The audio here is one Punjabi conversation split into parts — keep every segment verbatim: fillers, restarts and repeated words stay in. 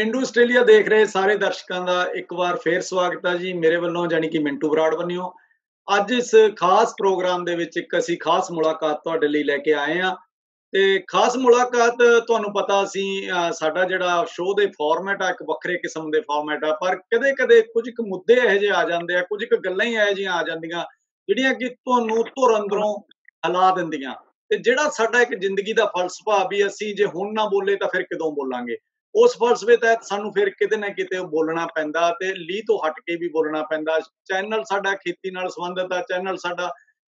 ਪੇਂਡੂ ਆਸਟ੍ਰੇਲੀਆ ਦੇਖ ਰਹੇ ਸਾਰੇ ਦਰਸ਼ਕਾਂ ਦਾ ਇੱਕ ਵਾਰ ਫੇਰ ਸਵਾਗਤ ਹੈ ਜੀ ਮੇਰੇ ਵੱਲੋਂ, ਜਾਨੀ ਕਿ ਮਿੰਟੂ ਬਰਾੜ ਵੱਲੋਂ। ਅੱਜ ਇਸ ਖਾਸ ਪ੍ਰੋਗਰਾਮ ਦੇ ਵਿੱਚ ਇੱਕ ਅਸੀਂ ਖਾਸ ਮੁਲਾਕਾਤ ਤੁਹਾਡੇ ਲਈ ਲੈ ਕੇ ਆਏ ਹਾਂ ਤੇ ਖਾਸ ਮੁਲਾਕਾਤ ਤੁਹਾਨੂੰ ਪਤਾ ਅਸੀਂ ਅਹ, ਸਾਡਾ ਜਿਹੜਾ ਸ਼ੋਅ ਦੇ ਫਾਰਮੈਟ ਆ ਇੱਕ ਵੱਖਰੇ ਕਿਸਮ ਦੇ ਫਾਰਮੈਟ ਆ, ਪਰ ਕਦੇ ਕਦੇ ਕੁਝ ਕੁ ਮੁੱਦੇ ਇਹੋ ਜਿਹੇ ਆ ਜਾਂਦੇ ਆ, ਕੁਝ ਕੁ ਗੱਲਾਂ ਹੀ ਇਹੋ ਜਿਹੀਆਂ ਆ ਜਾਂਦੀਆਂ ਜਿਹੜੀਆਂ ਕਿ ਤੁਹਾਨੂੰ ਧੁਰ ਅੰਦਰੋਂ ਹਿਲਾ ਦਿੰਦੀਆਂ। ਤੇ ਜਿਹੜਾ ਸਾਡਾ ਇੱਕ ਜ਼ਿੰਦਗੀ ਦਾ ਫਲਸਫਾ ਵੀ ਅਸੀਂ ਜੇ ਹੁਣ ਨਾ ਬੋਲੇ ਤਾਂ ਫਿਰ ਕਦੋਂ ਬੋਲਾਂਗੇ, ਉਸ ਫਲਸਫੇ ਤਹਿਤ ਸਾਨੂੰ ਫਿਰ ਕਿਤੇ ਨਾ ਕਿਤੇ ਬੋਲਣਾ ਪੈਂਦਾ ਤੇ ਲੀਹ ਤੋਂ ਹਟ ਕੇ ਵੀ ਬੋਲਣਾ ਪੈਂਦਾ। ਚੈਨਲ ਸਾਡਾ ਖੇਤੀ ਨਾਲ ਸੰਬੰਧਿਤ ਆ, ਚੈਨਲ ਸਾਡਾ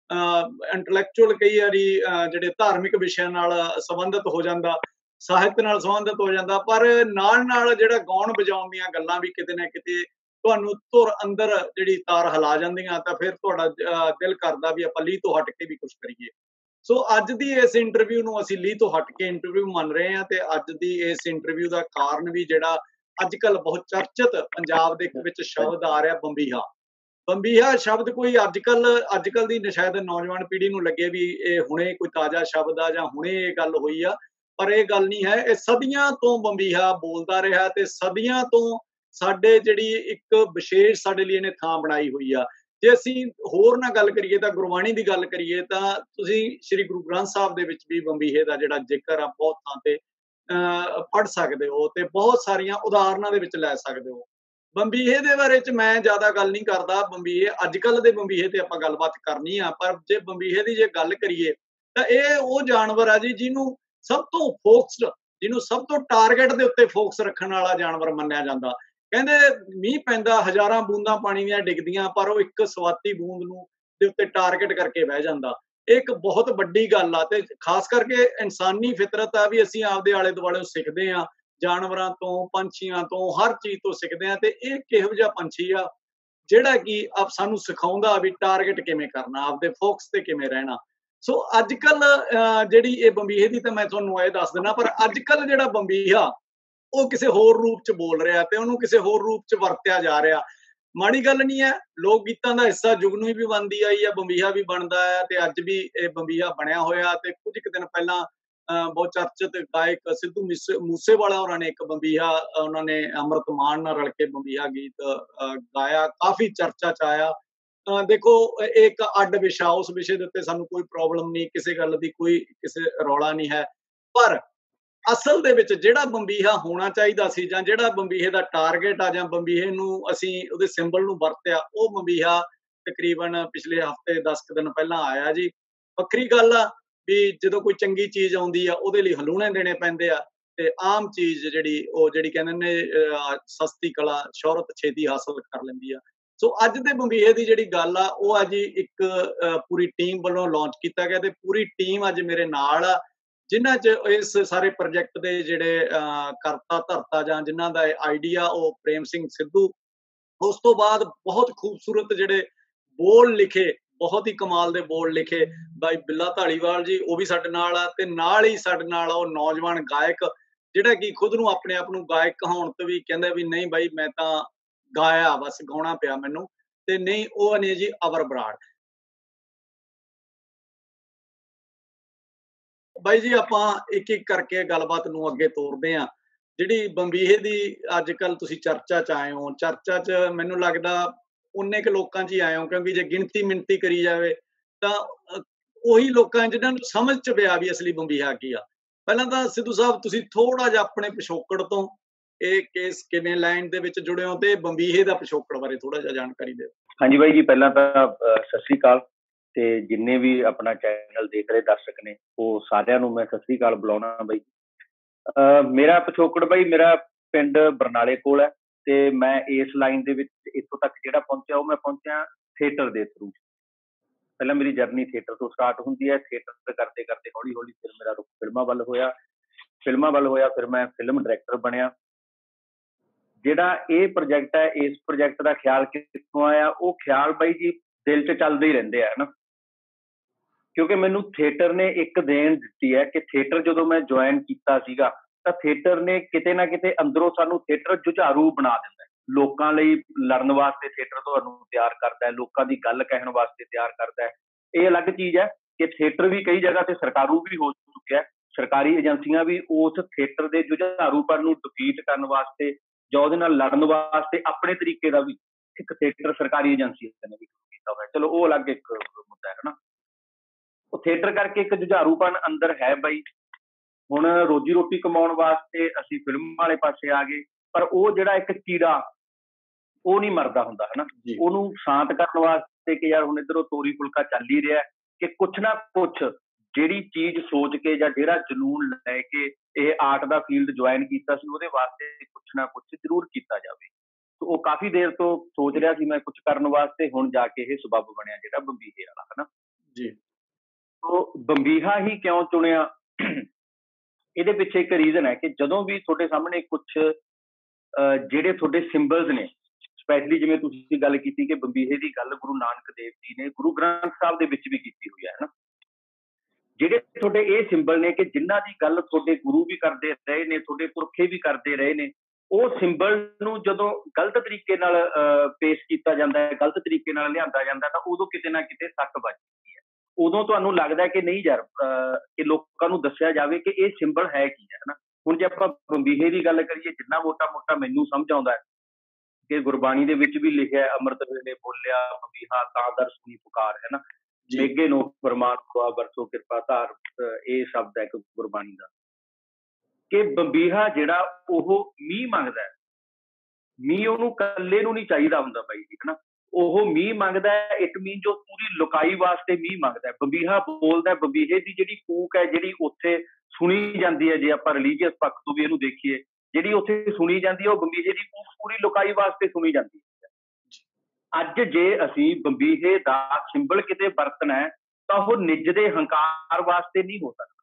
ਇੰਟੈਲੈਕਚੁਅਲ ਕਈ ਵਾਰੀ ਜਿਹੜੇ ਧਾਰਮਿਕ ਵਿਸ਼ਿਆਂ ਨਾਲ ਸੰਬੰਧਿਤ ਹੋ ਜਾਂਦਾ, ਸਾਹਿਤ ਨਾਲ ਸੰਬੰਧਿਤ ਹੋ ਜਾਂਦਾ, ਪਰ ਨਾਲ ਨਾਲ ਜਿਹੜਾ ਗਾਉਣ ਵਜਾਉਣ ਦੀਆਂ ਗੱਲਾਂ ਵੀ ਕਿਤੇ ਨਾ ਕਿਤੇ ਤੁਹਾਨੂੰ ਧੁਰ ਅੰਦਰ ਜਿਹੜੀ ਤਾਰ ਹਿਲਾ ਜਾਂਦੀਆਂ, ਤਾਂ ਫਿਰ ਤੁਹਾਡਾ ਦਿਲ ਕਰਦਾ ਵੀ ਆਪਾਂ ਲੀਹ ਤੋਂ ਹਟ ਕੇ ਵੀ ਕੁਝ ਕਰੀਏ। ਸੋ ਅੱਜ ਦੀ ਇਸ ਇੰਟਰਵਿਊ ਨੂੰ ਅਸੀਂ ਲੀਹ ਤੋਂ ਹਟ ਕੇ ਇੰਟਰਵਿਊ ਮੰਨ ਰਹੇ ਹਾਂ ਤੇ ਅੱਜ ਦੀ ਇਸ ਇੰਟਰਵਿਊ ਦਾ ਕਾਰਨ ਵੀ ਜਿਹੜਾ ਅੱਜ ਕੱਲ ਬਹੁਤ ਚਰਚਿਤ ਪੰਜਾਬ ਦੇ ਵਿੱਚ ਸ਼ਬਦ ਆ ਰਿਹਾ, ਬੰਬੀਹਾ। ਬੰਬੀਹਾ ਸ਼ਬਦ ਕੋਈ ਅੱਜ ਕੱਲ ਅੱਜ ਕੱਲ ਦੀ ਸ਼ਾਇਦ ਨੌਜਵਾਨ ਪੀੜ੍ਹੀ ਨੂੰ ਲੱਗੇ ਵੀ ਇਹ ਹੁਣੇ ਕੋਈ ਤਾਜ਼ਾ ਸ਼ਬਦ ਆ ਜਾਂ ਹੁਣੇ ਇਹ ਗੱਲ ਹੋਈ ਆ, ਪਰ ਇਹ ਗੱਲ ਨਹੀਂ ਹੈ। ਇਹ ਸਦੀਆਂ ਤੋਂ ਬੰਬੀਹਾ ਬੋਲਦਾ ਰਿਹਾ ਤੇ ਸਦੀਆਂ ਤੋਂ ਸਾਡੇ ਜਿਹੜੀ ਇੱਕ ਵਿਸ਼ੇਸ਼ ਸਾਡੇ ਲਈ ਇਹਨੇ ਥਾਂ ਬਣਾਈ ਹੋਈ ਆ। ਜੇ ਅਸੀਂ ਹੋਰ ਨਾ ਗੱਲ ਕਰੀਏ ਤਾਂ ਗੁਰਬਾਣੀ ਦੀ ਗੱਲ ਕਰੀਏ ਤਾਂ ਤੁਸੀਂ ਸ੍ਰੀ ਗੁਰੂ ਗ੍ਰੰਥ ਸਾਹਿਬ ਦੇ ਵਿੱਚ ਵੀ ਬੰਬੀਹੇ ਦਾ ਜਿਹੜਾ ਜ਼ਿਕਰ ਆ ਬਹੁਤ ਥਾਂ ਤੇ ਅਹ ਪੜ੍ਹ ਸਕਦੇ ਹੋ ਤੇ ਬਹੁਤ ਸਾਰੀਆਂ ਉਦਾਹਰਨਾਂ ਦੇ ਵਿੱਚ ਲੈ ਸਕਦੇ ਹੋ। ਬੰਬੀਹੇ ਦੇ ਬਾਰੇ ਚ ਮੈਂ ਜ਼ਿਆਦਾ ਗੱਲ ਨਹੀਂ ਕਰਦਾ, ਬੰਬੀਹੇ ਅੱਜ ਕੱਲ ਦੇ ਬੰਬੀਹੇ ਤੇ ਆਪਾਂ ਗੱਲਬਾਤ ਕਰਨੀ ਆ, ਪਰ ਜੇ ਬੰਬੀਹੇ ਦੀ ਜੇ ਗੱਲ ਕਰੀਏ ਤਾਂ ਇਹ ਉਹ ਜਾਨਵਰ ਆ ਜੀ ਜਿਹਨੂੰ ਸਭ ਤੋਂ ਫੋਕਸਡ, ਜਿਹਨੂੰ ਸਭ ਤੋਂ ਟਾਰਗੇਟ ਦੇ ਉੱਤੇ ਫੋਕਸ ਰੱਖਣ ਵਾਲਾ ਜਾਨਵਰ ਮੰਨਿਆ ਜਾਂਦਾ। ਕਹਿੰਦੇ ਮੀਂਹ ਪੈਂਦਾ, ਹਜ਼ਾਰਾਂ ਬੂੰਦਾਂ ਪਾਣੀ ਦੀਆਂ ਡਿੱਗਦੀਆਂ, ਪਰ ਉਹ ਇੱਕ ਸਵਾਤੀ ਬੂੰਦ ਨੂੰ ਦੇ ਉੱਤੇ ਟਾਰਗੇਟ ਕਰਕੇ ਬਹਿ ਜਾਂਦਾ। ਇਹ ਇੱਕ ਬਹੁਤ ਵੱਡੀ ਗੱਲ ਆ ਤੇ ਖਾਸ ਕਰਕੇ ਇਨਸਾਨੀ ਫਿਤਰਤ ਆ ਵੀ ਅਸੀਂ ਆਪਦੇ ਆਲੇ ਦੁਆਲੇ ਸਿੱਖਦੇ ਆ, ਜਾਨਵਰਾਂ ਤੋਂ, ਪੰਛੀਆਂ ਤੋਂ, ਹਰ ਚੀਜ਼ ਤੋਂ ਸਿੱਖਦੇ ਆ। ਤੇ ਇਹ ਕਿਹੋ ਜਿਹਾ ਪੰਛੀ ਆ ਜਿਹੜਾ ਕਿ ਆਪ ਸਾਨੂੰ ਸਿਖਾਉਂਦਾ ਵੀ ਟਾਰਗੇਟ ਕਿਵੇਂ ਕਰਨਾ, ਆਪਦੇ ਫੋਕਸ ਤੇ ਕਿਵੇਂ ਰਹਿਣਾ। ਸੋ ਅੱਜ ਕੱਲ ਜਿਹੜੀ ਇਹ ਬੰਬੀਹੇ ਦੀ ਤਾਂ ਮੈਂ ਤੁਹਾਨੂੰ ਇਹ ਦੱਸ ਦਿੰਦਾ, ਪਰ ਅੱਜ ਕੱਲ ਜਿਹੜਾ ਬੰਬੀਹਾ ਉਹ ਕਿਸੇ ਹੋਰ ਰੂਪ ਚ ਬੋਲ ਰਿਹਾ ਤੇ ਉਹਨੂੰ ਕਿਸੇ ਹੋਰ ਰੂਪ ਚ ਵਰਤਿਆ ਜਾ ਰਿਹਾ। ਮਾੜੀ ਗੱਲ ਨਹੀਂ ਹੈ, ਲੋਕ ਗੀਤਾਂ ਦਾ ਹਿੱਸਾ ਜੁਗਨੂ ਵੀ ਬਣਦੀ ਆਈ ਆ, ਬੰਬੀਹਾ ਵੀ ਬਣਦਾ ਹੈ ਤੇ ਅੱਜ ਵੀ ਇਹ ਬੰਬੀਹਾ ਬਣਿਆ ਹੋਇਆ। ਤੇ ਕੁਝ ਕੁ ਦਿਨ ਪਹਿਲਾਂ ਅਹ ਬਹੁਤ ਚਰਚਿਤ ਗਾਇਕ ਸਿੱਧੂ ਮੂਸੇਵਾਲਾ ਹੋਰਾਂ ਨੇ ਇੱਕ ਬੰਬੀਹਾ, ਉਹਨਾਂ ਨੇ ਅੰਮ੍ਰਿਤ ਮਾਨ ਨਾਲ ਰਲ ਕੇ ਬੰਬੀਹਾ ਗੀਤ ਗਾਇਆ, ਕਾਫੀ ਚਰਚਾ ਚ ਆਇਆ। ਅਹ ਦੇਖੋ ਇਹ ਇੱਕ ਅੱਡ ਵਿਸ਼ਾ, ਉਸ ਵਿਸ਼ੇ ਦੇ ਉੱਤੇ ਸਾਨੂੰ ਕੋਈ ਪ੍ਰੋਬਲਮ ਨਹੀਂ, ਕਿਸੇ ਗੱਲ ਦੀ ਕੋਈ ਕਿਸੇ ਰੌਲਾ ਨਹੀਂ ਹੈ, ਪਰ ਅਸਲ ਦੇ ਵਿੱਚ ਜਿਹੜਾ ਬੰਬੀਹਾ ਹੋਣਾ ਚਾਹੀਦਾ ਸੀ ਜਾਂ ਜਿਹੜਾ ਬੰਬੀਹੇ ਦਾ ਟਾਰਗੇਟ ਆ ਜਾਂ ਬੰਬੀਹੇ ਨੂੰ ਅਸੀਂ ਉਹਦੇ ਸਿੰਬਲ ਨੂੰ ਵਰਤਿਆ, ਉਹ ਬੰਬੀਹਾ ਤਕਰੀਬਨ ਪਿਛਲੇ ਹਫ਼ਤੇ ਦਸ ਕੁ ਦਿਨ ਪਹਿਲਾਂ ਆਇਆ ਜੀ। ਵੱਖਰੀ ਗੱਲ ਆ ਵੀ ਜਦੋਂ ਕੋਈ ਚੰਗੀ ਚੀਜ਼ ਆਉਂਦੀ ਆ ਉਹਦੇ ਲਈ ਹਲੂਣੇ ਦੇਣੇ ਪੈਂਦੇ ਆ ਤੇ ਆਮ ਚੀਜ਼ ਜਿਹੜੀ ਉਹ ਜਿਹੜੀ ਕਹਿੰਦੇ ਨੇ ਸਸਤੀ ਕਲਾ ਸ਼ੋਹਰਤ ਛੇਤੀ ਹਾਸਲ ਕਰ ਲੈਂਦੀ ਆ। ਸੋ ਅੱਜ ਦੇ ਬੰਬੀਹੇ ਦੀ ਜਿਹੜੀ ਗੱਲ ਆ ਉਹ ਆ ਜੀ ਇੱਕ ਪੂਰੀ ਟੀਮ ਵੱਲੋਂ ਲਾਂਚ ਕੀਤਾ ਗਿਆ ਤੇ ਪੂਰੀ ਟੀਮ ਅੱਜ ਮੇਰੇ ਨਾਲ ਆ, ਜਿਨ੍ਹਾਂ 'ਚ ਇਸ ਸਾਰੇ ਪ੍ਰੋਜੈਕਟ ਦੇ ਜਿਹੜੇ ਕਰਤਾ ਧਰਤਾ ਜਾਂ ਜਿਨ੍ਹਾਂ ਦਾ ਆਈਡੀਆ ਉਹ ਪ੍ਰੇਮ ਸਿੰਘ ਸਿੱਧੂ, ਉਸ ਤੋਂ ਬਾਅਦ ਬਹੁਤ ਖੂਬਸੂਰਤ ਜਿਹੜੇ ਬੋਲ ਲਿਖੇ, ਬਹੁਤ ਹੀ ਕਮਾਲ ਦੇ ਬੋਲ ਲਿਖੇ ਬਾਈ ਬਿੱਲਾ ਧਾਲੀਵਾਲ ਜੀ, ਉਹ ਵੀ ਸਾਡੇ ਨਾਲ ਆ। ਤੇ ਨਾਲ ਹੀ ਸਾਡੇ ਨਾਲ ਉਹ ਨੌਜਵਾਨ ਗਾਇਕ ਜਿਹੜਾ ਕਿ ਖੁਦ ਨੂੰ ਆਪਣੇ ਆਪ ਨੂੰ ਗਾਇਕ ਕਹਾਉਣ ਤੋਂ ਵੀ ਕਹਿੰਦਾ ਵੀ ਨਹੀਂ ਬਾਈ ਮੈਂ ਤਾਂ ਗਾਇਆ, ਬਸ ਗਾਉਣਾ ਪਿਆ ਮੈਨੂੰ, ਤੇ ਨਹੀਂ ਉਹ ਨੇ ਜੀ ਅਵਰ ਬਰਾੜ। ਬਾਈ ਜੀ ਆਪਾਂ ਇੱਕ ਇੱਕ ਕਰਕੇ ਗੱਲਬਾਤ ਨੂੰ ਅੱਗੇ ਤੋਰਦੇ ਹਾਂ। ਜਿਹੜੀ ਬੰਬੀਹੇ ਦੀ ਅੱਜ ਕੱਲ ਤੁਸੀਂ ਚਰਚਾ ਚ ਆਏ ਹੋ, ਚਰਚਾ ਚ ਮੈਨੂੰ ਲੱਗਦਾ ਉਨੇ ਕੁ ਲੋਕਾਂ ਚ ਹੀ ਆਏ ਹੋ, ਕਿਉਂਕਿ ਜੇ ਗਿਣਤੀ ਮਿਣਤੀ ਕਰੀ ਜਾਵੇ ਤਾਂ ਉਹੀ ਲੋਕਾਂ ਜਿਹਨਾਂ ਨੂੰ ਸਮਝ ਚ ਪਿਆ ਵੀ ਅਸਲੀ ਬੰਬੀਹਾ ਕੀ ਆ। ਪਹਿਲਾਂ ਤਾਂ ਸਿੱਧੂ ਸਾਹਿਬ ਤੁਸੀਂ ਥੋੜਾ ਜਿਹਾ ਆਪਣੇ ਪਿਛੋਕੜ ਤੋਂ ਇਹ ਕੇਸ ਕਿਵੇਂ ਲਾਈਨ ਦੇ ਵਿੱਚ ਜੁੜੇ ਹੋ ਤੇ ਬੰਬੀਹੇ ਦਾ ਪਿਛੋਕੜ ਬਾਰੇ ਥੋੜਾ ਜਿਹਾ ਜਾਣਕਾਰੀ ਦਿਓ। ਹਾਂਜੀ ਬਾਈ ਜੀ, ਪਹਿਲਾਂ ਤਾਂ ਸਤਿ ਸ੍ਰੀ ਅਕਾਲ ਤੇ ਜਿੰਨੇ ਵੀ ਆਪਣਾ ਚੈਨਲ ਦੇਖ ਰਹੇ ਦਰਸ਼ਕ ਨੇ ਉਹ ਸਾਰਿਆਂ ਨੂੰ ਮੈਂ ਸਤਿ ਸ੍ਰੀ ਅਕਾਲ ਬੁਲਾਉਣਾ ਬਾਈ। ਅਹ ਮੇਰਾ ਪਿਛੋਕੜ ਬਾਈ, ਮੇਰਾ ਪਿੰਡ ਬਰਨਾਲੇ ਕੋਲ ਹੈ ਤੇ ਮੈਂ ਇਸ ਲਾਈਨ ਦੇ ਵਿੱਚ ਇੱਥੋਂ ਤੱਕ ਜਿਹੜਾ ਪਹੁੰਚਿਆ ਉਹ ਮੈਂ ਪਹੁੰਚਿਆ ਥੀਏਟਰ ਦੇ ਥਰੂ। ਪਹਿਲਾਂ ਮੇਰੀ ਜਰਨੀ ਥੀਏਟਰ ਤੋਂ ਸਟਾਰਟ ਹੁੰਦੀ ਹੈ, ਥੀਏਟਰ ਕਰਦੇ ਕਰਦੇ ਹੌਲੀ ਹੌਲੀ ਫਿਰ ਮੇਰਾ ਰੁਖ ਫਿਲਮਾਂ ਵੱਲ ਹੋਇਆ, ਫਿਲਮਾਂ ਵੱਲ ਹੋਇਆ ਫਿਰ ਮੈਂ ਫਿਲਮ ਡਾਇਰੈਕਟਰ ਬਣਿਆ। ਜਿਹੜਾ ਇਹ ਪ੍ਰੋਜੈਕਟ ਹੈ, ਇਸ ਪ੍ਰੋਜੈਕਟ ਦਾ ਖਿਆਲ ਕਿੱਥੋਂ ਆਇਆ? ਉਹ ਖਿਆਲ ਬਾਈ ਜੀ ਦਿਲ 'ਚ ਚੱਲਦੇ ਹੀ ਰਹਿੰਦੇ ਆ ਨਾ, ਕਿਉਂਕਿ ਮੈਨੂੰ ਥੀਏਟਰ ਨੇ ਇੱਕ ਦੇਣ ਦਿੱਤੀ ਹੈ ਕਿ ਥੀਏਟਰ ਜਦੋਂ ਮੈਂ ਜੁਆਇਨ ਕੀਤਾ ਸੀਗਾ ਤਾਂ ਥੀਏਟਰ ਨੇ ਕਿਤੇ ਨਾ ਕਿਤੇ ਅੰਦਰੋਂ ਸਾਨੂੰ ਥੀਏਟਰ ਜੁਝਾਰੂ ਬਣਾ ਦਿੰਦਾ, ਲੋਕਾਂ ਲਈ ਲੜਨ ਵਾਸਤੇ ਥੀਏਟਰ ਤੁਹਾਨੂੰ ਤਿਆਰ ਕਰਦਾ ਹੈ, ਲੋਕਾਂ ਦੀ ਗੱਲ ਕਹਿਣ ਵਾਸਤੇ ਤਿਆਰ ਕਰਦਾ ਹੈ। ਇਹ ਅਲੱਗ ਚੀਜ਼ ਹੈ ਕਿ ਥੀਏਟਰ ਵੀ ਕਈ ਜਗ੍ਹਾ ਤੇ ਸਰਕਾਰੂ ਵੀ ਹੋ ਚੁੱਕਿਆ, ਸਰਕਾਰੀ ਏਜੰਸੀਆਂ ਵੀ ਉਸ ਥੀਏਟਰ ਦੇ ਜੁਝਾਰੂਪਨ ਨੂੰ ਡਿਫੀਟ ਕਰਨ ਵਾਸਤੇ ਜਾਂ ਉਹਦੇ ਨਾਲ ਲੜਨ ਵਾਸਤੇ ਆਪਣੇ ਤਰੀਕੇ ਦਾ ਵੀ ਇੱਕ ਥੀਏਟਰ ਸਰਕਾਰੀ ਏਜੰਸੀ ਨੇ ਵੀ ਕੀਤਾ ਹੋਇਆ। ਚਲੋ ਉਹ ਅਲੱਗ ਇੱਕ ਮੁੱਦਾ ਹੈ ਨਾ। ਉਹ ਥੀਏਟਰ ਕਰਕੇ ਇੱਕ ਜੁਝਾਰੂਪਨ ਅੰਦਰ ਹੈ ਬਾਈ। ਹੁਣ ਰੋਜੀ ਰੋਟੀ ਕਮਾਉਣ ਵਾਸਤੇ ਅਸੀਂ ਫਿਲਮ ਵਾਲੇ ਪਾਸੇ ਆ ਗਏ, ਪਰ ਉਹ ਜਿਹੜਾ ਇੱਕ ਕੀੜਾ ਉਹ ਨਹੀਂ ਮਰਦਾ ਹੁੰਦਾ ਹਨਾ। ਉਹਨੂੰ ਸ਼ਾਂਤ ਕਰਨ ਵਾਸਤੇ ਕਿ ਯਾਰ ਹੁਣ ਇੱਧਰੋਂ ਤੋਰੀ ਫੁਲਕਾ ਚੱਲ ਹੀ ਰਿਹਾ, ਕਿ ਕੁਛ ਨਾ ਕੁਛ ਜਿਹੜੀ ਚੀਜ਼ ਸੋਚ ਕੇ ਜਾਂ ਜਿਹੜਾ ਜਨੂਨ ਲੈ ਕੇ ਇਹ ਆਰਟ ਦਾ ਫੀਲਡ ਜੁਆਇਨ ਕੀਤਾ ਸੀ, ਉਹਦੇ ਵਾਸਤੇ ਕੁਛ ਨਾ ਕੁਛ ਜ਼ਰੂਰ ਕੀਤਾ ਜਾਵੇ। ਉਹ ਕਾਫੀ ਦੇਰ ਤੋਂ ਸੋਚ ਰਿਹਾ ਸੀ ਮੈਂ ਕੁਛ ਕਰਨ ਵਾਸਤੇ, ਹੁਣ ਜਾ ਕੇ ਇਹ ਸਬੱਬ ਬਣਿਆ ਜਿਹੜਾ ਬੰਬੀਹੇ ਵਾਲਾ ਹਨਾ ਜੀ। ਤੋ ਬੰਬੀਹਾ ਹੀ ਕਿਉਂ ਚੁਣਿਆ, ਇਹਦੇ ਪਿੱਛੇ ਇੱਕ ਰੀਜ਼ਨ ਹੈ ਕਿ ਜਦੋਂ ਵੀ ਤੁਹਾਡੇ ਸਾਹਮਣੇ ਕੁਛ ਜਿਹੜੇ ਤੁਹਾਡੇ ਸਿੰਬਲਸ ਨੇ, ਸਪੈਸ਼ਲੀ ਜਿਵੇਂ ਤੁਸੀਂ ਗੱਲ ਕੀਤੀ ਕਿ ਬੰਬੀਹੇ ਦੀ ਗੱਲ ਗੁਰੂ ਨਾਨਕ ਦੇਵ ਜੀ ਨੇ ਗੁਰੂ ਗ੍ਰੰਥ ਸਾਹਿਬ ਦੇ ਵਿੱਚ ਵੀ ਕੀਤੀ ਹੋਈ ਹੈ ਨਾ। ਜਿਹੜੇ ਤੁਹਾਡੇ ਇਹ ਸਿੰਬਲ ਨੇ ਕਿ ਜਿਨ੍ਹਾਂ ਦੀ ਗੱਲ ਤੁਹਾਡੇ ਗੁਰੂ ਵੀ ਕਰਦੇ ਰਹੇ ਨੇ, ਤੁਹਾਡੇ ਪੁਰਖੇ ਵੀ ਕਰਦੇ ਰਹੇ ਨੇ, ਉਹ ਸਿੰਬਲ ਨੂੰ ਜਦੋਂ ਗਲਤ ਤਰੀਕੇ ਨਾਲ ਪੇਸ਼ ਕੀਤਾ ਜਾਂਦਾ ਹੈ, ਗਲਤ ਤਰੀਕੇ ਨਾਲ ਲਿਆਂਦਾ ਜਾਂਦਾ, ਤਾਂ ਉਦੋਂ ਕਿਤੇ ਨਾ ਕਿਤੇ ਸੱਟ ਵੱਜਦੀ ਹੈ। ਉਦੋਂ ਤੁਹਾਨੂੰ ਲੱਗਦਾ ਕਿ ਨਹੀਂ ਯਾਰ, ਕਿ ਲੋਕਾਂ ਨੂੰ ਦੱਸਿਆ ਜਾਵੇ ਕਿ ਇਹ ਸਿੰਬਲ ਹੈ ਕੀ ਹੈ ਨਾ। ਹੁਣ ਜੇ ਆਪਾਂ ਬੰਬੀਹੇ ਦੀ ਗੱਲ ਕਰੀਏ, ਜਿੰਨਾ ਮੋਟਾ ਮੋਟਾ ਮੈਨੂੰ ਸਮਝ ਆਉਂਦਾ ਹੈ ਕਿ ਗੁਰਬਾਣੀ ਦੇ ਵਿੱਚ ਵੀ ਲਿਖਿਆ ਅੰਮ੍ਰਿਤ ਵੇਲੇ ਬੋਲਿਆ ਬੰਬੀਹਾ ਤਾਂ ਦਰ ਸੁਣੀ ਪੁਕਾਰ ਹੈ ਨਾ, ਮੇਘੇ ਨੋ ਫਰਮਾਨ ਖੁਆ ਵਰਸੋ ਕਿਰਪਾ ਧਾਰ, ਇਹ ਸ਼ਬਦ ਹੈ ਇੱਕ ਗੁਰਬਾਣੀ ਦਾ, ਕਿ ਬੰਬੀਹਾ ਜਿਹੜਾ ਉਹ ਮੀਂਹ ਮੰਗਦਾ ਹੈ। ਮੀਂਹ ਉਹਨੂੰ ਇਕੱਲੇ ਨੂੰ ਨਹੀਂ ਚਾਹੀਦਾ ਹੁੰਦਾ ਬਾਈ ਜੀ ਹਨਾ, ਉਹ ਮੀਂਹ ਮੰਗਦਾ ਹੈ। ਇਟ ਮੀਨ ਜੋ ਪੂਰੀ ਲੁਕਾਈ ਵਾਸਤੇ ਮੀਂਹ ਮੰਗਦਾ ਹੈ। ਬੰਬੀਹਾ ਬੋਲਦਾ, ਬੰਬੀਹੇ ਦੀ ਜਿਹੜੀ ਕੂਕ ਹੈ ਜਿਹੜੀ ਉੱਥੇ ਸੁਣੀ ਜਾਂਦੀ ਹੈ, ਜੇ ਆਪਾਂ ਰਿਲੀਜੀਅਸ ਪੱਖ ਤੋਂ ਵੀ ਇਹਨੂੰ ਦੇਖੀਏ, ਜਿਹੜੀ ਉੱਥੇ ਸੁਣੀ ਜਾਂਦੀ ਹੈ ਉਹ ਬੰਬੀਹੇ ਦੀ ਕੂਕ ਪੂਰੀ ਲੁਕਾਈ ਵਾਸਤੇ ਸੁਣੀ ਜਾਂਦੀ ਹੈ। ਅੱਜ ਜੇ ਅਸੀਂ ਬੰਬੀਹੇ ਦਾ ਸਿੰਬਲ ਕਿਤੇ ਵਰਤਣਾ ਹੈ ਤਾਂ ਉਹ ਨਿੱਜ ਦੇ ਹੰਕਾਰ ਵਾਸਤੇ ਨਹੀਂ ਹੋ ਸਕਦਾ,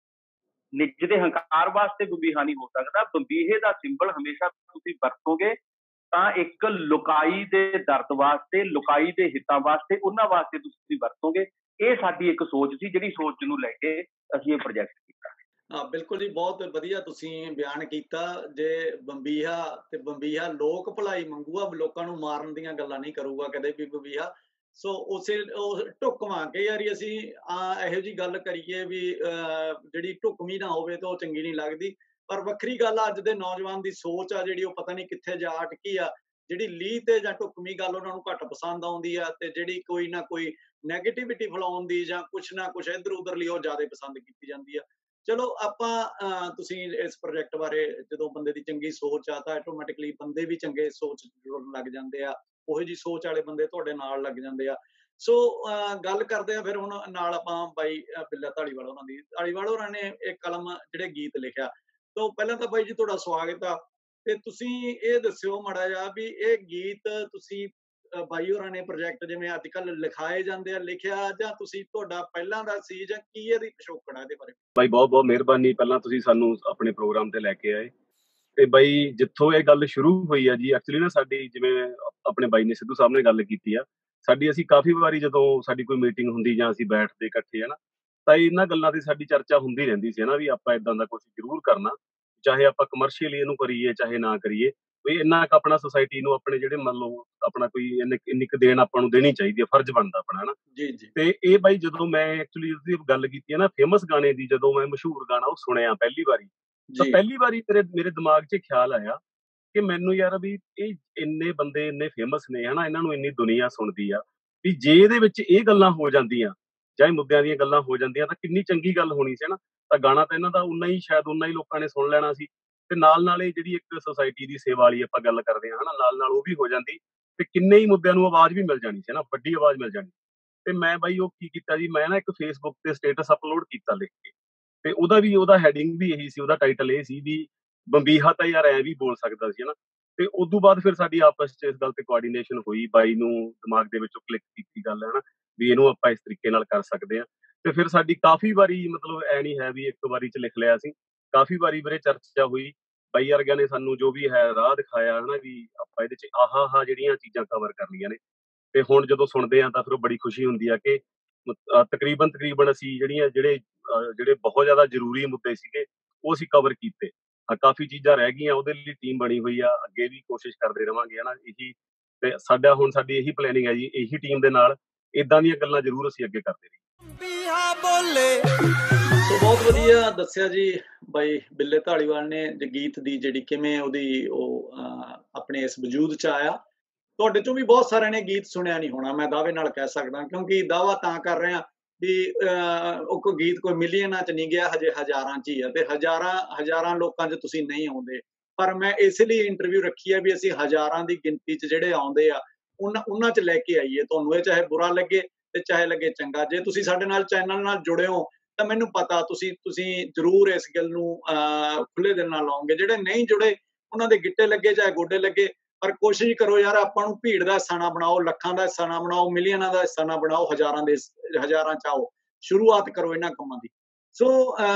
ਨਿੱਜ ਦੇ ਹੰਕਾਰ ਵਾਸਤੇ ਬੰਬੀਹਾ ਨਹੀਂ ਹੋ ਸਕਦਾ। ਬੰਬੀਹੇ ਦਾ ਸਿੰਬਲ ਹਮੇਸ਼ਾ ਤੁਸੀਂ ਵਰਤੋਗੇ ਤਾਂ ਇੱਕ ਲੁਕਾਈ ਦੇ ਦਰਦ ਵਾਸਤੇ, ਲੁਕਾਈ ਦੇ ਹਿੱਤਾਂ ਵਾਸਤੇ, ਉਹਨਾਂ ਵਾਸਤੇ ਤੁਸੀਂ ਵਰਤੋਗੇ। ਇਹ ਸਾਡੀ ਇੱਕ ਸੋਚ ਸੀ, ਜਿਹੜੀ ਸੋਚ ਨੂੰ ਲੈ ਕੇ ਅਸੀਂ ਇਹ ਪ੍ਰੋਜੈਕਟ ਕੀਤਾ। ਹਾਂ ਬਿਲਕੁਲ ਜੀ, ਬਹੁਤ ਵਧੀਆ ਤੁਸੀਂ ਬਿਆਨ ਕੀਤਾ। ਜੇ ਬੰਬੀਹਾ ਤੇ ਬੰਬੀਹਾ ਲੋਕ ਭਲਾਈ ਮੰਗੂਗਾ, ਲੋਕਾਂ ਨੂੰ ਮਾਰਨ ਦੀਆਂ ਗੱਲਾਂ ਨਹੀਂ ਕਰੂਗਾ ਕਦੇ ਵੀ ਬੰਬੀਹਾ। ਸੋ ਉਸੇ ਉਹ ਢੁੱਕਵਾਂ ਕੇ ਯਾਰੀ ਅਸੀਂ ਆ ਇਹੋ ਜਿਹੀ ਗੱਲ ਕਰੀਏ ਵੀ ਜਿਹੜੀ ਢੁੱਕਵੀਂ ਨਾ ਹੋਵੇ ਤਾਂ ਉਹ ਚੰਗੀ ਨਹੀਂ ਲੱਗਦੀ। ਪਰ ਵੱਖਰੀ ਗੱਲ ਅੱਜ ਦੇ ਨੌਜਵਾਨ ਦੀ ਸੋਚ ਆ ਜਿਹੜੀ, ਉਹ ਪਤਾ ਨਹੀਂ ਕਿੱਥੇ ਜਾ ਅਟਕੀ ਆ। ਜਿਹੜੀ ਲੀਹ ਤੇ ਜਾਂ ਢੁੱਕਵੀਂ ਗੱਲ ਉਹਨਾਂ ਨੂੰ ਘੱਟ ਪਸੰਦ ਆਉਂਦੀ ਆ, ਤੇ ਜਿਹੜੀ ਕੋਈ ਨਾ ਕੋਈ ਨੈਗੇਟਿਵਿਟੀ ਫੈਲਾਉਣ ਦੀ ਜਾਂ ਕੁਛ ਨਾ ਕੁਛ ਇੱਧਰ ਉੱਧਰ ਲਈ ਉਹ ਜ਼ਿਆਦਾ ਪਸੰਦ ਕੀਤੀ ਜਾਂਦੀ ਆ। ਚਲੋ ਆਪਾਂ ਤੁਸੀਂ ਇਸ ਪ੍ਰੋਜੈਕਟ ਬਾਰੇ, ਜਦੋਂ ਬੰਦੇ ਦੀ ਚੰਗੀ ਸੋਚ ਆ ਤਾਂ ਆਟੋਮੈਟਿਕਲੀ ਬੰਦੇ ਵੀ ਚੰਗੇ ਸੋਚ ਜੁੜਨ ਲੱਗ ਜਾਂਦੇ ਆ, ਉਹੋ ਜਿਹੀ ਸੋਚ ਵਾਲੇ ਬੰਦੇ ਤੁਹਾਡੇ ਨਾਲ ਲੱਗ ਜਾਂਦੇ ਆ। ਸੋ ਗੱਲ ਕਰਦੇ ਆ ਫਿਰ ਹੁਣ ਨਾਲ ਆਪਾਂ ਬਾਈ ਬਿੱਲਾ ਧਾਲੀਵਾਲ ਉਹਨਾਂ ਦੀ। ਧਾਲੀਵਾਲ ਹੋਰਾਂ ਨੇ ਇੱਕ ਕਲਮ ਜਿਹੜੇ ਗੀਤ ਲਿਖਿਆ, ਤੋਂ ਪਹਿਲਾਂ ਤਾਂ ਬਾਈ ਜੀ ਤੁਹਾਡਾ ਸਵਾਗਤ ਆ। ਤੇ ਤੁਸੀਂ ਇਹ ਦੱਸਿਓ ਮਾੜਾ ਜਿਹਾ ਵੀ ਇਹ ਗੀਤ ਤੁਸੀਂ ਬਾਈ ਹੋਰਾਂ ਨੇ ਪ੍ਰੋਜੈਕਟ ਜਿਵੇਂ ਅੱਜ ਕੱਲ੍ਹ ਲਿਖਾਏ ਜਾਂਦੇ ਆ, ਲਿਖਿਆ ਜਾਂ ਤੁਸੀਂ ਤੁਹਾਡਾ ਪਹਿਲਾਂ ਦਾ ਸੀ, ਜਾਂ ਕੀ ਇਹਦੀ ਪਿਛੋਕੜ ਆ ਇਹਦੇ ਬਾਰੇ? ਬਾਈ ਬਹੁਤ ਬਹੁਤ ਮਿਹਰਬਾਨੀ, ਪਹਿਲਾਂ ਤੁਸੀਂ ਸਾਨੂੰ ਆਪਣੇ ਪ੍ਰੋਗਰਾਮ ਤੇ ਲੈ ਕੇ ਆਏ। ਤੇ ਬਾਈ ਜਿੱਥੋਂ ਇਹ ਗੱਲ ਸ਼ੁਰੂ ਹੋਈ ਆ ਜੀ, ਐਕਚੁਅਲੀ ਨਾ ਸਾਡੀ, ਜਿਵੇਂ ਆਪਣੇ ਬਾਈ ਨੇ ਸਿੱਧੂ ਸਾਹਿਬ ਨੇ ਗੱਲ ਕੀਤੀ ਆ, ਸਾਡੀ ਅਸੀਂ ਕਾਫੀ ਵਾਰੀ ਜਦੋਂ ਸਾਡੀ ਕੋਈ ਮੀਟਿੰਗ ਹੁੰਦੀ ਜਾਂ ਅਸੀਂ ਬੈਠਦੇ ਇਕੱਠੇ ਹੈ ਨਾ, ਤਾਂ ਇਹਨਾਂ ਗੱਲਾਂ ਦੀ ਸਾਡੀ ਚਰਚਾ ਹੁੰਦੀ ਰਹਿੰਦੀ ਸੀ ਨਾ, ਵੀ ਆਪਾਂ ਇਦਾਂ ਦਾ ਕੁਛ ਜ਼ਰੂਰ ਕਰਨਾ, ਚਾਹੇ ਆਪਾਂ ਕਮਰਸ਼ੀਅਲੀ ਇਹਨੂੰ ਕਰੀਏ ਚਾਹੇ ਨਾ ਕਰੀਏ, ਵੀ ਇੰਨਾ ਕੁ ਆਪਣਾ ਸੁਸਾਇਟੀ ਨੂੰ ਆਪਣੇ ਜਿਹੜੇ ਮੰਨ ਲਓ ਆਪਣਾ ਕੋਈ ਇੰਨੀ ਕੁ ਦੇਣ ਆਪਾਂ ਨੂੰ ਦੇਣੀ ਚਾਹੀਦੀ ਹੈ, ਫਰਜ਼ ਬਣਦਾ ਆਪਣਾ ਹਨਾ। ਜੀ ਜੀ। ਤੇ ਇਹ ਬਾਈ ਜਦੋਂ ਮੈਂ ਐਕਚੁਅਲੀ ਉਹਦੀ ਗੱਲ ਕੀਤੀ ਹੈ ਨਾ ਫੇਮਸ ਗਾਣੇ ਦੀ, ਜਦੋਂ ਮੈਂ ਮਸ਼ਹੂਰ ਗਾਣਾ ਉਹ ਸੁਣਿਆ ਪਹਿਲੀ ਵਾਰੀ, ਤਾਂ ਪਹਿਲੀ ਵਾਰੀ ਮੇਰੇ ਮੇਰੇ ਦਿਮਾਗ 'ਚ ਖਿਆਲ ਆਇਆ ਕਿ ਮੈਨੂੰ ਯਾਰ ਵੀ ਇਹ ਇੰਨੇ ਬੰਦੇ ਇੰਨੇ ਫੇਮਸ ਨੇ ਹਨਾ, ਇਹਨਾਂ ਨੂੰ ਇੰਨੀ ਦੁਨੀਆ ਸੁਣਦੀ ਆ, ਵੀ ਜੇ ਇਹਦੇ ਵਿੱਚ ਇਹ ਗੱਲਾਂ ਹੋ ਜਾਂਦੀਆਂ ਜਾਂ ਇਹ ਮੁੱਦਿਆਂ ਦੀਆਂ ਗੱਲਾਂ ਹੋ ਜਾਂਦੀਆਂ ਤਾਂ ਕਿੰਨੀ ਚੰਗੀ ਗੱਲ ਹੋਣੀ ਸੀ ਨਾ। ਤਾਂ ਗਾਣਾ ਤਾਂ ਇਹਨਾਂ ਦਾ ਉਨਾ ਹੀ, ਸ਼ਾਇਦ ਉਨਾ ਹੀ ਲੋਕਾਂ ਨੇ ਸੁਣ ਲੈਣਾ ਸੀ, ਤੇ ਨਾਲ ਨਾਲ ਇਹ ਜਿਹੜੀ ਇੱਕ ਸੁਸਾਇਟੀ ਦੀ ਸੇਵਾ ਵਾਲੀ ਆਪਾਂ ਗੱਲ ਕਰਦੇ ਹਾਂ ਹਨਾ, ਨਾਲ ਨਾਲ ਉਹ ਵੀ ਹੋ ਜਾਂਦੀ, ਤੇ ਕਿੰਨੇ ਹੀ ਮੁੱਦਿਆਂ ਨੂੰ ਆਵਾਜ਼ ਵੀ ਮਿਲ ਜਾਣੀ ਸੀ ਨਾ, ਵੱਡੀ ਆਵਾਜ਼ ਮਿਲ ਜਾਣੀ। ਤੇ ਮੈਂ ਬਾਈ ਉਹ ਕੀ ਕੀਤਾ ਜੀ, ਮੈਂ ਨਾ ਇੱਕ ਫੇਸਬੁੱਕ ਤੇ ਸਟੇਟਸ ਅਪਲੋਡ ਕੀਤਾ ਲਿਖ ਕੇ, ਤੇ ਉਹਦਾ ਵੀ ਉਹਦਾ ਹੈਡਿੰਗ ਵੀ ਇਹੀ ਸੀ, ਉਹਦਾ ਟਾਈਟਲ ਇਹ ਸੀ ਵੀ ਬੰਬੀਹਾ ਤਾਂ ਯਾਰ ਐ ਵੀ ਬੋਲ ਸਕਦਾ ਸੀ ਹਨਾ। ਤੇ ਉਦੋਂ ਬਾਅਦ ਫਿਰ ਸਾਡੀ ਆਪਸ 'ਚ ਇਸ ਗੱਲ ਤੇ ਕੋਆਰਡੀਨੇਸ਼ਨ ਹੋਈ, ਬਾਈ ਨੂੰ ਦਿਮਾਗ ਦੇ ਵਿੱਚੋਂ ਕਲਿੱਕ ਕੀਤੀ ਗੱਲ ਹਨਾ, ਵੀ ਇਹਨੂੰ ਆਪਾਂ ਇਸ ਤਰੀਕੇ ਨਾਲ ਕਰ ਸਕਦੇ ਹਾਂ। ਤੇ ਫਿਰ ਸਾਡੀ ਕਾਫੀ ਵਾਰੀ, ਮਤਲਬ ਐ ਨਹੀਂ ਹੈ ਵੀ ਇੱਕ ਵਾਰੀ 'ਚ ਲਿਖ ਲਿਆ ਸੀ, ਕਾਫੀ ਵਾਰੀ ਵੀਰੇ ਚਰਚਾ ਹੋਈ। ਬਾਈ ਵਰਗਿਆਂ ਨੇ ਸਾਨੂੰ ਜੋ ਵੀ ਹੈ ਰਾਹ ਦਿਖਾਇਆ ਹਨਾ, ਵੀ ਆਪਾਂ ਇਹਦੇ 'ਚ ਆਹ ਆਹ ਜਿਹੜੀਆਂ ਚੀਜ਼ਾਂ ਕਵਰ ਕਰਨੀਆਂ ਨੇ। ਤੇ ਹੁਣ ਜਦੋਂ ਸੁਣਦੇ ਹਾਂ ਤਾਂ ਫਿਰ ਬੜੀ ਖੁਸ਼ੀ ਹੁੰਦੀ ਆ ਕਿ ਤਕਰੀਬਨ ਤਕਰੀਬਨ ਅਸੀਂ ਜਿਹੜੀਆਂ ਜਿਹੜੇ ਜਿਹੜੇ ਬਹੁਤ ਜ਼ਿਆਦਾ ਜ਼ਰੂਰੀ ਮੁੱਦੇ ਸੀਗੇ ਉਹ ਅਸੀਂ ਕਵਰ ਕੀਤੇ। ਕਾਫੀ ਚੀਜ਼ਾਂ ਰਹਿ ਗਈਆਂ, ਉਹਦੇ ਲਈ ਟੀਮ ਬਣੀ ਹੋਈ ਆ, ਅੱਗੇ ਵੀ ਕੋਸ਼ਿਸ਼ ਕਰਦੇ ਰਵਾਂਗੇ ਹਨਾ। ਇਹੀ ਤੇ ਸਾਡਾ ਹੁਣ ਸਾਡੀ ਇਹੀ ਪਲੈਨਿੰਗ ਹੈ ਜੀ, ਇਹੀ ਟੀਮ ਦੇ ਨਾਲ ਏਦਾਂ ਦੀਆਂ ਗੱਲਾਂ ਜ਼ਰੂਰ ਅਸੀਂ ਅੱਗੇ ਕਰਦੇ ਰਹੀਏ। ਸੋ ਬਹੁਤ ਵਧੀਆ ਦੱਸਿਆ ਜੀ ਬਾਈ ਬਿੱਲੇ ਧਾਲੀਵਾਲ ਨੇ ਜਗੀਤ ਦੀ ਜਿਹੜੀ ਕਿਵੇਂ ਉਹਦੀ ਉਹ ਆਪਣੇ ਇਸ ਵਜੂਦ ਚ ਆਇਆ। ਤੁਹਾਡੇ ਚੋਂ ਵੀ ਬਹੁਤ ਸਾਰਿਆਂ ਨੇ ਗੀਤ ਸੁਣਿਆ ਨਹੀਂ ਹੋਣਾ, ਮੈਂ ਦਾਅਵੇ ਨਾਲ ਕਹਿ ਸਕਦਾ, ਕਿਉਂਕਿ ਦਾਅਵਾ ਤਾਂ ਕਰ ਰਿਹਾ ਵੀ ਉਹ ਕੋਈ ਗੀਤ ਕੋਈ ਮਿਲੀਅਨਾਂ ਚ ਨਹੀਂ ਗਿਆ, ਹਜੇ ਹਜ਼ਾਰਾਂ ਚ ਹੀ ਆ, ਤੇ ਹਜ਼ਾਰਾਂ ਹਜ਼ਾਰਾਂ ਲੋਕਾਂ ਚ ਤੁਸੀਂ ਨਹੀਂ ਆਉਂਦੇ। ਪਰ ਮੈਂ ਇਸ ਲਈ ਇੰਟਰਵਿਊ ਰੱਖੀ ਹੈ ਵੀ ਅਸੀਂ ਹਜ਼ਾਰਾਂ ਦੀ ਗਿਣਤੀ ਚ ਜਿਹੜੇ ਆਉਂਦੇ ਆ ਉਹਨਾਂ ਉਹਨਾਂ ਚ ਲੈ ਕੇ ਆਈਏ। ਤੁਹਾਨੂੰ ਇਹ ਚਾਹੇ ਬੁਰਾ ਲੱਗੇ ਤੇ ਚਾਹੇ ਲੱਗੇ ਚੰਗਾ। ਜੇ ਤੁਸੀਂ ਸਾਡੇ ਨਾਲ ਚੈਨਲ ਨਾਲ ਜੁੜੇ ਹੋ ਤਾਂ ਮੈਨੂੰ ਪਤਾ ਤੁਸੀਂ ਤੁਸੀਂ ਜ਼ਰੂਰ ਇਸ ਗੱਲ ਨੂੰ ਅਹ ਖੁੱਲੇ ਦਿਲ ਨਾਲ ਲਾਓਗੇ। ਜਿਹੜੇ ਨਹੀਂ ਜੁੜੇ ਉਹਨਾਂ ਦੇ ਗਿੱਟੇ ਲੱਗੇ ਚਾਹੇ ਗੋਡੇ ਲੱਗੇ, ਪਰ ਕੋਸ਼ਿਸ਼ ਕਰੋ ਯਾਰ ਆਪਾਂ ਨੂੰ ਭੀੜ ਦਾ ਹਿੱਸਾ ਨਾ ਬਣਾਓ, ਲੱਖਾਂ ਦਾ ਹਿੱਸਾ ਨਾ ਬਣਾਓ, ਮਿਲੀਅਨਾਂ ਦਾ ਹਿੱਸਾ ਨਾ ਬਣਾਓ, ਹਜ਼ਾਰਾਂ ਦੇ ਹਜ਼ਾਰਾਂ ਚ ਆਓ। ਸ਼ੁਰੂਆਤ ਕਰੋ ਇਹਨਾਂ ਕੰਮਾਂ ਦੀ। ਸੋ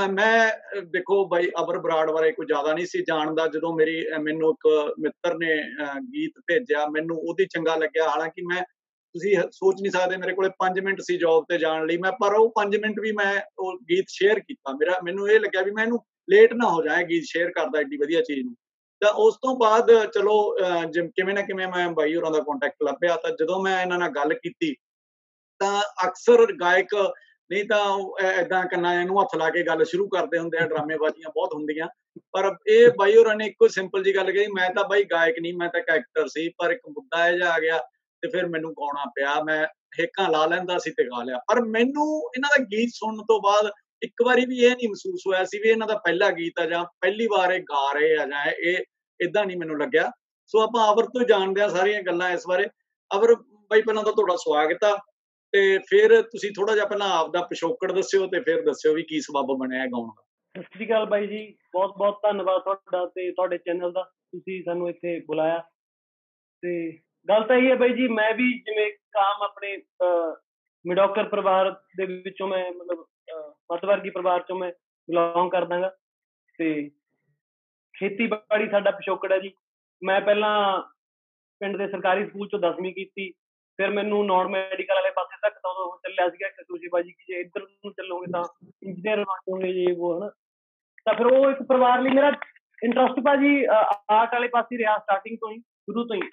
ਮੈਂ ਦੇਖੋ ਬਾਈ ਅਬਰ ਬਰਾੜ ਬਾਰੇ ਕੋਈ ਜ਼ਿਆਦਾ ਨਹੀਂ ਸੀ ਜਾਣਦਾ। ਜਦੋਂ ਮੇਰੀ ਮੈਨੂੰ ਇੱਕ ਮਿੱਤਰ ਨੇ ਗੀਤ ਭੇਜਿਆ ਮੈਨੂੰ ਉਹਦੀ ਚੰਗਾ ਲੱਗਿਆ। ਹਾਲਾਂਕਿ ਮੈਂ ਤੁਸੀਂ ਸੋਚ ਨਹੀਂ ਸਕਦੇ ਮੇਰੇ ਕੋਲੇ ਪੰਜ ਮਿੰਟ ਸੀ ਜੌਬ ਤੇ ਜਾਣ ਲਈ, ਮੈਂ ਪਰ ਉਹ ਪੰਜ ਮਿੰਟ ਵੀ ਮੈਂ ਉਹ ਗੀਤ ਸ਼ੇਅਰ ਕੀਤਾ। ਮੇਰਾ ਮੈਨੂੰ ਇਹ ਲੱਗਿਆ ਵੀ ਮੈਂ ਇਹਨੂੰ ਲੇਟ ਨਾ ਹੋ ਜਾਏ ਗੀਤ ਸ਼ੇਅਰ ਕਰਦਾ ਏਡੀ ਵਧੀਆ ਚੀਜ਼ ਨੂੰ। ਤਾਂ ਉਸ ਤੋਂ ਬਾਅਦ ਚਲੋ ਕਿਵੇਂ ਨਾ ਕਿਵੇਂ ਮੈਂ ਬਾਈ ਹੋਰਾਂ ਦਾ ਕੰਟੈਕਟ ਲੱਭਿਆ। ਤਾਂ ਜਦੋਂ ਮੈਂ ਇਹਨਾਂ ਨਾਲ ਗੱਲ ਕੀਤੀ ਤਾਂ ਅਕਸਰ ਗਾਇਕ ਨਹੀਂ ਤਾਂ ਏਦਾਂ ਕੰਨਾਂ ਨੂੰ ਹੱਥ ਲਾ ਕੇ ਗੱਲ ਸ਼ੁਰੂ ਕਰਦੇ ਹੁੰਦੇ ਆ, ਡਰਾਮੇਬਾਜ਼ੀਆਂ ਬਹੁਤ ਹੁੰਦੀਆਂ। ਪਰ ਇਹ ਬਾਈ ਹੋਰਾਂ ਨੇ ਇੱਕੋ ਸਿੰਪਲ ਜੀ ਗੱਲ ਕਹੀ, ਮੈਂ ਤਾਂ ਬਾਈ ਗਾਇਕ ਨਹੀਂ, ਮੈਂ ਤਾਂ ਇੱਕ ਐਕਟਰ ਸੀ, ਪਰ ਇੱਕ ਮੁੱਦਾ ਇਹ ਜਿਹਾ ਆ ਗਿਆ ਤੇ ਫਿਰ ਮੈਨੂੰ ਗਾਉਣਾ ਪਿਆ। ਮੈਂ ਹੇਕਾਂ ਲਾ ਲੈਂਦਾ ਸੀ ਤੇ ਗਾ ਲਿਆ। ਪਰ ਮੈਨੂੰ ਇਹਨਾਂ ਦਾ ਗੀਤ ਸੁਣਨ ਤੋਂ ਬਾਅਦ ਇੱਕ ਵਾਰੀ ਵੀ ਇਹ ਨਹੀਂ ਮਹਿਸੂਸ ਹੋਇਆ ਸੀ ਵੀ ਇਹਨਾਂ ਦਾ ਪਹਿਲਾ ਗੀਤ ਆ ਜਾਂ ਪਹਿਲੀ ਵਾਰ ਇਹ ਗਾ ਰਹੇ ਆ ਜਾਂ ਇਹ ਏਦਾਂ ਨਹੀਂ ਮੈਨੂੰ ਲੱਗਿਆ। ਸੋ ਆਪਾਂ ਅਵਰ ਤੋਂ ਜਾਣਦੇ ਆ ਸਾਰੀਆਂ ਗੱਲਾਂ ਇਸ ਬਾਰੇ। ਅਵਰ ਬਾਈ ਪਹਿਲਾਂ ਤਾਂ ਤੁਹਾਡਾ ਸਵਾਗਤ ਆ, ਤੇ ਫਿਰ ਤੁਸੀਂ ਥੋੜਾ ਜਿਹਾ ਪਹਿਲਾਂ ਆਪ ਦਾ ਪਿਛੋਕੜ ਦੱਸਿਓ ਤੇ ਫਿਰ ਦੱਸਿਓ ਵੀ ਕੀ ਸਬੱਬ ਬਣਿਆ ਗਾਉਣ ਦਾ। ਸਤਿ ਸ੍ਰੀ ਅਕਾਲ ਬਾਈ ਜੀ, ਬਹੁਤ ਬਹੁਤ ਧੰਨਵਾਦ ਤੁਹਾਡਾ ਤੇ ਤੁਹਾਡੇ ਚੈਨਲ ਦਾ, ਤੁਸੀਂ ਸਾਨੂੰ ਇੱਥੇ ਬੁਲਾਇਆ। ਤੇ ਗੱਲ ਤਾਂ ਇਹ ਹੈ ਬਾਈ ਜੀ, ਮੈਂ ਵੀ ਜਿਵੇਂ ਕਾਮ ਆਪਣੇ ਮਿਡੋਕਰ ਪਰਿਵਾਰ ਦੇ ਵਿੱਚੋਂ, ਮੈਂ ਮਤਲਬ ਮੱਧ ਵਰਗੀ ਪਰਿਵਾਰ ਚੋਂ ਮੈਂ ਬਿਲੋਂਗ ਕਰਦਾਗਾ ਤੇ ਖੇਤੀਬਾੜੀ ਸਾਡਾ ਪਿਛੋਕੜ ਹੈ ਜੀ। ਮੈਂ ਪਹਿਲਾਂ ਪਿੰਡ ਦੇ ਸਰਕਾਰੀ ਸਕੂਲ ਚੋਂ ਦਸਵੀਂ ਕੀਤੀ, ਫਿਰ ਮੈਨੂੰ ਨਾਨ ਮੈਡੀਕਲ ਵਾਲੇ ਪਾਸੇ ਤੱਕ ਤਾਂ ਉਦੋਂ ਚੱਲਿਆ ਸੀਗਾ ਕਿ ਤੁਸੀਂ ਬਾਜੀ ਕਿ ਜੇ ਇੱਧਰ ਨੂੰ ਚੱਲੋਗੇ ਤਾਂ ਇੰਜੀਨੀਅਰ ਬਣੋਗੇ ਜੇ ਉਹ ਹਨਾ। ਤਾਂ ਫਿਰ ਉਹ ਇੱਕ ਪਰਿਵਾਰ ਲਈ ਮੇਰਾ ਇੰਟਰਸਟ ਭਾਜੀ ਆਰਟ ਵਾਲੇ ਪਾਸੇ ਰਿਹਾ ਸਟਾਰਟਿੰਗ ਤੋਂ ਹੀ, ਸ਼ੁਰੂ ਤੋਂ ਹੀ।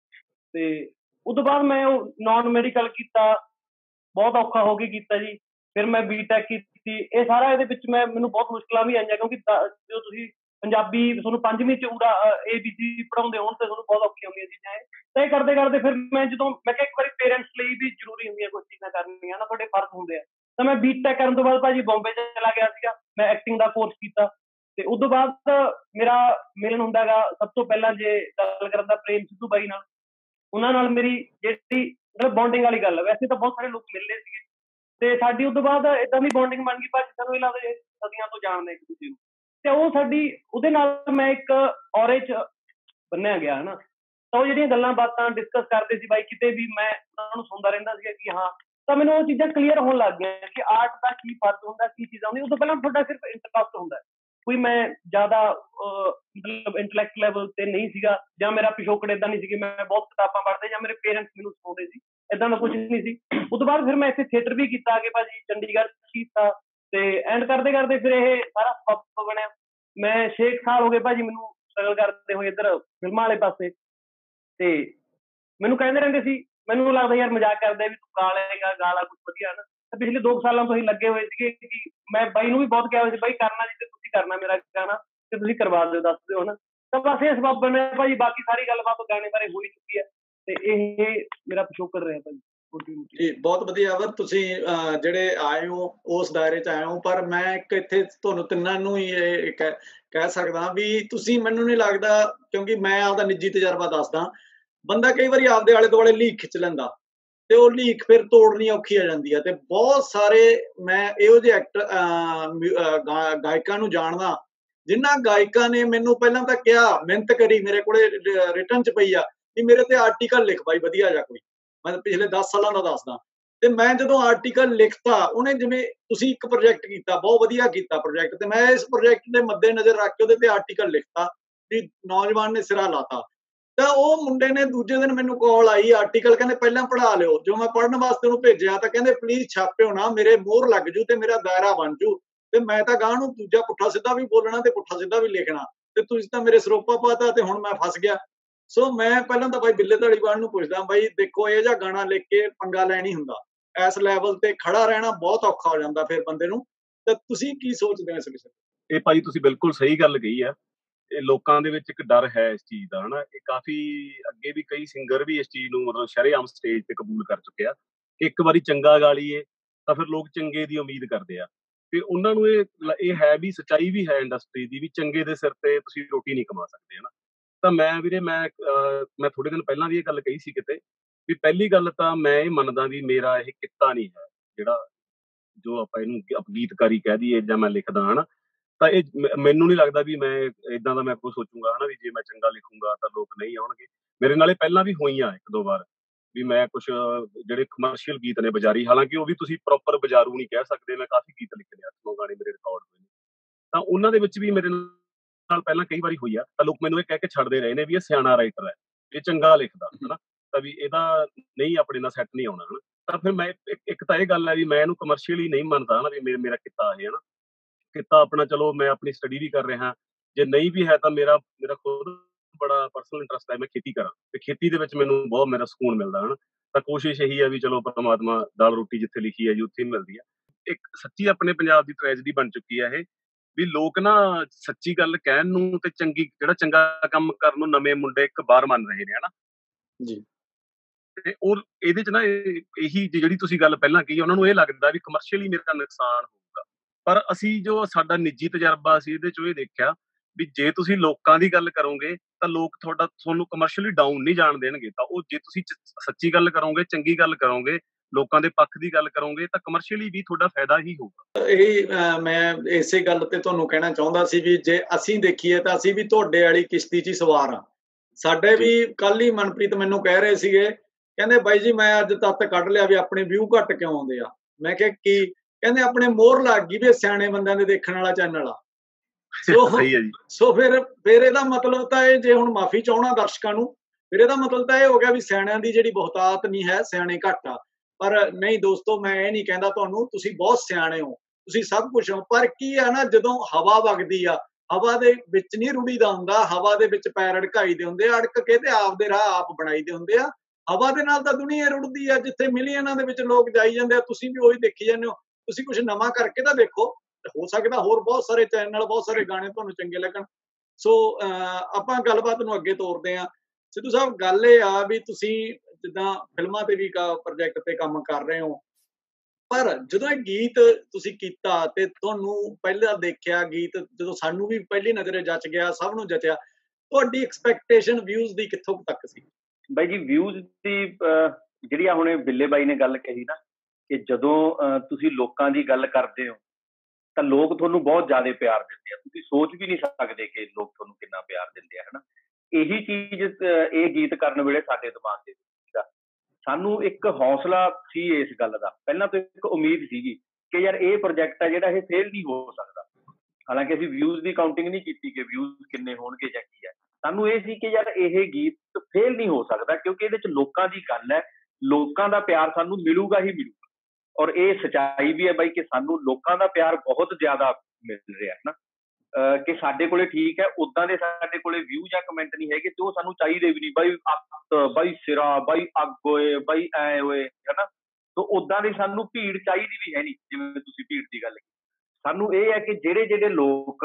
ਤੇ ਉਸ ਤੋਂ ਬਾਅਦ ਮੈਂ ਉਹ ਨਾਨ ਮੈਡੀਕਲ ਕੀਤਾ, ਬਹੁਤ ਔਖਾ ਹੋ ਕੇ ਕੀਤਾ ਜੀ। ਫਿਰ ਮੈਂ ਬੀਟੈਕ ਕੀਤੀ। ਇਹ ਸਾਰਾ ਇਹਦੇ ਵਿੱਚ ਮੈਂ ਮੈਨੂੰ ਬਹੁਤ ਮੁਸ਼ਕਲਾਂ ਵੀ ਆਈਆਂ, ਕਿਉਂਕਿ ਜਦੋਂ ਤੁਸੀਂ ਪੰਜਾਬੀ ਤੁਹਾਨੂੰ ਪੰਜਵੀਂ ਚ ਉਹਦਾ ਏ ਬੀ ਸੀ ਪੜ੍ਹਾਉਂਦੇ ਹੋਣ ਤੇ ਤੁਹਾਨੂੰ ਬਹੁਤ ਔਖੀਆਂ ਹੁੰਦੀਆਂ ਚੀਜ਼ਾਂ ਇਹ। ਤਾਂ ਇਹ ਕਰਦੇ ਕਰਦੇ ਫਿਰ ਮੈਂ ਜਦੋਂ ਮੈਂ ਕਿਹਾ ਇੱਕ ਵਾਰੀ ਪੇਰੈਂਟਸ ਲਈ ਵੀ ਜ਼ਰੂਰੀ ਹੁੰਦੀਆਂ ਕੁਝ ਚੀਜ਼ਾਂ ਕਰਨੀਆਂ ਨਾ, ਤੁਹਾਡੇ ਫਰਜ਼ ਹੁੰਦੇ ਆ। ਤਾਂ ਮੈਂ ਬੀਟੈਕ ਕਰਨ ਤੋਂ ਬਾਅਦ ਭਾਜੀ ਬੰਬੇ ਚਲਾ ਗਿਆ ਸੀਗਾ, ਮੈਂ ਐਕਟਿੰਗ ਦਾ ਕੋਰਸ ਕੀਤਾ। ਤੇ ਉਸ ਤੋਂ ਬਾਅਦ ਮੇਰਾ ਮਿਲਣ ਹੁੰਦਾ ਹੈਗਾ ਸਭ ਤੋਂ ਪਹਿਲਾਂ, ਜੇ ਗੱਲ ਕਰਨ ਦਾ, ਪ੍ਰੇਮ ਸਿੱਧੂ ਬਾਈ ਨਾਲ। ਉਹਨਾਂ ਨਾਲ ਮੇਰੀ ਜਿਹੜੀ ਮਤਲਬ ਬੌਂਡਿੰਗ ਵਾਲੀ ਗੱਲ ਹੈ। ਵੈਸੇ ਤਾਂ ਬਹੁਤ ਸਾਰੇ ਲੋਕ ਮਿਲਦੇ ਸੀਗੇ ਤੇ ਸਾਡੀ ਉਸ ਤੋਂ ਬਾਅਦ ਏਦਾਂ ਦੀ ਬੌਂਡਿੰਗ ਬਣ ਗਈ ਭਾਜੀ, ਸਾਨੂੰ ਇਹ ਲੱਗਦਾ ਸਦੀਆਂ ਤੋਂ ਜਾਣਦੇ ਇੱਕ ਦੂਜੇ ਨੂੰ। ਤੇ ਉਹ ਸਾਡੀ ਉਹਦੇ ਨਾਲ ਮੈਂ ਇੱਕ ਔਰੇ ਚ ਬੰਨਿਆ ਗਿਆ ਹਨਾ। ਤਾਂ ਉਹ ਜਿਹੜੀਆਂ ਗੱਲਾਂ ਬਾਤਾਂ ਡਿਸਕਸ ਕਰਦੇ ਸੀ ਬਾਈ, ਕਿਤੇ ਵੀ ਮੈਂ ਉਹਨਾਂ ਨੂੰ ਸੁਣਦਾ ਰਹਿੰਦਾ ਸੀਗਾ ਕਿ ਹਾਂ। ਤਾਂ ਮੈਨੂੰ ਉਹ ਚੀਜ਼ਾਂ ਕਲੀਅਰ ਹੋਣ ਲੱਗ ਗਈਆਂ ਕਿ ਆਰਟ ਦਾ ਕੀ ਫਰਕ ਹੁੰਦਾ, ਕੀ ਚੀਜ਼ਾਂ ਹੁੰਦੀਆਂ। ਉਸ ਤੋਂ ਪਹਿਲਾਂ ਤੁਹਾਡਾ ਸਿਰਫ ਇੰਟਰਸਟ ਹੁੰਦਾ, ਕੋਈ ਮੈਂ ਜ਼ਿਆਦਾ ਮਤਲਬ ਇੰਟੈਲੈਕਟ ਲੈਵਲ ਤੇ ਨਹੀਂ ਸੀਗਾ, ਜਾਂ ਮੇਰਾ ਪਿਛੋਕੜ ਏਦਾਂ ਨਹੀਂ ਸੀ ਕਿ ਮੈਂ ਬਹੁਤ ਕਿਤਾਬਾਂ ਪੜ੍ਹਦੇ ਜਾਂ ਮੇਰੇ ਪੇਰੈਂਟਸ ਮੈਨੂੰ ਸਿਖਾਉਂਦੇ ਸੀ, ਏਦਾਂ ਦਾ ਕੁਝ ਨਹੀਂ ਸੀ। ਉਸ ਤੋਂ ਬਾਅਦ ਫਿਰ ਮੈਂ ਇੱਥੇ ਥੀਏਟਰ ਵੀ ਕੀਤਾ ਕਿ ਭਾਜੀ ਚੰਡੀਗੜ੍ਹ ਕੀਤਾ, ਤੇ ਐਂਡ ਕਰਦੇ ਕਰਦੇ ਫਿਰ ਇਹ ਸਾਰਾ ਸਬੱਬ ਬਣਿਆ। ਮੈਂ ਛੇ ਸਾਲ ਹੋ ਗਏ ਭਾਜੀ ਮੈਨੂੰ ਸਟਰਗਲ ਕਰਦੇ ਹੋਏ ਇੱਧਰ ਫਿਲਮਾਂ ਵਾਲੇ ਪਾਸੇ। ਤੇ ਮੈਨੂੰ ਕਹਿੰਦੇ ਰਹਿੰਦੇ ਸੀ, ਮੈਨੂੰ ਲੱਗਦਾ ਯਾਰ ਮਜ਼ਾਕ ਕਰਦੇ ਵੀ ਤੂੰ ਗਾ ਲਏਗਾ, ਗਾ ਲਾ ਕੁਛ ਵਧੀਆ ਨਾ। ਤਾਂ ਪਿਛਲੇ ਦੋ ਸਾਲਾਂ ਤੋਂ ਹੀ ਲੱਗੇ ਹੋਏ ਸੀਗੇ ਕਿ ਮੈਂ ਬਾਈ ਨੂੰ ਵੀ ਬਹੁਤ ਕਿਹਾ ਹੋਇਆ ਸੀ, ਬਾਈ ਕਰਨਾ ਜੀ ਤੇ ਤੁਸੀਂ ਕਰਨਾ ਮੇਰਾ ਗਾਣਾ, ਤੇ ਤੁਸੀਂ ਕਰਵਾ ਦਿਓ, ਦੱਸ ਦਿਓ ਹਨਾ। ਤਾਂ ਬਸ ਇਹ ਸਬੱਬ ਬਣਿਆ ਭਾਜੀ। ਬਾਕੀ ਸਾਰੀ ਗੱਲਬਾਤ ਗਾਣੇ ਬਾਰੇ ਹੋ ਹੀ ਚੁੱਕੀ ਹੈ ਤੇ ਇਹ ਮੇਰਾ ਪਿਛੋਕੜ ਰਿਹਾ ਭਾਜੀ। ਜੀ ਬਹੁਤ ਵਧੀਆ ਵਾ, ਤੁਸੀਂ ਜਿਹੜੇ ਆਏ ਹੋ ਉਸ ਦਾਇਰੇ ਚ ਆਏ ਹੋ। ਪਰ ਮੈਂ ਇੱਕ ਇੱਥੇ ਤੁਹਾਨੂੰ ਤਿੰਨਾਂ ਨੂੰ ਹੀ ਇਹ ਕਹਿ ਸਕਦਾ ਵੀ ਤੁਸੀਂ, ਮੈਨੂੰ ਨਹੀਂ ਲੱਗਦਾ, ਕਿਉਂਕਿ ਮੈਂ ਆਪਦਾ ਨਿੱਜੀ ਤਜਰਬਾ ਦੱਸਦਾ, ਬੰਦਾ ਕਈ ਵਾਰੀ ਆਪਦੇ ਆਲੇ ਦੁਆਲੇ ਲੀਕ ਖਿੱਚ ਲੈਂਦਾ ਤੇ ਉਹ ਲੀਕ ਫਿਰ ਤੋੜਨੀ ਔਖੀ ਆ ਜਾਂਦੀ ਹੈ। ਤੇ ਬਹੁਤ ਸਾਰੇ ਮੈਂ ਇਹੋ ਜਿਹੇ ਐਕਟਰ ਗਾਇਕਾਂ ਨੂੰ ਜਾਣਦਾ ਜਿਨ੍ਹਾਂ ਗਾਇਕਾਂ ਨੇ ਮੈਨੂੰ ਪਹਿਲਾਂ ਤਾਂ ਕਿਹਾ, ਮਿਹਨਤ ਕਰੀ, ਮੇਰੇ ਕੋਲੇ ਰਿਟਨ ਚ ਪਈ ਆ ਵੀ ਮੇਰੇ ਤੇ ਆਰਟੀਕਲ ਲਿਖ ਬਾਈ ਵਧੀਆ ਜਾਂ ਕੋਈ। ਮੈਂ ਪਿਛਲੇ ਦਸ ਸਾਲਾਂ ਦਾ ਦੱਸਦਾ। ਤੇ ਮੈਂ ਜਦੋਂ ਆਰਟੀਕਲ ਲਿਖਤਾ, ਉਹਨੇ ਜਿਵੇਂ ਤੁਸੀਂ ਇੱਕ ਪ੍ਰੋਜੈਕਟ ਕੀਤਾ, ਬਹੁਤ ਵਧੀਆ ਕੀਤਾ ਪ੍ਰੋਜੈਕਟ, ਤੇ ਮੈਂ ਇਸ ਪ੍ਰੋਜੈਕਟ ਦੇ ਮੱਦੇ ਨਜ਼ਰ ਰੱਖ ਕੇ ਉਹਦੇ ਤੇ ਆਰਟੀਕਲ ਲਿਖਤਾ ਵੀ ਨੌਜਵਾਨ ਨੇ ਸਿਰਾ ਲਾਤਾ। ਤਾਂ ਉਹ ਮੁੰਡੇ ਨੇ ਦੂਜੇ ਦਿਨ ਮੈਨੂੰ ਕਾਲ ਆਈ, ਆਰਟੀਕਲ ਕਹਿੰਦੇ ਪਹਿਲਾਂ ਪੜ੍ਹਾ ਲਿਓ। ਜੋ ਮੈਂ ਪੜ੍ਹਨ ਵਾਸਤੇ ਉਹਨੂੰ ਭੇਜਿਆ ਤਾਂ ਕਹਿੰਦੇ ਪਲੀਜ਼ ਛਾਪਿਓ ਨਾ, ਮੇਰੇ ਮੋਹਰ ਲੱਗ ਜੂ ਤੇ ਮੇਰਾ ਦਾਇਰਾ ਬਣ ਜੂ, ਤੇ ਮੈਂ ਤਾਂ ਗਾਂ ਨੂੰ ਦੂਜਾ ਪੁੱਠਾ ਸਿੱਧਾ ਵੀ ਬੋਲਣਾ ਤੇ ਪੁੱਠਾ ਸਿੱਧਾ ਵੀ ਲਿਖਣਾ, ਤੇ ਤੁਸੀਂ ਤਾਂ ਮੇਰੇ ਸਰੋਪਾ ਪਾਤਾ ਤੇ ਹੁਣ ਮੈਂ ਫਸ ਗਿਆ। ਸੋ ਮੈਂ ਪਹਿਲਾਂ ਤਾਂ ਬਾਈ ਬਿੱਲੇ ਧਾਲੀਵਾਲ ਨੂੰ ਪੁੱਛਦਾ, ਬਾਈ ਦੇਖੋ ਇਹ ਜਿਹਾ ਗਾਣਾ ਲਿਖ ਕੇ ਪੰਗਾ ਲੈਣੀ ਹੁੰਦਾ, ਇਸ ਲੈਵਲ ਤੇ ਖੜਾ ਰਹਿਣਾ ਬਹੁਤ ਔਖਾ ਹੋ ਜਾਂਦਾ ਫਿਰ ਬੰਦੇ ਨੂੰ। ਤਾਂ ਤੁਸੀਂ ਕੀ ਸੋਚਦੇ ਹੋ ਇਸ ਵਿਸ਼ੇ ਤੇ? ਇਹ ਭਾਈ ਤੁਸੀਂ ਬਿਲਕੁਲ ਸਹੀ ਗੱਲ ਕਹੀ ਆ। ਇਹ ਲੋਕਾਂ ਦੇ ਵਿੱਚ ਇੱਕ ਡਰ ਹੈ ਇਸ ਚੀਜ਼ ਦਾ, ਹਨਾ। ਇਹ ਕਾਫੀ ਅੱਗੇ ਵੀ ਕਈ ਸਿੰਗਰ ਵੀ ਇਸ ਚੀਜ਼ ਨੂੰ ਮਤਲਬ ਸ਼ਰੇਆਮ ਸਟੇਜ ਤੇ ਕਬੂਲ ਕਰ ਚੁੱਕੇ ਆ। ਇੱਕ ਵਾਰੀ ਚੰਗਾ ਗਾ ਲਈਏ ਤਾਂ ਫਿਰ ਲੋਕ ਚੰਗੇ ਦੀ ਉਮੀਦ ਕਰਦੇ ਆ, ਤੇ ਉਹਨਾਂ ਨੂੰ ਇਹ ਲ- ਇਹ ਹੈ ਵੀ ਸੱਚਾਈ ਵੀ ਹੈ ਇੰਡਸਟਰੀ ਦੀ, ਵੀ ਚੰਗੇ ਦੇ ਸਿਰ ਤੇ ਤੁਸੀਂ ਰੋਟੀ ਨਹੀਂ ਕਮਾ ਸਕਦੇ, ਹਨਾ। ਤਾਂ ਮੈਂ ਵੀਰੇ ਮੈਂ ਅਹ, ਮੈਂ ਥੋੜੇ ਦਿਨ ਪਹਿਲਾਂ ਵੀ ਇਹ ਗੱਲ ਕਹੀ ਸੀ ਕਿਤੇ, ਵੀ ਪਹਿਲੀ ਗੱਲ ਤਾਂ ਮੈਂ ਇਹ ਮੰਨਦਾ ਵੀ ਮੇਰਾ ਇਹ ਕਿੱਤਾ ਨਹੀਂ ਹੈ, ਜਿਹੜਾ ਜੋ ਆਪਾਂ ਇਹਨੂੰ ਗ- ਗੀਤਕਾਰੀ ਕਹਿ ਦਈਏ ਜਾਂ ਮੈਂ ਲਿਖਦਾ, ਹਨਾ। ਤਾਂ ਇਹ ਮ- ਮੈਨੂੰ ਨਹੀਂ ਲੱਗਦਾ ਵੀ ਮੈਂ ਇਦਾਂ ਦਾ ਮੈਂ ਕੁਝ ਸੋਚੂਗਾ, ਹਨਾ, ਵੀ ਜੇ ਮੈਂ ਚੰਗਾ ਲਿਖੂੰਗਾ ਤਾਂ ਲੋਕ ਨਹੀਂ ਆਉਣਗੇ। ਮੇਰੇ ਨਾਲ ਇਹ ਪਹਿਲਾਂ ਵੀ ਹੋਈਆਂ ਇੱਕ ਦੋ ਵਾਰ, ਵੀ ਮੈਂ ਕੁਝ ਜਿਹੜੇ ਕਮਰਸ਼ੀਅਲ ਗੀਤ ਨੇ ਬਜ਼ਾਰੀ, ਹਾਲਾਂਕਿ ਉਹ ਵੀ ਤੁਸੀਂ ਪ੍ਰੋਪਰ ਬਜ਼ਾਰੂ ਨਹੀਂ ਕਹਿ ਸਕਦੇ, ਮੈਂ ਕਾਫੀ ਗੀਤ ਲਿਖੇ ਨੇ, ਅੱਠ ਨੌ ਗਾਣੇ ਮੇਰੇ ਰਿਕਾਰਡ ਹੋਏ ਨੇ, ਤਾਂ ਉਹਨਾਂ ਦੇ ਵਿੱਚ ਵੀ ਮੇਰੇ ਨਾਲ ਪਹਿਲਾਂ ਕਈ ਵਾਰੀ ਹੋਈ ਆ। ਤਾਂ ਲੋਕ ਮੈਨੂੰ ਇਹ ਕਹਿ ਕੇ ਛੱਡਦੇ ਰਹੇ ਨੇ ਵੀ ਇਹ ਸਿਆਣਾ ਰਾਈਟਰ ਹੈ, ਇਹ ਚੰਗਾ ਲਿਖਦਾ, ਹਨਾ, ਤਾਂ ਵੀ ਇਹਦਾ ਨਹੀਂ ਆਪਣੇ ਨਾਲ ਸੈੱਟ ਨਹੀਂ ਆਉਣਾ, ਹਨਾ। ਤਾਂ ਫਿਰ ਮੈਂ ਇੱਕ ਇੱਕ ਤਾਂ ਇਹ ਗੱਲ ਹੈ ਵੀ ਮੈਂ ਇਹਨੂੰ ਕਮਰਸ਼ੀਅਲੀ ਨਹੀਂ ਮੰਨਦਾ, ਹਨਾ, ਵੀ ਮੇਰਾ ਮੇਰਾ ਕਿੱਤਾ ਇਹ, ਹਨਾ। ਕਿੱਤਾ ਆਪਣਾ, ਚਲੋ ਮੈਂ ਆਪਣੀ ਸਟੱਡੀ ਵੀ ਕਰ ਰਿਹਾ, ਜੇ ਨਹੀਂ ਵੀ ਹੈ ਤਾਂ ਮੇਰਾ ਮੇਰਾ ਖੁਦ ਬੜਾ ਪਰਸਨਲ ਇੰਟਰਸਟ ਹੈ, ਮੈਂ ਖੇਤੀ ਕਰਾਂ, ਤੇ ਖੇਤੀ ਦੇ ਵਿੱਚ ਮੈਨੂੰ ਬਹੁਤ ਮੇਰਾ ਸਕੂਨ ਮਿਲਦਾ, ਹਨਾ। ਤਾਂ ਕੋਸ਼ਿਸ਼ ਇਹੀ ਹੈ ਵੀ ਚਲੋ ਪਰਮਾਤਮਾ ਦਾਲ ਰੋਟੀ ਜਿੱਥੇ ਲਿਖੀ ਹੈ ਜੀ ਉੱਥੇ ਹੀ ਮਿਲਦੀ ਹੈ। ਇੱਕ ਸੱਚੀ ਆਪਣੇ ਪੰਜਾਬ ਦੀ ਟ੍ਰੈਜਡੀ ਬਣ ਚੁੱਕੀ ਹੈ ਇਹ, ਵੀ ਲੋਕ ਨਾ ਸੱਚੀ ਗੱਲ ਕਹਿਣ ਨੂੰ ਤੇ ਚੰਗੀ ਜਿਹੜਾ ਚੰਗਾ ਕੰਮ ਕਰਨ ਨੂੰ ਨਵੇਂ ਮੁੰਡੇ ਇੱਕ ਬਾਰ ਮੰਨ ਰਹੇ ਨੇ, ਹਨਾ ਜੀ ਤੇ ਉਹ ਇਹਦੇ ਚ ਨਾ ਇਹ- ਇਹੀ ਜਿਹੜੀ ਤੁਸੀਂ ਗੱਲ ਪਹਿਲਾਂ ਕਹੀ, ਉਹਨਾਂ ਨੂੰ ਇਹ ਲੱਗਦਾ ਵੀ ਕਮਰਸ਼ੀਅਲੀ ਮੇਰਾ ਨੁਕਸਾਨ ਹੋਊਗਾ। ਪਰ ਅਸੀਂ ਜੋ ਸਾਡਾ ਨਿੱਜੀ ਤਜਰਬਾ ਸੀ ਇਹਦੇ ਚੋਂ ਇਹ ਦੇਖਿਆ ਵੀ ਜੇ ਤੁਸੀਂ ਲੋਕਾਂ ਦੀ ਗੱਲ ਕਰੋਗੇ ਤਾਂ ਲੋਕ ਤੁਹਾਡਾ ਤੁਹਾਨੂੰ ਕਮਰਸ਼ੀਅਲੀ ਡਾਊਨ ਨਹੀਂ ਜਾਣ ਦੇਣਗੇ। ਤਾਂ ਉਹ ਜੇ ਤੁਸੀਂ ਚ- ਸੱਚੀ ਗੱਲ ਕਰੋਗੇ, ਚੰਗੀ ਗੱਲ ਕਰੋਗੇ, ਲੋਕਾਂ ਦੇ ਪੱਖ ਦੀ ਗੱਲ ਕਰੋਗੇ, ਤਾਂ ਕਮਰਸ਼ੀਅਲੀ ਵੀ ਤੁਹਾਡਾ ਫਾਇਦਾ ਹੀ ਹੋਊਗਾ। ਇਹ ਅਹ, ਮੈਂ ਇਸੇ ਗੱਲ ਤੇ ਤੁਹਾਨੂੰ ਕਹਿਣਾ ਚਾਹੁੰਦਾ ਸੀ ਵੀ ਜੇ ਅਸੀਂ ਦੇਖੀਏ ਤਾਂ ਅਸੀਂ ਵੀ ਤੁਹਾਡੇ ਵਾਲੀ ਕਿਸ਼ਤੀ 'ਚ ਹੀ ਸਵਾਰ ਆ। ਸਾਡੇ ਜੀ। ਵੀ ਕੱਲ ਹੀ ਮਨਪ੍ਰੀਤ ਮੈਨੂੰ ਕਹਿ ਰਹੇ ਸੀਗੇ, ਕਹਿੰਦੇ ਬਾਈ ਜੀ ਮੈਂ ਅੱਜ ਤੱਕ ਕੱਢ ਲਿਆ ਵੀ ਆਪਣੇ ਵਿਊ ਘੱਟ ਕਿਉਂ ਆਉਂਦੇ ਆ। ਮੈਂ ਕਿਹਾ ਕੀ? ਕਹਿੰਦੇ ਆਪਣੇ ਮੋਹਰ ਲੱਗ ਗਈ ਵੀ ਇਹ ਸਿਆਣੇ ਬੰਦਿਆਂ ਦੇ ਦੇਖਣ ਵਾਲਾ ਚੈਨਲ ਆ। ਸੋ ਸਹੀ ਹੈ ਜੀ। ਸੋ ਫਿਰ ਫਿਰ ਇਹਦਾ ਮਤਲਬ ਤਾਂ ਇਹ, ਜੇ ਹੁਣ ਮਾਫੀ ਚਾਹਣਾ ਦਰਸ਼ਕਾਂ ਨੂੰ, ਫਿਰ ਇਹਦਾ ਮਤਲਬ ਤਾਂ ਇਹ ਹੋ ਗਿਆ ਵੀ ਸਿਆਣਿਆਂ ਦੀ ਜਿਹੜੀ ਬਹੁਤਾਤ ਨਹੀਂ ਹੈ, ਸਿਆਣੇ ਘੱਟ ਆ। ਪਰ ਨਹੀਂ ਦੋਸਤੋ, ਮੈਂ ਇਹ ਨਹੀਂ ਕਹਿੰਦਾ ਤੁਹਾਨੂੰ, ਤੁਸੀਂ ਬਹੁਤ ਸਿਆਣੇ ਹੋ, ਤੁਸੀਂ ਸਭ ਕੁਝ ਹੋ। ਪਰ ਕੀ ਆ ਨਾ, ਜਦੋਂ ਹਵਾ ਵਗਦੀ ਆ, ਹਵਾ ਦੇ ਵਿੱਚ ਨਹੀਂ ਰੁੜੀਦਾ ਹੁੰਦਾ, ਹਵਾ ਦੇ ਵਿੱਚ ਪੈਰ ਅੜਕਾਈ ਦੇ ਹੁੰਦੇ ਆ, ਅੜਕ ਕੇ ਤੇ ਆਪਦੇ ਰਾਹ ਆਪ ਬਣਾਈ ਦੇ ਹੁੰਦੇ ਆ। ਹਵਾ ਦੇ ਨਾਲ ਤਾਂ ਦੁਨੀਆ ਰੁੜਦੀ ਆ, ਜਿੱਥੇ ਮਿਲੀਅਨਾਂ ਦੇ ਵਿੱਚ ਲੋਕ ਜਾਈ ਜਾਂਦੇ ਆ, ਤੁਸੀਂ ਵੀ ਉਹੀ ਦੇਖੀ ਜਾਂਦੇ ਹੋ। ਤੁਸੀਂ ਕੁਝ ਨਵਾਂ ਕਰਕੇ ਤਾਂ ਦੇਖੋ, ਹੋ ਸਕਦਾ ਹੋਰ ਬਹੁਤ ਸਾਰੇ ਚੈਨਲ, ਬਹੁਤ ਸਾਰੇ ਗਾਣੇ ਤੁਹਾਨੂੰ ਚੰਗੇ ਲੱਗਣ। ਸੋ ਅਹ ਆਪਾਂ ਗੱਲਬਾਤ ਨੂੰ ਅੱਗੇ ਤੋਰਦੇ ਹਾਂ। ਸਿੱਧੂ ਸਾਹਿਬ, ਗੱਲ ਇਹ ਆ ਵੀ ਤੁਸੀਂ ਜਿੱਦਾਂ ਫਿਲਮਾਂ ਤੇ ਵੀ ਪ੍ਰੋਜੈਕਟ ਤੇ ਕੰਮ ਕਰ ਰਹੇ ਹੋ, ਪਰ ਜਦੋਂ ਇਹ ਗੀਤ ਤੁਸੀਂ ਕੀਤਾ ਤੇ ਤੁਹਾਨੂੰ ਪਹਿਲਾਂ ਦੇਖਿਆ ਗੀਤ, ਜਦੋਂ ਸਾਨੂੰ ਵੀ ਪਹਿਲੀ ਨਜ਼ਰੇ ਜੱਚ ਗਿਆ, ਸਭ ਨੂੰ ਜਚਿਆ, ਤੁਹਾਡੀ ਐਕਸਪੈਕਟੇਸ਼ਨ ਵਿਊਜ਼ ਦੀ ਕਿੱਥੋਂ ਕੁ ਤੱਕ ਸੀ? ਬਾਈ ਜੀ ਵਿਊਜ਼ ਦੀ ਅਹ, ਜਿਹੜੀ ਆ ਹੁਣੇ ਬਿੱਲੇ ਬਾਈ ਨੇ ਗੱਲ ਕਹੀ ਨਾ, ਕਿ ਜਦੋਂ ਅਹ, ਤੁਸੀਂ ਲੋਕਾਂ ਦੀ ਗੱਲ ਕਰਦੇ ਹੋ ਤਾਂ ਲੋਕ ਤੁਹਾਨੂੰ ਬਹੁਤ ਜ਼ਿਆਦਾ ਪਿਆਰ ਦਿੰਦੇ ਆ। ਤੁਸੀਂ ਸੋਚ ਵੀ ਨਹੀਂ ਸਕਦੇ ਕਿ ਲੋਕ ਤੁਹਾਨੂੰ ਕਿੰਨਾ ਪਿਆਰ ਦਿੰਦੇ ਆ, ਹਨਾ। ਇਹੀ ਚੀਜ਼ ਅਹ, ਇਹ ਗੀਤ ਕਰਨ ਵੇਲੇ ਸਾਡੇ ਦਿਮਾਗ ਦੇ ਵਿੱਚ ਸੀਗਾ। ਸਾਨੂੰ ਇੱਕ ਹੌਸਲਾ ਸੀ ਇਸ ਗੱਲ ਦਾ, ਪਹਿਲਾਂ ਤੋਂ ਇੱਕ ਉਮੀਦ ਸੀਗੀ ਕਿ ਯਾਰ ਇਹ ਪ੍ਰੋਜੈਕਟ ਆ ਜਿਹੜਾ ਇਹ ਫੇਲ ਨਹੀਂ ਹੋ ਸਕਦਾ। ਹਾਲਾਂਕਿ ਅਸੀਂ ਵਿਊਜ਼ ਦੀ ਕਾਊਂਟਿੰਗ ਨਹੀਂ ਕੀਤੀ ਕਿ ਵਿਊਜ਼ ਕਿੰਨੇ ਹੋਣਗੇ ਜਾਂ ਕੀ ਹੈ। ਸਾਨੂੰ ਇਹ ਸੀ ਕਿ ਯਾਰ ਇਹ ਗੀਤ ਫੇਲ ਨਹੀਂ ਹੋ ਸਕਦਾ, ਕਿਉਂਕਿ ਇਹਦੇ ਚ ਲੋਕਾਂ ਦੀ ਗੱਲ ਹੈ, ਲੋਕਾਂ ਦਾ ਪਿਆਰ ਸਾਨੂੰ ਮਿਲੂਗਾ ਹੀ ਮਿਲੂਗਾ। ਔਰ ਇਹ ਸਚਾਈ ਵੀ ਹੈ ਬਾਈ ਕਿ ਸਾਨੂੰ ਲੋਕਾਂ ਦਾ ਪਿਆਰ ਬਹੁਤ ਜ਼ਿਆਦਾ ਮਿਲ ਰਿਹਾ ਹੈ ਨਾ। ਅਹ ਕਿ ਸਾਡੇ ਕੋਲੇ ਠੀਕ ਹੈ, ਉਦਾਂ ਦੇ ਸਾਡੇ ਕੋਲੇ ਵਿਊ ਜਾਂ ਕਮੈਂਟ ਨਹੀਂ ਹੈਗੇ ਤੇ ਉਹ ਸਾਨੂੰ ਚਾਹੀਦੇ ਵੀ ਨਹੀਂ। ਬਾਈ ਅੱਤ, ਬਾਈ ਸਿਰਾ, ਬਾਈ ਅੱਗ ਹੋਏ, ਬਾਈ ਐ ਹੋਏ, ਹਨਾ। ਸੋ ਉਦਾਂ ਦੀ ਸਾਨੂੰ ਭੀੜ ਚਾਹੀਦੀ ਵੀ ਹੈ ਨਹੀਂ, ਜਿਵੇਂ ਤੁਸੀਂ ਭੀੜ ਦੀ ਗੱਲ ਕੀਤੀ। ਸਾਨੂੰ ਇਹ ਹੈ ਕਿ ਜਿਹੜੇ ਜਿਹੜੇ ਲੋਕ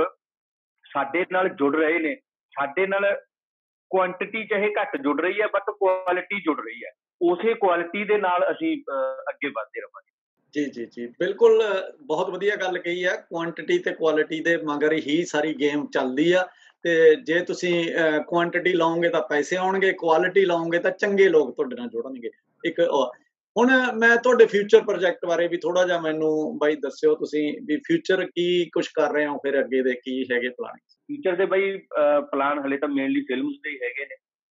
ਸਾਡੇ ਨਾਲ ਜੁੜ ਰਹੇ ਨੇ, ਸਾਡੇ ਨਾਲ ਕੁਆਂਟੀਟੀ ਚਾਹੇ ਘੱਟ ਜੁੜ ਰਹੀ ਹੈ ਬਟ ਕੁਆਲਿਟੀ ਜੁੜ ਰਹੀ ਹੈ, ਉਸੇ ਕੁਆਲਿਟੀ ਦੇ ਨਾਲ ਅਸੀਂ ਅੱਗੇ ਵੱਧਦੇ ਰਹਾਂਗੇ। ਜੀ ਜੀ ਜੀ ਬਿਲਕੁਲ, ਬਹੁਤ ਵਧੀਆ ਗੱਲ ਕਹੀ ਹੈ। ਕੁਆਂਟੀਟੀ ਤੇ ਕੁਆਲਿਟੀ ਦੇ ਮਗਰ ਹੀ ਸਾਰੀ ਗੇਮ ਚੱਲਦੀ ਆ। ਤੇ ਜੇ ਤੁਸੀਂ ਕੁਆਂਟੀਟੀ ਲਾਓਗੇ ਤਾਂ ਪੈਸੇ ਆਉਣਗੇ, ਕੁਆਲਿਟੀ ਲਾਓਗੇ ਤਾਂ ਚੰਗੇ ਲੋਕ ਤੁਹਾਡੇ ਨਾਲ ਜੁੜਨਗੇ। ਇੱਕ ਹੁਣ ਮੈਂ ਤੁਹਾਡੇ ਫਿਊਚਰ ਪ੍ਰੋਜੈਕਟ ਬਾਰੇ ਵੀ ਥੋੜਾ ਜਿਹਾ ਮੈਨੂੰ ਬਾਈ ਦੱਸਿਓ, ਤੁਸੀਂ ਵੀ ਫਿਊਚਰ ਕੀ ਕੁਝ ਕਰ ਰਹੇ ਹੋ, ਫਿਰ ਅੱਗੇ ਦੇ ਕੀ ਹੈਗੇ ਪਲਾਨ? ਫਿਊਚਰ ਦੇ ਬਾਈ ਪਲਾਨ ਹਲੇ ਤਾਂ ਮੇਨਲੀ ਫਿਲਮਸ ਦੇ ਹੀ ਹੈਗੇ ਨੇ,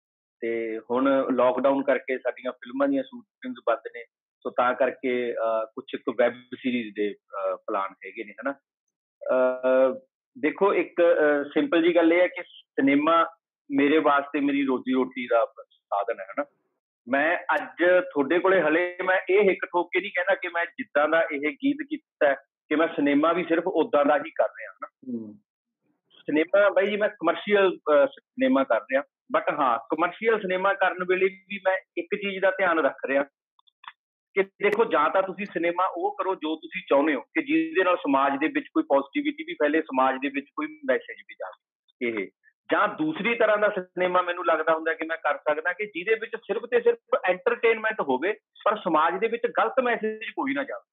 ਤੇ ਹੁਣ ਲੋਕਡਾਊਨ ਕਰਕੇ ਸਾਡੀਆਂ ਫਿਲਮਾਂ ਦੀਆਂ ਸ਼ੂਟਿੰਗਸ ਬੰਦ ਨੇ, ਸੋ ਤਾਂ ਕਰਕੇ ਕੁਝ ਇੱਕ ਵੈਬ ਸੀਰੀਜ਼ ਦੇ ਪਲਾਨ ਹੈਗੇ ਨੇ, ਹਨਾ। ਦੇਖੋ, ਇੱਕ ਸਿੰਪਲ ਜੀ ਗੱਲ ਇਹ ਹੈ ਕਿ ਸਿਨੇਮਾ ਮੇਰੇ ਵਾਸਤੇ ਮੇਰੀ ਰੋਜੀ ਰੋਟੀ ਦਾ ਸਾਧਨ ਹੈ, ਹਨਾ। ਮੈਂ ਅੱਜ ਤੁਹਾਡੇ ਕੋਲੇ ਹਲੇ ਮੈਂ ਇਹ ਹਿੱਕ ਠੋਕ ਕੇ ਨਹੀਂ ਕਹਿੰਦਾ ਕਿ ਮੈਂ ਜਿੱਦਾਂ ਦਾ ਇਹ ਗੀਤ ਕੀਤਾ ਕਿ ਮੈਂ ਸਿਨੇਮਾ ਵੀ ਸਿਰਫ ਉਦਾਂ ਦਾ ਹੀ ਕਰ ਰਿਹਾ, ਹਨਾ। ਸਿਨੇਮਾ ਬਾਈ ਜੀ ਮੈਂ ਕਮਰਸ਼ੀਅਲ ਸਿਨੇਮਾ ਕਰ ਰਿਹਾ, ਬਟ ਹਾਂ ਕਮਰਸ਼ੀਅਲ ਸਿਨੇਮਾ ਕਰਨ ਵੇਲੇ ਵੀ ਮੈਂ ਇੱਕ ਚੀਜ਼ ਦਾ ਧਿਆਨ ਰੱਖ ਰਿਹਾ ਕਿ ਦੇਖੋ ਜਾਂ ਤਾਂ ਤੁਸੀਂ ਸਿਨੇਮਾ ਉਹ ਕਰੋ ਜੋ ਤੁਸੀਂ ਚਾਹੁੰਦੇ ਹੋ ਕਿ ਜਿਹਦੇ ਨਾਲ ਸਮਾਜ ਦੇ ਵਿੱਚ ਕੋਈ ਪੋਜ਼ਿਟਿਵਿਟੀ ਵੀ ਫੈਲੇ, ਸਮਾਜ ਦੇ ਵਿੱਚ ਕੋਈ ਮੈਸੇਜ ਵੀ ਜਾਵੇ। ਇਹ ਜਾਂ ਦੂਸਰੀ ਤਰ੍ਹਾਂ ਦਾ ਸਿਨੇਮਾ ਮੈਨੂੰ ਲੱਗਦਾ ਹੁੰਦਾ ਕਿ ਮੈਂ ਕਰ ਸਕਦਾ ਕਿ ਜਿਹਦੇ ਵਿੱਚ ਸਿਰਫ ਤੇ ਸਿਰਫ ਐਂਟਰਟੇਨਮੈਂਟ ਹੋਵੇ, ਪਰ ਸਮਾਜ ਦੇ ਵਿੱਚ ਗਲਤ ਮੈਸੇਜ ਕੋਈ ਨਾ ਜਾਵੇ।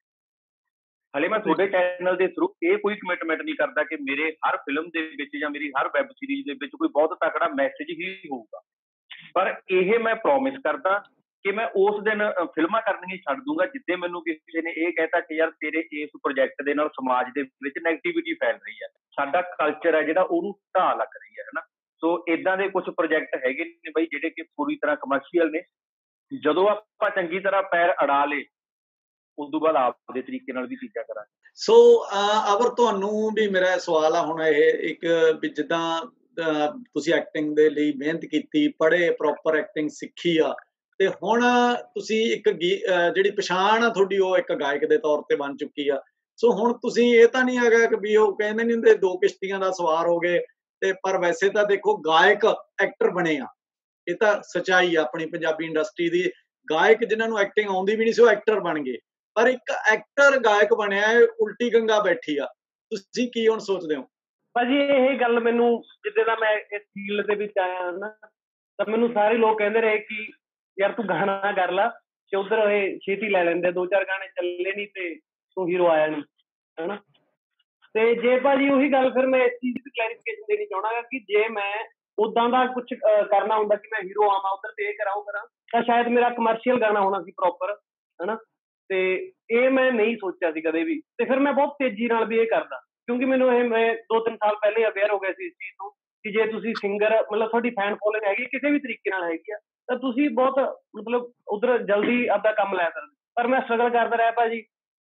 ਹਲੇ ਮੈਂ ਤੁਹਾਡੇ ਚੈਨਲ ਦੇ ਥਰੂ ਇਹ ਕੋਈ ਕਮਿਟਮੈਂਟ ਨਹੀਂ ਕਰਦਾ ਕਿ ਮੇਰੇ ਹਰ ਫਿਲਮ ਦੇ ਵਿੱਚ ਜਾਂ ਮੇਰੀ ਹਰ ਵੈਬ ਸੀਰੀਜ਼ ਦੇ ਵਿੱਚ ਕੋਈ ਬਹੁਤ ਤਕੜਾ ਮੈਸੇਜ ਹੀ ਹੋਊਗਾ, ਪਰ ਇਹ ਮੈਂ ਪ੍ਰੋਮਿਸ ਕਰਦਾ ਕਿ ਮੈਂ ਉਸ ਦਿਨ ਫਿਲਮਾਂ ਕਰਨੀਆਂ ਛੱਡ ਦੂੰਗਾ ਜਿੱਦੇ ਮੈਨੂੰ ਕਿਸੇ ਨੇ ਇਹ ਕਹਿਤਾ ਕਿ ਯਾਰ ਤੇਰੇ ਇਸ ਪ੍ਰੋਜੈਕਟ ਦੇ ਨਾਲ ਸਮਾਜ ਦੇ ਵਿੱਚ ਨੈਗੇਟਿਵਿਟੀ ਫੈਲ ਰਹੀ ਹੈ, ਸਾਡਾ ਕਲਚਰ ਹੈ ਜਿਹੜਾ ਉਹਨੂੰ ਢਾਹ ਲੱਗ ਰਹੀ ਹੈ ਹਨਾ। ਸੋ ਇਦਾਂ ਦੇ ਕੁਝ ਪ੍ਰੋਜੈਕਟ ਹੈਗੇ ਨੇ ਬਈ ਜਿਹੜੇ ਕਿ ਪੂਰੀ ਤਰ੍ਹਾਂ ਕਮਰਸ਼ੀਅਲ ਨੇ। ਜਦੋਂ ਆਪਾਂ ਚੰਗੀ ਤਰ੍ਹਾਂ ਪੈਰ ਅੜਾ ਲਏ ਉਸ ਤੋਂ ਬਾਅਦ ਆਪਦੇ ਤਰੀਕੇ ਨਾਲ ਵੀ ਚੀਜ਼ਾਂ ਕਰਾਂਗੇ। ਸੋ ਅਗਰ ਤੁਹਾਨੂੰ ਵੀ ਮੇਰਾ ਸਵਾਲ ਆ ਹੁਣ ਇਹ ਇੱਕ ਵੀ ਜਿੱਦਾਂ ਤੁਸੀਂ ਐਕਟਿੰਗ ਦੇ ਲਈ ਮਿਹਨਤ ਕੀਤੀ, ਪੜ੍ਹੇ, ਪ੍ਰੋਪਰ ਐਕਟਿੰਗ ਸਿੱਖੀ ਆ, ਤੇ ਹੁਣ ਤੁਸੀਂ ਇੱਕ ਜਿਹੜੀ ਪਛਾਣ ਆ ਤੁਹਾਡੀ ਉਹ ਇੱਕ ਗਾਇਕ ਦੇ ਤੌਰ ਤੇ ਬਣ ਚੁੱਕੀ ਆ। ਸੋ ਹੁਣ ਤੁਸੀਂ ਇਹ ਤਾਂ ਨਹੀਂ ਹੈਗਾ ਕਿ ਵੀ ਉਹ ਕਹਿੰਦੇ ਨਹੀਂ ਹੁੰਦੇ ਦੋ ਕਿਸ਼ਤੀਆਂ ਦਾ ਸਵਾਰ ਹੋ ਗਏ, ਤੇ ਪਰ ਵੈਸੇ ਤਾਂ ਦੇਖੋ ਗਾਇਕ ਐਕਟਰ ਬਣੇ ਆ, ਇਹ ਤਾਂ ਸੱਚਾਈ ਆ ਆਪਣੀ ਪੰਜਾਬੀ ਇੰਡਸਟਰੀ ਦੀ। ਗਾਇਕ ਜਿਨ੍ਹਾਂ ਨੂੰ ਐਕਟਿੰਗ ਆਉਂਦੀ ਵੀ ਨਹੀਂ ਸੀ ਉਹ ਐਕਟਰ ਬਣ ਗਏ, ਪਰ ਇੱਕ ਐਕਟਰ ਗਾਇਕ ਬਣਿਆ ਉਲਟੀ ਗੰਗਾ ਬੈਠੀ ਆ। ਤੁਸੀਂ ਕੀ ਹੁਣ ਸੋਚਦੇ ਹੋ? ਭਾਜੀ ਇਹ ਗੱਲ ਮੈਨੂੰ ਜਿੱਦਾਂ ਦਾ ਮੈਂ ਇਸ ਫੀਲਡ ਦੇ ਵਿੱਚ ਆਇਆ ਨਾ, ਤਾਂ ਮੈਨੂੰ ਸਾਰੇ ਲੋਕ ਕਹਿੰਦੇ ਰਹੇ ਕਿ ਯਾਰ ਤੂੰ ਗਾਣਾ ਕਰ ਲਾ, ਤੇ ਉਧਰ ਇਹ ਛੇਤੀ ਲੈ ਲੈਂਦੇ, ਦੋ ਚਾਰ ਗਾਣੇ ਚੱਲੇ ਨਹੀਂ ਤੇ ਤੂੰ ਹੀਰੋ ਆਇਆ ਨਹੀਂ ਹਨਾ। ਤੇ ਜੇ ਭਾਜੀ ਉਹੀ ਗੱਲ ਫਿਰ ਮੈਂ ਇਸ ਚੀਜ਼ ਦੀ ਕਲੈਰੀਫਿਕੇਸ਼ਨ ਦੇਣੀ ਚਾਹਣਾ ਕਿ ਜੇ ਮੈਂ ਉਦਾਂ ਦਾ ਕੁਝ ਕਰਨਾ ਹੁੰਦਾ ਕਿ ਮੈਂ ਹੀਰੋ ਆਵਾਂ ਉਧਰ ਤੇ ਇਹ ਕਰਾਂ ਉਹ ਕਰਾਂ, ਤਾਂ ਸ਼ਾਇਦ ਮੇਰਾ ਕਮਰਸ਼ੀਅਲ ਗਾਣਾ ਹੋਣਾ ਸੀ ਪ੍ਰੋਪਰ ਹਨਾ। ਤੇ ਇਹ ਮੈਂ ਨਹੀਂ ਸੋਚਿਆ ਸੀ ਕਦੇ ਵੀ, ਤੇ ਫਿਰ ਮੈਂ ਬਹੁਤ ਤੇਜ਼ੀ ਨਾਲ ਵੀ ਇਹ ਕਰਦਾ, ਕਿਉਂਕਿ ਮੈਨੂੰ ਇਹ ਮੈਂ ਦੋ ਤਿੰਨ ਸਾਲ ਪਹਿਲੇ ਅਵੇਅਰ ਹੋ ਗਿਆ ਸੀ ਇਸ ਚੀਜ਼ ਤੋਂ ਕਿ ਜੇ ਤੁਸੀਂ ਸਿੰਗਰ ਮਤਲਬ ਤੁਹਾਡੀ ਫੈਨ ਫੋਲੋਇੰਗ ਹੈਗੀ ਕਿਸੇ ਵੀ ਤਰੀਕੇ ਨਾਲ ਹੈਗੀ ਆ, ਤਾਂ ਤੁਸੀਂ ਬਹੁਤ ਮਤਲਬ ਉਧਰ ਜਲਦੀ ਆਪਦਾ ਕੰਮ ਲੈ ਸਕਦੇ। ਪਰ ਮੈਂ ਸਟਰਗਲ ਕਰਦਾ ਰਿਹਾ ਭਾਜੀ,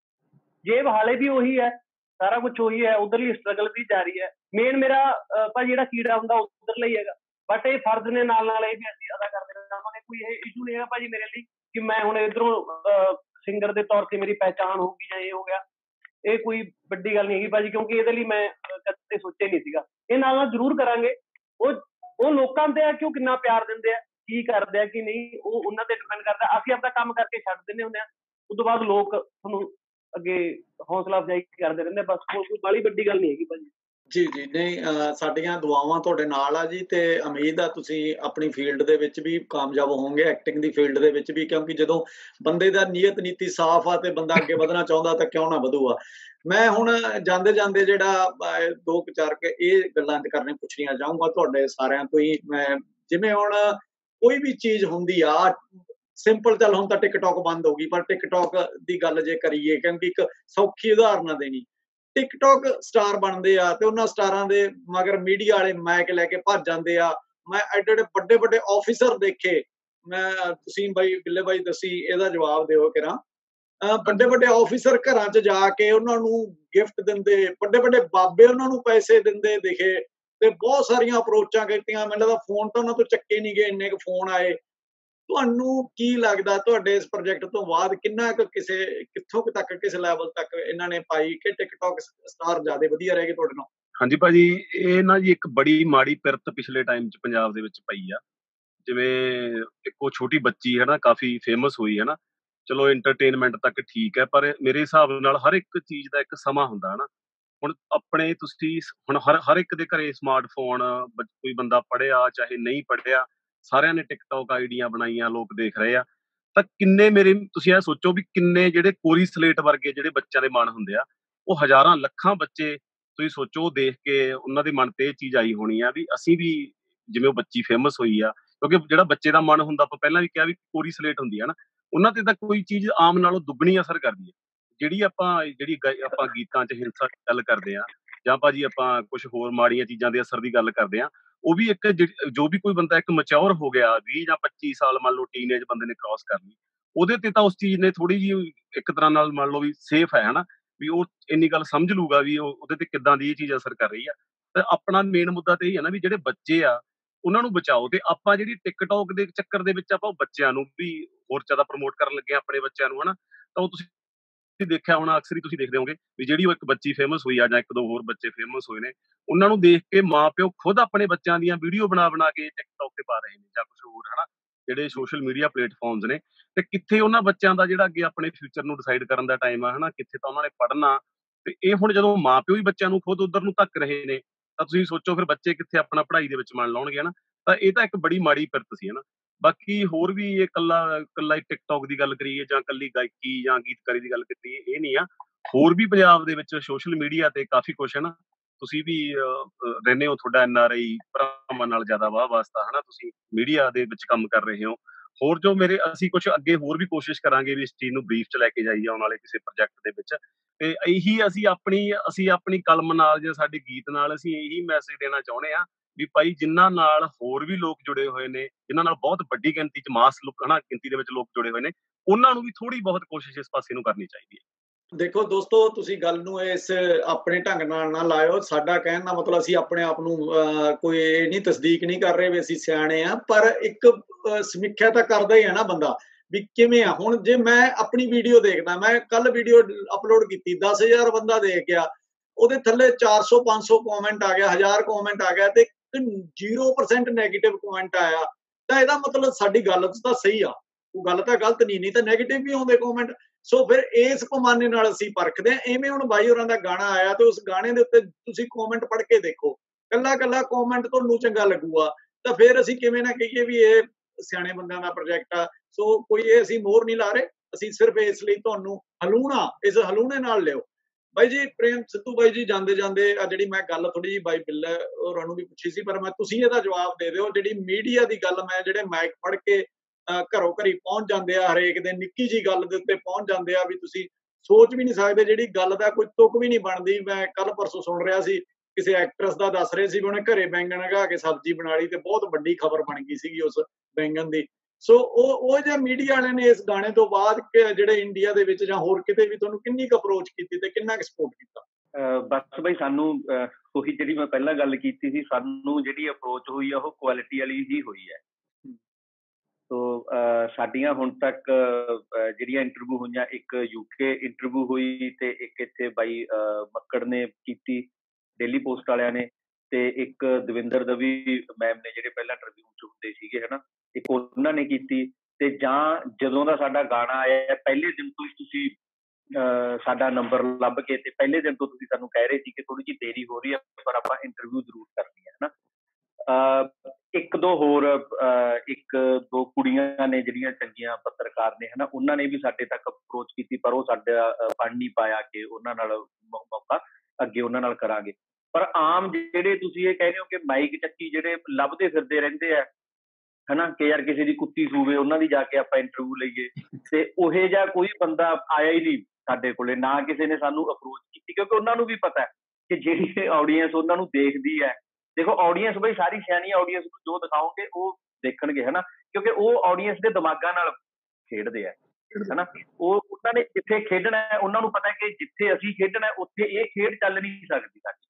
ਜੇਬ ਹਾਲੇ ਵੀ ਉਹੀ ਹੈ, ਸਾਰਾ ਕੁਝ ਉਹੀ ਹੈ, ਉਧਰਲੀ ਸਟਰਗਲ ਵੀ ਜਾਰੀ ਹੈ। ਮੇਨ ਮੇਰਾ ਭਾਜੀ ਜਿਹੜਾ ਕੀੜਾ ਹੁੰਦਾ ਉਧਰ ਲਈ ਹੈਗਾ, ਬਟ ਇਹ ਫਰਜ਼ ਨੇ ਨਾਲ ਨਾਲ ਇਹ ਵੀ ਅਸੀਂ ਅਦਾ ਕਰਦੇ ਰਹਾਂਗੇ। ਕੋਈ ਇਹ ਇਸ਼ੂ ਨਹੀਂ ਹੈਗਾ ਭਾਜੀ ਮੇਰੇ ਲਈ ਕਿ ਮੈਂ ਹੁਣ ਇੱਧਰੋਂ ਸਿੰਗਰ ਦੇ ਤੌਰ ਤੇ ਮੇਰੀ ਪਹਿਚਾਣ ਹੋ ਗਈ ਜਾਂ ਇਹ ਹੋ ਗਿਆ, ਇਹ ਕੋਈ ਵੱਡੀ ਗੱਲ ਨਹੀਂ ਹੈਗੀ ਭਾਜੀ, ਕਿਉਂਕਿ ਇਹਦੇ ਲਈ ਮੈਂ ਕਦੇ ਸੋਚਿਆ ਨਹੀਂ ਸੀਗਾ। ਇਹ ਨਾਲ ਨਾਲ ਜ਼ਰੂਰ ਕਰਾਂਗੇ, ਉਹ ਉਹ ਲੋਕਾਂ ਤੇ ਆ ਕਿ ਉਹ ਕਿੰਨਾ ਪਿਆਰ ਦਿੰਦੇ ਆ, ਕੀ ਕਰਦੇ ਆ ਕਿ ਨਹੀਂ, ਉਹ ਉਹਨਾਂ ਤੇ ਡਿਪੈਂਡ ਕਰਦਾ। ਅਸੀਂ ਆਪਦਾ ਕੰਮ ਕਰਕੇ ਛੱਡ ਦਿੰਦੇ ਹੁੰਦੇ ਆ, ਉਸ ਤੋਂ ਬਾਅਦ ਲੋਕ ਤੁਹਾਨੂੰ ਅੱਗੇ ਹੌਸਲਾ ਅਫਜ਼ਾਈ ਕਰਦੇ ਰਹਿੰਦੇ, ਬਸ ਕੋਈ ਬਾਹਲੀ ਵੱਡੀ ਗੱਲ ਨਹੀਂ ਹੈਗੀ ਭਾਜੀ। ਜੀ ਜੀ ਨਹੀਂ, ਸਾਡੀਆਂ ਦੁਆਵਾਂ ਤੁਹਾਡੇ ਨਾਲ ਆ ਜੀ, ਤੇ ਉਮੀਦ ਆ ਤੁਸੀਂ ਆਪਣੀ ਫੀਲਡ ਦੇ ਵਿੱਚ ਵੀ ਕਾਮਯਾਬ ਹੋਵੋਗੇ, ਐਕਟਿੰਗ ਦੀ ਫੀਲਡ ਦੇ ਵਿੱਚ ਵੀ, ਕਿਉਂਕਿ ਜਦੋਂ ਬੰਦੇ ਦਾ ਨੀਅਤ ਨੀਤੀ ਸਾਫ਼ ਆ ਤੇ ਬੰਦਾ ਅੱਗੇ ਵਧਣਾ ਚਾਹੁੰਦਾ ਤਾਂ ਕਿਉਂ ਨਾ ਵਧੂਗਾ। ਮੈਂ ਹੁਣ ਜਾਂਦੇ ਜਾਂਦੇ ਜਿਹੜਾ ਦੋ ਕੁ ਚਾਰ ਕੇ ਇਹ ਗੱਲਾਂ ਕਰਨੇ ਪੁੱਛਣੀਆਂ ਚਾਹੂੰਗਾ ਤੁਹਾਡੇ ਸਾਰਿਆਂ ਤੋਂ ਹੀ। ਮੈਂ ਜਿਵੇਂ ਹੁਣ ਕੋਈ ਵੀ ਚੀਜ਼ ਹੁੰਦੀ ਆ ਸਿੰਪਲ, ਚੱਲ ਹੁਣ ਤਾਂ ਟਿਕਟੌਕ ਬੰਦ ਹੋ ਗਈ, ਪਰ ਟਿਕਟੌਕ ਦੀ ਗੱਲ ਜੇ ਕਰੀਏ, ਕਿਉਂਕਿ ਇੱਕ ਸੌਖੀ ਉਦਾਹਰਨ ਆ ਦੇਣੀ, ਟਿਕਟੌਕ ਸਟਾਰ ਬਣਦੇ ਆ ਤੇ ਉਹਨਾਂ ਸਟਾਰਾਂ ਦੇ ਮਗਰ ਮੀਡੀਆ ਵਾਲੇ ਮਾਈਕ ਲੈ ਕੇ ਭੱਜ ਜਾਂਦੇ ਆ। ਮੈਂ ਐਡੇ ਐਡੇ ਵੱਡੇ ਵੱਡੇ ਆਫਿਸਰ ਦੇਖੇ, ਮੈਂ ਤੁਸੀਂ ਬਾਈ ਗਿੱਲੇ ਬਾਈ ਦੱਸੀ ਇਹਦਾ ਜਵਾਬ ਦਿਓ ਕਿਰਾਂ। ਵੱਡੇ ਵੱਡੇ ਆਫਿਸਰ ਘਰਾਂ 'ਚ ਜਾ ਕੇ ਉਹਨਾਂ ਨੂੰ ਗਿਫਟ ਦਿੰਦੇ, ਵੱਡੇ ਵੱਡੇ ਬਾਬੇ ਉਹਨਾਂ ਨੂੰ ਪੈਸੇ ਦਿੰਦੇ ਦਿਖੇ, ਤੇ ਬਹੁਤ ਸਾਰੀਆਂ ਅਪਰੋਚਾਂ ਕੀਤੀਆਂ। ਮੈਨੂੰ ਲੱਗਦਾ ਫੋਨ ਤਾਂ ਉਹਨਾਂ ਤੋਂ ਚੱਕੇ ਨਹੀਂ ਗਏ, ਇੰਨੇ ਕੁ ਫੋਨ ਆਏ। ਤੁਹਾਨੂੰ ਕੀ ਲੱਗਦਾ ਤੁਹਾਡੇ ਇਸ ਪ੍ਰੋਜੈਕਟ ਤੋਂ ਬਾਅਦ ਕਿੰਨਾ ਕੁ ਕਿਸੇ ਕਿੱਥੋਂ ਤੱਕ ਕਿਸ ਲੈਵਲ ਤੱਕ ਇਹਨਾਂ ਨੇ ਪਾਈ ਕਿ ਟਿਕਟੌਕ ਸਟਾਰ ਜ਼ਿਆਦਾ ਵਧੀਆ ਰਹਿ ਗਏ ਤੁਹਾਡੇ ਨਾਲ? ਹਾਂਜੀ ਭਾਜੀ, ਇਹ ਨਾ ਜੀ ਇੱਕ ਬੜੀ ਮਾੜੀ ਪਿਰਤ ਪਿਛਲੇ ਟਾਈਮ 'ਚ ਪੰਜਾਬ ਦੇ ਵਿੱਚ ਪਈ ਆ। ਜਿਵੇਂ ਇੱਕ ਉਹ ਛੋਟੀ ਬੱਚੀ ਹੈ ਨਾ, ਕਾਫੀ ਫੇਮਸ ਹੋਈ ਹੈ ਨਾ, ਚਲੋ ਐਂਟਰਟੇਨਮੈਂਟ ਤੱਕ ਠੀਕ ਹੈ, ਪਰ ਮੇਰੇ ਹਿਸਾਬ ਨਾਲ ਹਰ ਇੱਕ ਚੀਜ਼ ਦਾ ਇੱਕ ਸਮਾਂ ਹੁੰਦਾ ਹੈ ਨਾ। ਹੁਣ ਆਪਣੇ ਤੁਸੀਂ ਹੁਣ ਹਰ ਹਰ ਇੱਕ ਦੇ ਘਰੇ ਸਮਾਰਟਫੋਨ, ਕੋਈ ਬੰਦਾ ਪੜ੍ਹਿਆ ਚਾਹੇ ਨਹੀਂ ਪੜ੍ਹਿਆ, ਸਾਰਿਆਂ ਨੇ ਟਿਕਟੌਕ ਆਈਡੀਆਂ ਬਣਾਈਆਂ, ਲੋਕ ਦੇਖ ਰਹੇ ਆ। ਤਾਂ ਕਿੰਨੇ ਮੇਰੇ ਤੁਸੀਂ ਇਹ ਸੋਚੋ ਵੀ ਕਿੰਨੇ ਜਿਹੜੇ ਕੋਰੀ ਸਲੇਟ ਵਰਗੇ ਜਿਹੜੇ ਬੱਚਿਆਂ ਦੇ ਮਨ ਹੁੰਦੇ ਆ, ਉਹ ਹਜ਼ਾਰਾਂ ਲੱਖਾਂ ਬੱਚੇ ਤੁਸੀਂ ਸੋਚੋ, ਉਹ ਦੇਖ ਕੇ ਉਹਨਾਂ ਦੇ ਮਨ ਤੇ ਇਹ ਚੀਜ਼ ਆਈ ਹੋਣੀ ਆ ਵੀ ਅਸੀਂ ਵੀ ਜਿਵੇਂ ਉਹ ਬੱਚੀ ਫੇਮਸ ਹੋਈ ਆ। ਕਿਉਂਕਿ ਜਿਹੜਾ ਬੱਚੇ ਦਾ ਮਨ ਹੁੰਦਾ, ਆਪਾਂ ਪਹਿਲਾਂ ਵੀ ਕਿਹਾ ਵੀ ਕੋਰੀ ਸਲੇਟ ਹੁੰਦੀ ਆ ਨਾ, ਉਹਨਾਂ ਤੇ ਤਾਂ ਕੋਈ ਚੀਜ਼ ਆਮ ਨਾਲੋਂ ਦੁੱਗਣੀ ਅਸਰ ਕਰਦੀ ਹੈ। ਜਿਹੜੀ ਆਪਾਂ ਜਿਹੜੀ ਆਪਾਂ ਗੀਤਾਂ 'ਚ ਹਿੰਸਾ ਦੀ ਗੱਲ ਕਰਦੇ ਆ, ਜਾਂ ਭਾਜੀ ਆਪਾਂ ਕੁਛ ਹੋਰ ਮਾੜੀਆਂ ਚੀਜ਼ਾਂ ਦੇ ਅਸਰ ਦੀ ਗੱਲ ਕਰਦੇ ਆ, ਉਹ ਵੀ ਇੱਕ ਜੋ ਵੀ ਕੋਈ ਬੰਦਾ ਇੱਕ ਮੈਚਿਓਰ ਹੋ ਗਿਆ, ਵੀਹ ਜਾਂ ਪੱਚੀ ਸਾਲ ਮੰਨ ਲਓ ਟੀਨੇਜ ਬੰਦੇ ਨੇ ਕ੍ਰਾਸ ਕਰ ਲਈ, ਉਹਦੇ ਤੇ ਤਾਂ ਉਸ ਚੀਜ਼ ਨੇ ਥੋੜੀ ਜਿਹੀ ਇੱਕ ਤਰ੍ਹਾਂ ਨਾਲ ਮੰਨ ਲਓ ਵੀ ਸੇਫ ਹੈ ਹਨਾ, ਵੀ ਉਹ ਇੰਨੀ ਗੱਲ ਸਮਝ ਲੂਗਾ ਵੀ ਉਹ ਉਹਦੇ ਤੇ ਕਿੱਦਾਂ ਦੀ ਇਹ ਚੀਜ਼ ਅਸਰ ਕਰ ਰਹੀ ਆ। ਤੇ ਆਪਣਾ ਮੇਨ ਮੁੱਦਾ ਤੇ ਇਹ ਹੈ ਨਾ ਵੀ ਜਿਹੜੇ ਬੱਚੇ ਆ ਉਹਨਾਂ ਨੂੰ ਬਚਾਓ, ਤੇ ਆਪਾਂ ਜਿਹੜੀ ਟਿਕਟੌਕ ਦੇ ਚੱਕਰ ਦੇ ਵਿੱਚ ਆਪਾਂ ਉਹ ਬੱਚਿਆਂ ਨੂੰ ਵੀ ਹੋਰ ਜ਼ਿਆਦਾ ਪ੍ਰਮੋਟ ਕਰਨ ਲੱਗੇ ਆਪਣੇ ਬੱਚਿਆਂ ਨੂੰ ਹਨਾ। ਤਾਂ ਉਹ ਤੁਸੀਂ ਦੇਖਿਆ ਹੋਣਾ, ਅਕਸਰ ਹੀ ਤੁਸੀਂ ਦੇਖਦੇ ਹੋਗੇ ਵੀ ਜਿਹੜੀ ਉਹ ਇੱਕ ਬੱਚੀ ਫੇਮਸ ਹੋਈ ਆ ਜਾਂ ਇੱਕ ਦੋ ਹੋਰ ਬੱਚੇ ਫੇਮਸ ਹੋਏ ਨੇ, ਉਹਨਾਂ ਨੂੰ ਦੇਖ ਕੇ ਮਾਂ ਪਿਓ ਖੁਦ ਆਪਣੇ ਬੱਚਿਆਂ ਦੀਆਂ ਵੀਡੀਓ ਬਣਾ ਬਣਾ ਕੇ ਟਿਕਟੌਕ ਤੇ ਪਾ ਰਹੇ ਨੇ ਜਾਂ ਕੁਛ ਹੋਰ ਹਨਾ, ਜਿਹੜੇ ਸੋਸ਼ਲ ਮੀਡੀਆ ਪਲੇਟਫਾਰਮਸ ਨੇ, ਤੇ ਕਿੱਥੇ ਉਹਨਾਂ ਬੱਚਿਆਂ ਦਾ ਜਿਹੜਾ ਅੱਗੇ ਆਪਣੇ ਫਿਊਚਰ ਨੂੰ ਡਿਸਾਈਡ ਕਰਨ ਦਾ ਟਾਈਮ ਆ, ਹਨਾ, ਕਿੱਥੇ ਤਾਂ ਉਹਨਾਂ ਨੇ ਪੜ੍ਹਨਾ। ਤੇ ਇਹ ਹੁਣ ਜਦੋਂ ਮਾਂ-ਪਿਓ ਹੀ ਬੱਚਿਆਂ ਨੂੰ ਖੁਦ ਉੱਧਰ ਨੂੰ ਧੱਕ ਰਹੇ ਨੇ, ਤਾਂ ਤੁਸੀਂ ਸੋਚੋ ਫਿਰ ਬੱਚੇ ਕਿੱਥੇ ਆਪਣਾ ਪੜ੍ਹਾਈ ਦੇ ਵਿੱਚ ਮਨ ਲਾਉਣਗੇ, ਹਨਾ। ਤਾਂ ਇਹ ਤਾਂ ਇੱਕ ਬੜੀ ਮਾੜੀ ਪਿਰਤ ਸੀ, ਹਨਾ। ਬਾਕੀ ਹੋਰ ਵੀ ਇਹ ਕੱਲਾ ਕੱਲਾ ਟਿਕਟੋਕ ਦੀ ਗੱਲ ਕਰੀਏ ਜਾਂ ਕੱਲੀ ਗਾਇਕੀ ਜਾਂ ਗੀਤਕਾਰੀ ਦੀ ਗੱਲ ਕਰੀਏ, ਇਹ ਨਹੀਂ ਆ। ਹੋਰ ਵੀ ਪੰਜਾਬ ਦੇ ਵਿੱਚ ਸੋਸ਼ਲ ਮੀਡੀਆ ਤੇ ਕਾਫੀ ਕੁਛ ਹੈ ਨਾ। ਤੁਸੀਂ ਵੀ ਰਹਿੰਦੇ ਹੋ, ਤੁਹਾਡਾ ਐਨ ਆਰ ਆਈ ਭਰਾਵਾਂ ਨਾਲ ਜ਼ਿਆਦਾ ਵਾਹ ਵਾਸਤਾ, ਹਨਾ। ਤੁਸੀਂ ਮੀਡੀਆ ਦੇ ਵਿੱਚ ਕੰਮ ਕਰ ਰਹੇ ਹੋ। ਹੋਰ ਜੋ ਮੇਰੇ ਅਸੀਂ ਕੁਛ ਅੱਗੇ ਹੋਰ ਵੀ ਕੋਸ਼ਿਸ਼ ਕਰਾਂਗੇ ਵੀ ਇਸ ਚੀਜ਼ ਨੂੰ ਬਰੀਫ ਚ ਲੈ ਕੇ ਜਾਈਏ ਆਉਣ ਵਾਲੇ ਕਿਸੇ ਪ੍ਰੋਜੈਕਟ ਦੇ ਵਿੱਚ। ਤੇ ਇਹੀ ਅਸੀਂ ਆਪਣੀ ਅਸੀਂ ਆਪਣੀ ਕਲਮ ਨਾਲ ਜਾਂ ਸਾਡੇ ਗੀਤ ਨਾਲ ਅਸੀਂ ਇਹੀ ਮੈਸੇਜ ਦੇਣਾ ਚਾਹੁੰਦੇ ਹਾਂ ਵੀ ਭਾਈ, ਜਿਨ੍ਹਾਂ ਨਾਲ ਹੋਰ ਵੀ ਲੋਕ ਜੁੜੇ ਹੋਏ ਨੇ, ਜਿਨ੍ਹਾਂ ਨਾਲ ਬਹੁਤ ਵੱਡੀ ਗਿਣਤੀ ਚ ਮਾਸ ਲੋਕ ਹਨਾ ਗਿਣਤੀ ਦੇ ਵਿੱਚ ਲੋਕ ਜੁੜੇ ਹੋਏ ਨੇ, ਉਹਨਾਂ ਨੂੰ ਵੀ ਥੋੜੀ ਬਹੁਤ ਕੋਸ਼ਿਸ਼ ਇਸ ਪਾਸੇ ਨੂੰ ਕਰਨੀ ਚਾਹੀਦੀ ਹੈ। ਦੇਖੋ ਦੋਸਤੋ, ਤੁਸੀਂ ਗੱਲ ਨੂੰ ਇਸ ਆਪਣੇ ਢੰਗ ਨਾਲ ਨਾ ਲਾਇਓ। ਸਾਡਾ ਕਹਿਣ ਦਾ ਮਤਲਬ ਅਸੀਂ ਆਪਣੇ ਆਪ ਨੂੰ ਕੋਈ ਇਹ ਨਹੀਂ ਤਸਦੀਕ ਨਹੀਂ ਕਰ ਰਹੇ ਵੀ ਅਸੀਂ ਸਿਆਣੇ ਆ, ਪਰ ਇੱਕ ਸਮੀਖਿਆ ਤਾਂ ਕਰਦਾ ਹੀ ਹੈ ਨਾ ਬੰਦਾ ਵੀ ਕਿਵੇਂ ਆ। ਹੁਣ ਜੇ ਮੈਂ ਆਪਣੀ ਵੀਡੀਓ ਦੇਖਦਾ, ਮੈਂ ਕੱਲ ਵੀਡੀਓ ਅਪਲੋਡ ਕੀਤੀ, ਦਸ ਹਜ਼ਾਰ ਬੰਦਾ ਦੇਖ ਗਿਆ, ਉਹਦੇ ਥੱਲੇ ਚਾਰ ਸੌ ਪੰਜ ਸੌ ਕਮੈਂਟ ਆ ਗਿਆ, ਹਜ਼ਾਰ ਕਮੈਂਟ ਆ ਗਿਆ, ਤੇ ਜ਼ੀਰੋ ਪਰਸੈਂਟ ਨੈਗੇਟਿਵ ਕਮੈਂਟ ਆਇਆ, ਤਾਂ ਇਹਦਾ ਮਤਲਬ ਸਾਡੀ ਗੱਲ ਤਾਂ ਸਹੀ ਆ, ਉਹ ਗੱਲ ਤਾਂ ਗਲਤ ਨਹੀਂ, ਨਹੀਂ ਤਾਂ ਨੈਗੇਟਿਵ ਵੀ ਆਉਂਦੇ ਕਮੈਂਟ। ਸੋ ਫਿਰ ਇਸ ਪੈਮਾਨੇ ਨਾਲ ਅਸੀਂ ਪਰਖਦੇ ਹਾਂ। ਐਵੇਂ ਹੁਣ ਬਾਈ ਹੋਰਾਂ ਦਾ ਗਾਣਾ ਆਇਆ ਤੇ ਉਸ ਗਾਣੇ ਦੇ ਉੱਤੇ ਤੁਸੀਂ ਕਮੈਂਟ ਪੜ੍ਹ ਕੇ ਦੇਖੋ, ਕੱਲਾ ਕੱਲਾ ਕਮੈਂਟ ਤੁਹਾਨੂੰ ਚੰਗਾ ਲੱਗੂਗਾ, ਤਾਂ ਫਿਰ ਅਸੀਂ ਕਿਵੇਂ ਨਾ ਕਹੀਏ ਵੀ ਇਹ ਸਿਆਣੇ ਬੰਦਿਆਂ ਦਾ ਪ੍ਰੋਜੈਕਟ ਆ। ਸੋ ਕੋਈ ਇਹ ਅਸੀਂ ਮੋਹਰ ਨਹੀਂ ਲਾ ਰਹੇ, ਅਸੀਂ ਸਿਰਫ ਇਸ ਲਈ ਤੁਹਾਨੂੰ ਹਲੂਣਾ ਇਸ ਹਲੂਣੇ ਨਾਲ ਲਿਓ। ਬਾਈ ਜੀ ਪ੍ਰੇਮ ਸਿੱਧੂ ਬਾਈ ਜੀ, ਜਾਂਦੇ ਜਾਂਦੇ ਆ ਜਿਹੜੀ ਮੈਂ ਗੱਲ ਥੋੜੀ ਜਿਹੀ ਬਾਈ ਬਿੱਲਾ ਹੋਰਾਂ ਨੂੰ ਵੀ ਪੁੱਛੀ ਸੀ, ਪਰ ਮੈਂ ਤੁਸੀਂ ਇਹਦਾ ਜਵਾਬ ਦੇ ਦਿਓ। ਜਿਹੜੀ ਮੀਡੀਆ ਦੀ ਗੱਲ, ਮੈਂ ਜਿਹੜੇ ਮਾਈਕ ਫੜ ਕੇ ਘਰੋਂ ਘਰੀ ਪਹੁੰਚ ਜਾਂਦੇ ਆ, ਹਰੇਕ ਦੇ ਨਿੱਕੀ ਜਿਹੀ ਗੱਲ ਦੇ ਉੱਤੇ ਪਹੁੰਚ ਜਾਂਦੇ ਆ ਵੀ ਤੁਸੀਂ ਸੋਚ ਵੀ ਨਹੀਂ ਸਕਦੇ, ਜਿਹੜੀ ਗੱਲ ਦਾ ਕੋਈ ਤੁਕ ਵੀ ਨਹੀਂ ਬਣਦੀ। ਮੈਂ ਕੱਲ ਪਰਸੋਂ ਸੁਣ ਰਿਹਾ ਸੀ, ਕਿਸੇ ਐਕਟਰਸ ਦਾ ਦੱਸ ਰਹੇ ਸੀ ਵੀ ਉਹਨੇ ਘਰੇ ਬੈਂਗਣ ਲਗਾ ਕੇ ਸਬਜ਼ੀ ਬਣਾ ਲਈ ਤੇ ਬਹੁਤ ਵੱਡੀ ਖਬਰ ਬਣ ਗਈ ਸੀਗੀ ਉਸ ਬੈਂਗਣ ਦੀ। ਸੋ ਉਹ ਉਹ ਜੇ ਮੀਡੀਆ ਵਾਲਿਆਂ ਨੇ ਇਸ ਗਾਣੇ ਤੋਂ ਬਾਅਦ ਜਿਹੜੇ ਇੰਡੀਆ ਦੇ ਵਿੱਚ ਜਾਂ ਹੋਰ ਕਿਤੇ ਵੀ ਤੁਹਾਨੂੰ ਕਿੰਨੀ ਕੁ ਅਪਰੋਚ ਕੀਤੀ ਤੇ ਕਿੰਨਾ ਕੁ ਸਪੋਰਟ ਕੀਤਾ? ਬਸ ਬਈ, ਸਾਨੂੰ ਉਹੀ ਜਿਹੜੀ ਮੈਂ ਪਹਿਲਾਂ ਗੱਲ ਕੀਤੀ ਸੀ, ਸਾਨੂੰ ਜਿਹੜੀ ਅਪਰੋਚ ਹੋਈ ਆ ਉਹ ਕੁਆਲਿਟੀ ਵਾਲੀ ਹੀ ਹੋਈ ਹੈ। ਸੋ ਸਾਡੀਆਂ ਹੁਣ ਤੱਕ ਜਿਹੜੀਆਂ ਇੰਟਰਵਿਊ ਹੋਈਆਂ, ਇੱਕ ਯੂਕੇ ਇੰਟਰਵਿਊ ਹੋਈ ਤੇ ਇੱਕ ਇੱਥੇ ਬਾਈ ਮੱਕੜ ਨੇ ਕੀਤੀ ਡੇਲੀ ਪੋਸਟ ਵਾਲਿਆਂ ਨੇ, ਤੇ ਇੱਕ ਦਵਿੰਦਰ ਦਵੀ ਮੈਮ ਨੇ ਜਿਹੜੇ ਪਹਿਲਾਂ ਇੰਟਰਵਿਊ ਚ ਹੁੰਦੇ ਸੀਗੇ, ਹਨਾ, ਇੱਕ ਉਹਨਾਂ ਨੇ ਕੀਤੀ। ਤੇ ਜਾਂ ਜਦੋਂ ਦਾ ਸਾਡਾ ਗਾਣਾ ਆਇਆ, ਪਹਿਲੇ ਦਿਨ ਤੋਂ ਹੀ ਤੁਸੀਂ ਸਾਡਾ ਨੰਬਰ ਲੱਭ ਕੇ ਤੇ ਪਹਿਲੇ ਦਿਨ ਤੋਂ ਤੁਸੀਂ ਸਾਨੂੰ ਕਹਿ ਰਹੇ ਸੀ ਕਿ ਥੋੜੀ ਜਿਹੀ ਦੇਰੀ ਹੋ ਰਹੀ ਹੈ, ਪਰ ਆਪਾਂ ਇੰਟਰਵਿਊ ਜ਼ਰੂਰ ਕਰਨੀ ਹੈ, ਹਨਾ। ਇੱਕ ਦੋ ਹੋਰ ਇੱਕ ਦੋ ਕੁੜੀਆਂ ਨੇ ਜਿਹੜੀਆਂ ਚੰਗੀਆਂ ਪੱਤਰਕਾਰ ਨੇ, ਹਨਾ, ਉਹਨਾਂ ਨੇ ਵੀ ਸਾਡੇ ਤੱਕ ਅਪਰੋਚ ਕੀਤੀ, ਪਰ ਉਹ ਸਾਡਾ ਬਣ ਨਹੀਂ ਪਾਇਆ ਕਿ ਉਹਨਾਂ ਨਾਲ ਮੌਕਾ ਅੱਗੇ ਉਹਨਾਂ ਨਾਲ ਕਰਾਂਗੇ। ਪਰ ਆਮ ਜਿਹੜੇ ਤੁਸੀਂ ਇਹ ਕਹਿ ਰਹੇ ਹੋ ਕਿ ਮਾਈਕ ਚੱਕੀ ਜਿਹੜੇ ਲੱਭਦੇ ਫਿਰਦੇ ਰਹਿੰਦੇ ਆ, ਹਨਾ, ਕਿ ਯਾਰ ਕਿਸੇ ਦੀ ਕੁੱਤੀ ਸੂਵੇ ਉਹਨਾਂ ਦੀ ਜਾ ਕੇ ਆਪਾਂ ਇੰਟਰਵਿਊ ਲਈਏ, ਤੇ ਉਹੇ ਜਿਹਾ ਕੋਈ ਬੰਦਾ ਆਇਆ ਹੀ ਨਹੀਂ ਸਾਡੇ ਕੋਲੇ, ਨਾ ਕਿਸੇ ਨੇ ਸਾਨੂੰ ਅਪਰੋਚ ਕੀਤੀ, ਕਿਉਂਕਿ ਉਹਨਾਂ ਨੂੰ ਵੀ ਪਤਾ ਕਿ ਜਿਹੜੀ ਆਡੀਅנס ਉਹਨਾਂ ਨੂੰ ਦੇਖਦੀ ਹੈ, ਦੇਖੋ ਆਡੀਅנס ਬਈ ਸਾਰੀ ਸਿਆਣੀ ਆਡੀਅנס ਨੂੰ ਜੋ ਦਿਖਾਓਗੇ ਉਹ ਦੇਖਣਗੇ, ਹਨਾ, ਕਿਉਂਕਿ ਉਹ ਆਡੀਅנס ਦੇ ਦਿਮਾਗਾਂ ਨਾਲ ਖੇਡਦੇ ਆ, ਹਨਾ। ਉਹ ਉਹਨਾਂ ਨੇ ਜਿੱਥੇ ਖੇਡਣਾ ਹੈ, ਉਹਨਾਂ ਨੂੰ ਪਤਾ ਕਿ ਜਿੱਥੇ ਅਸੀਂ ਖੇਡਣਾ ਉੱਥੇ ਇਹ ਖੇਡ ਚੱਲ ਨਹੀਂ ਸਕਦੀ ਸਾਡੀ।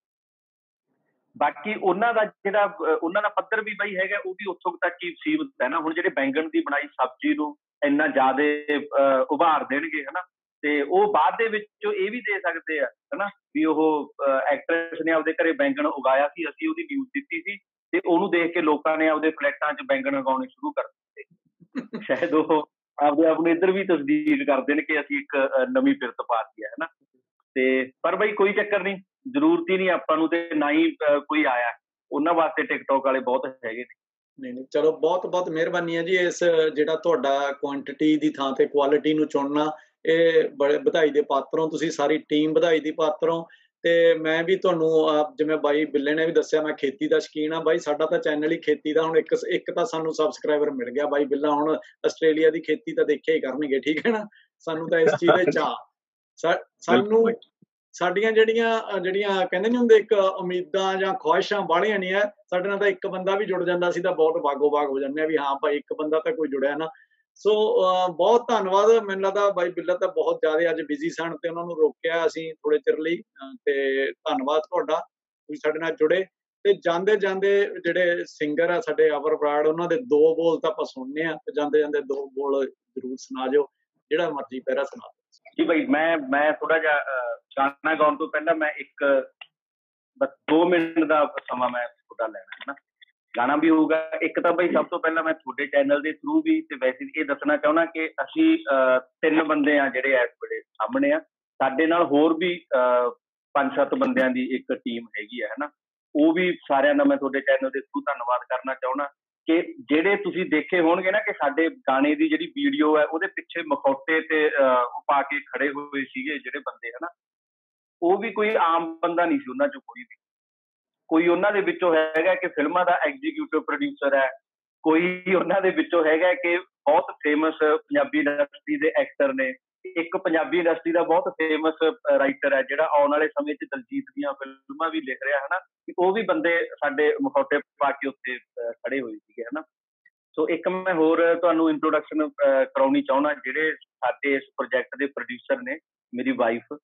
ਬਾਕੀ ਉਹਨਾਂ ਦਾ ਜਿਹੜਾ ਉਹਨਾਂ ਦਾ ਪੱਧਰ ਵੀ ਬਈ ਹੈਗਾ, ਉਹ ਵੀ ਉੱਥੋਂ ਤੱਕ ਹੀ ਸੀਮਿਤ ਹੈ ਨਾ। ਹੁਣ ਜਿਹੜੇ ਬੈਂਗਣ ਦੀ ਬਣਾਈ ਸਬਜ਼ੀ ਨੂੰ ਇੰਨਾ ਜ਼ਿਆਦਾ ਉਭਾਰ ਦੇਣਗੇ, ਹਨਾ, ਤੇ ਉਹ ਬਾਅਦ ਦੇ ਵਿੱਚ ਇਹ ਵੀ ਦੇ ਸਕਦੇ ਆ, ਹਨਾ, ਵੀ ਉਹ ਐਕਟਰੈਸ ਨੇ ਆਪਦੇ ਘਰੇ ਬੈਂਗਣ ਉਗਾਇਆ ਸੀ, ਅਸੀਂ ਉਹਦੀ ਨਿਊਜ਼ ਦਿੱਤੀ ਸੀ, ਤੇ ਉਹਨੂੰ ਦੇਖ ਕੇ ਲੋਕਾਂ ਨੇ ਆਪਦੇ ਫਲੈਟਾਂ 'ਚ ਬੈਂਗਣ ਉਗਾਉਣੇ ਸ਼ੁਰੂ ਕਰ ਦਿੱਤੇ। ਸ਼ਾਇਦ ਉਹ ਆਪਦੇ ਆਪ ਨੂੰ ਇੱਧਰ ਵੀ ਤਸਦੀਕ ਕਰ ਦੇਣ ਕਿ ਅਸੀਂ ਇੱਕ ਨਵੀਂ ਫਿਰਤ ਪਾਤੀ ਹੈ, ਹਨਾ। ਤੇ ਪਰ ਬਈ ਕੋਈ ਚੱਕਰ ਨਹੀਂ, ਜ਼ਰੂਰਤ ਹੀ ਨਹੀਂ ਆਪਾਂ ਨੂੰ, ਤੇ ਨਾ ਹੀ ਕੋਈ ਆਇਆ, ਉਹਨਾਂ ਵਾਸਤੇ ਟਿਕਟੋਕ ਵਾਲੇ ਬਹੁਤ ਹੈਗੇ ਨੇ। ਨਹੀਂ ਨਹੀਂ, ਚਲੋ ਬਹੁਤ ਬਹੁਤ ਮਿਹਰਬਾਨੀ ਹੈ ਜੀ। ਇਸ ਜਿਹੜਾ ਤੁਹਾਡਾ ਕੁਆਂਟਿਟੀ ਦੀ ਥਾਂ ਤੇ ਕੁਆਲਿਟੀ ਨੂੰ ਚੁਣਨਾ, ਇਹ ਬੜੇ ਵਧਾਈ ਦੇ ਪਾਤਰ ਹੋ ਤੁਸੀਂ, ਸਾਰੀ ਟੀਮ ਵਧਾਈ ਦੀ ਪਾਤਰ ਹੋ। ਤੇ ਮੈਂ ਵੀ ਤੁਹਾਨੂੰ ਜਿਵੇਂ ਬਾਈ ਬਿੱਲੇ ਨੇ ਵੀ ਦੱਸਿਆ, ਮੈਂ ਖੇਤੀ ਦਾ ਸ਼ੌਕੀਨ ਆ ਬਾਈ, ਸਾਡਾ ਤਾਂ ਚੈਨਲ ਹੀ ਖੇਤੀ ਦਾ। ਹੁਣ ਇੱਕ ਇੱਕ ਤਾਂ ਸਾਨੂੰ ਸਬਸਕ੍ਰਾਈਬਰ ਮਿਲ ਗਿਆ, ਬਾਈ ਬਿੱਲਾ ਹੁਣ ਆਸਟ੍ਰੇਲੀਆ ਦੀ ਖੇਤੀ ਤਾਂ ਦੇਖਿਆ ਹੀ ਕਰਨਗੇ, ਠੀਕ ਹੈ ਨਾ। ਸਾਨੂੰ ਤਾਂ ਇਸ ਚੀਜ਼ ਦੇ ਚਾਅ, ਸਾਨੂੰ ਸਾਡੀਆਂ ਜਿਹੜੀਆਂ ਜਿਹੜੀਆਂ ਕਹਿੰਦੇ ਨਹੀਂ ਹੁੰਦੇ, ਇੱਕ ਉਮੀਦਾਂ ਜਾਂ ਖੁਆਇਸ਼ਾਂ ਬਾਹਲੀਆਂ ਨਹੀਂ ਹੈ। ਸਾਡੇ ਨਾਲ ਤਾਂ ਇੱਕ ਬੰਦਾ ਵੀ ਜੁੜ ਜਾਂਦਾ ਸੀ ਤਾਂ ਬਹੁਤ ਬਾਗੋ ਬਾਗ ਹੋ ਜਾਂਦੇ ਆ ਵੀ ਹਾਂ ਭਾਈ ਇੱਕ ਬੰਦਾ ਤਾਂ ਕੋਈ ਜੁੜਿਆ ਨਾ। ਸੋ ਬਹੁਤ ਧੰਨਵਾਦ। ਮੈਨੂੰ ਲੱਗਦਾ ਬਾਈ ਬਿੱਲਾ ਤਾਂ ਬਹੁਤ ਜ਼ਿਆਦਾ ਅੱਜ ਬਿਜ਼ੀ ਸਨ ਤੇ ਉਹਨਾਂ ਨੂੰ ਰੋਕਿਆ ਅਸੀਂ ਥੋੜੇ ਚਿਰ ਲਈ, ਤੇ ਧੰਨਵਾਦ ਤੁਹਾਡਾ, ਤੁਸੀਂ ਸਾਡੇ ਨਾਲ ਜੁੜੇ। ਤੇ ਜਾਂਦੇ ਜਾਂਦੇ ਜਿਹੜੇ ਸਿੰਗਰ ਆ ਸਾਡੇ ਅਵਰ ਬਰਾੜ, ਉਹਨਾਂ ਦੇ ਦੋ ਬੋਲ ਤਾਂ ਆਪਾਂ ਸੁਣਨੇ ਆ, ਤੇ ਜਾਂਦੇ ਜਾਂਦੇ ਦੋ ਬੋਲ ਜ਼ਰੂਰ ਸੁਣਾ ਜਾਓ, ਜਿਹੜਾ ਮਰਜ਼ੀ ਪਹਿਰਾ ਸੁਣਾ ਦਿਓ ਜੀ। ਬਾਈ ਮੈਂ ਮੈਂ ਥੋੜਾ ਜਿਹਾ ਗਾਣਾ ਗਾਉਣ ਤੋਂ ਪਹਿਲਾਂ ਮੈਂ ਇੱਕ ਬਸ ਦੋ ਮਿੰਟ ਦਾ ਸਮਾਂ ਮੈਂ ਤੁਹਾਡਾ ਲੈਣਾ ਹੈ ਨਾ। ਗਾਣਾ ਵੀ ਹੋਊਗਾ। ਇੱਕ ਤਾਂ ਬਈ ਸਭ ਤੋਂ ਪਹਿਲਾਂ ਮੈਂ ਤੁਹਾਡੇ ਚੈਨਲ ਦੇ ਥਰੂ ਵੀ ਤੇ ਵੈਸੇ ਇਹ ਦੱਸਣਾ ਚਾਹੁੰਦਾ ਕਿ ਅਸੀਂ ਤਿੰਨ ਬੰਦੇ ਆ ਜਿਹੜੇ ਇਸ ਵੇਲੇ ਸਾਹਮਣੇ ਆ, ਸਾਡੇ ਨਾਲ ਹੋਰ ਵੀ ਪੰਜ ਸੱਤ ਬੰਦਿਆਂ ਦੀ ਇੱਕ ਟੀਮ ਹੈਗੀ ਹੈ ਹਨਾ। ਉਹ ਵੀ ਸਾਰਿਆਂ ਦਾ ਮੈਂ ਤੁਹਾਡੇ ਚੈਨਲ ਦੇ ਥਰੂ ਧੰਨਵਾਦ ਕਰਨਾ ਚਾਹੁੰਦਾ ਕਿ ਜਿਹੜੇ ਤੁਸੀਂ ਦੇਖੇ ਹੋਣਗੇ ਨਾ ਕਿ ਸਾਡੇ ਗਾਣੇ ਦੀ ਜਿਹੜੀ ਵੀਡੀਓ ਹੈ ਉਹਦੇ ਪਿੱਛੇ ਮਖੌਟੇ ਤੇ ਪਾ ਕੇ ਖੜੇ ਹੋਏ ਸੀਗੇ ਜਿਹੜੇ ਬੰਦੇ ਹਨਾ, ਉਹ ਵੀ ਕੋਈ ਆਮ ਬੰਦਾ ਨਹੀਂ ਸੀ ਉਹਨਾਂ ਚੋਂ ਕੋਈ ਵੀ। ਕੋਈ ਉਹਨਾਂ ਦੇ ਵਿੱਚੋਂ ਹੈਗਾ ਕਿ ਫਿਲਮਾਂ ਦਾ ਐਗਜ਼ੀਕਿਊਟਿਵ ਪ੍ਰੋਡਿਊਸਰ ਹੈ, ਕੋਈ ਉਹਨਾਂ ਦੇ ਵਿੱਚੋਂ ਹੈਗਾ ਕਿ ਬਹੁਤ ਫੇਮਸ ਪੰਜਾਬੀ ਇੰਡਸਟਰੀ ਦੇ ਐਕਟਰ ਨੇ, ਇੱਕ ਪੰਜਾਬੀ ਇੰਡਸਟਰੀ ਦਾ ਬਹੁਤ ਫੇਮਸ ਰਾਈਟਰ ਹੈ ਜਿਹੜਾ ਆਉਣ ਵਾਲੇ ਸਮੇਂ 'ਚ ਦਲਜੀਤ ਦੀਆਂ ਫਿਲਮਾਂ ਵੀ ਲਿਖ ਰਿਹਾ ਹਨਾ। ਉਹ ਵੀ ਬੰਦੇ ਸਾਡੇ ਮਖੌਟੇ ਪਾ ਕੇ ਉੱਤੇ ਖੜੇ ਹੋਏ ਸੀਗੇ ਹਨਾ। ਸੋ ਇੱਕ ਮੈਂ ਹੋਰ ਤੁਹਾਨੂੰ ਇੰਟਰੋਡਕਸ਼ਨ ਕਰਾਉਣੀ ਚਾਹੁੰਦਾ, ਜਿਹੜੇ ਸਾਡੇ ਇਸ ਪ੍ਰੋਜੈਕਟ ਦੇ ਪ੍ਰੋਡਿਊਸਰ ਨੇ ਮੇਰੀ ਵਾਈਫ,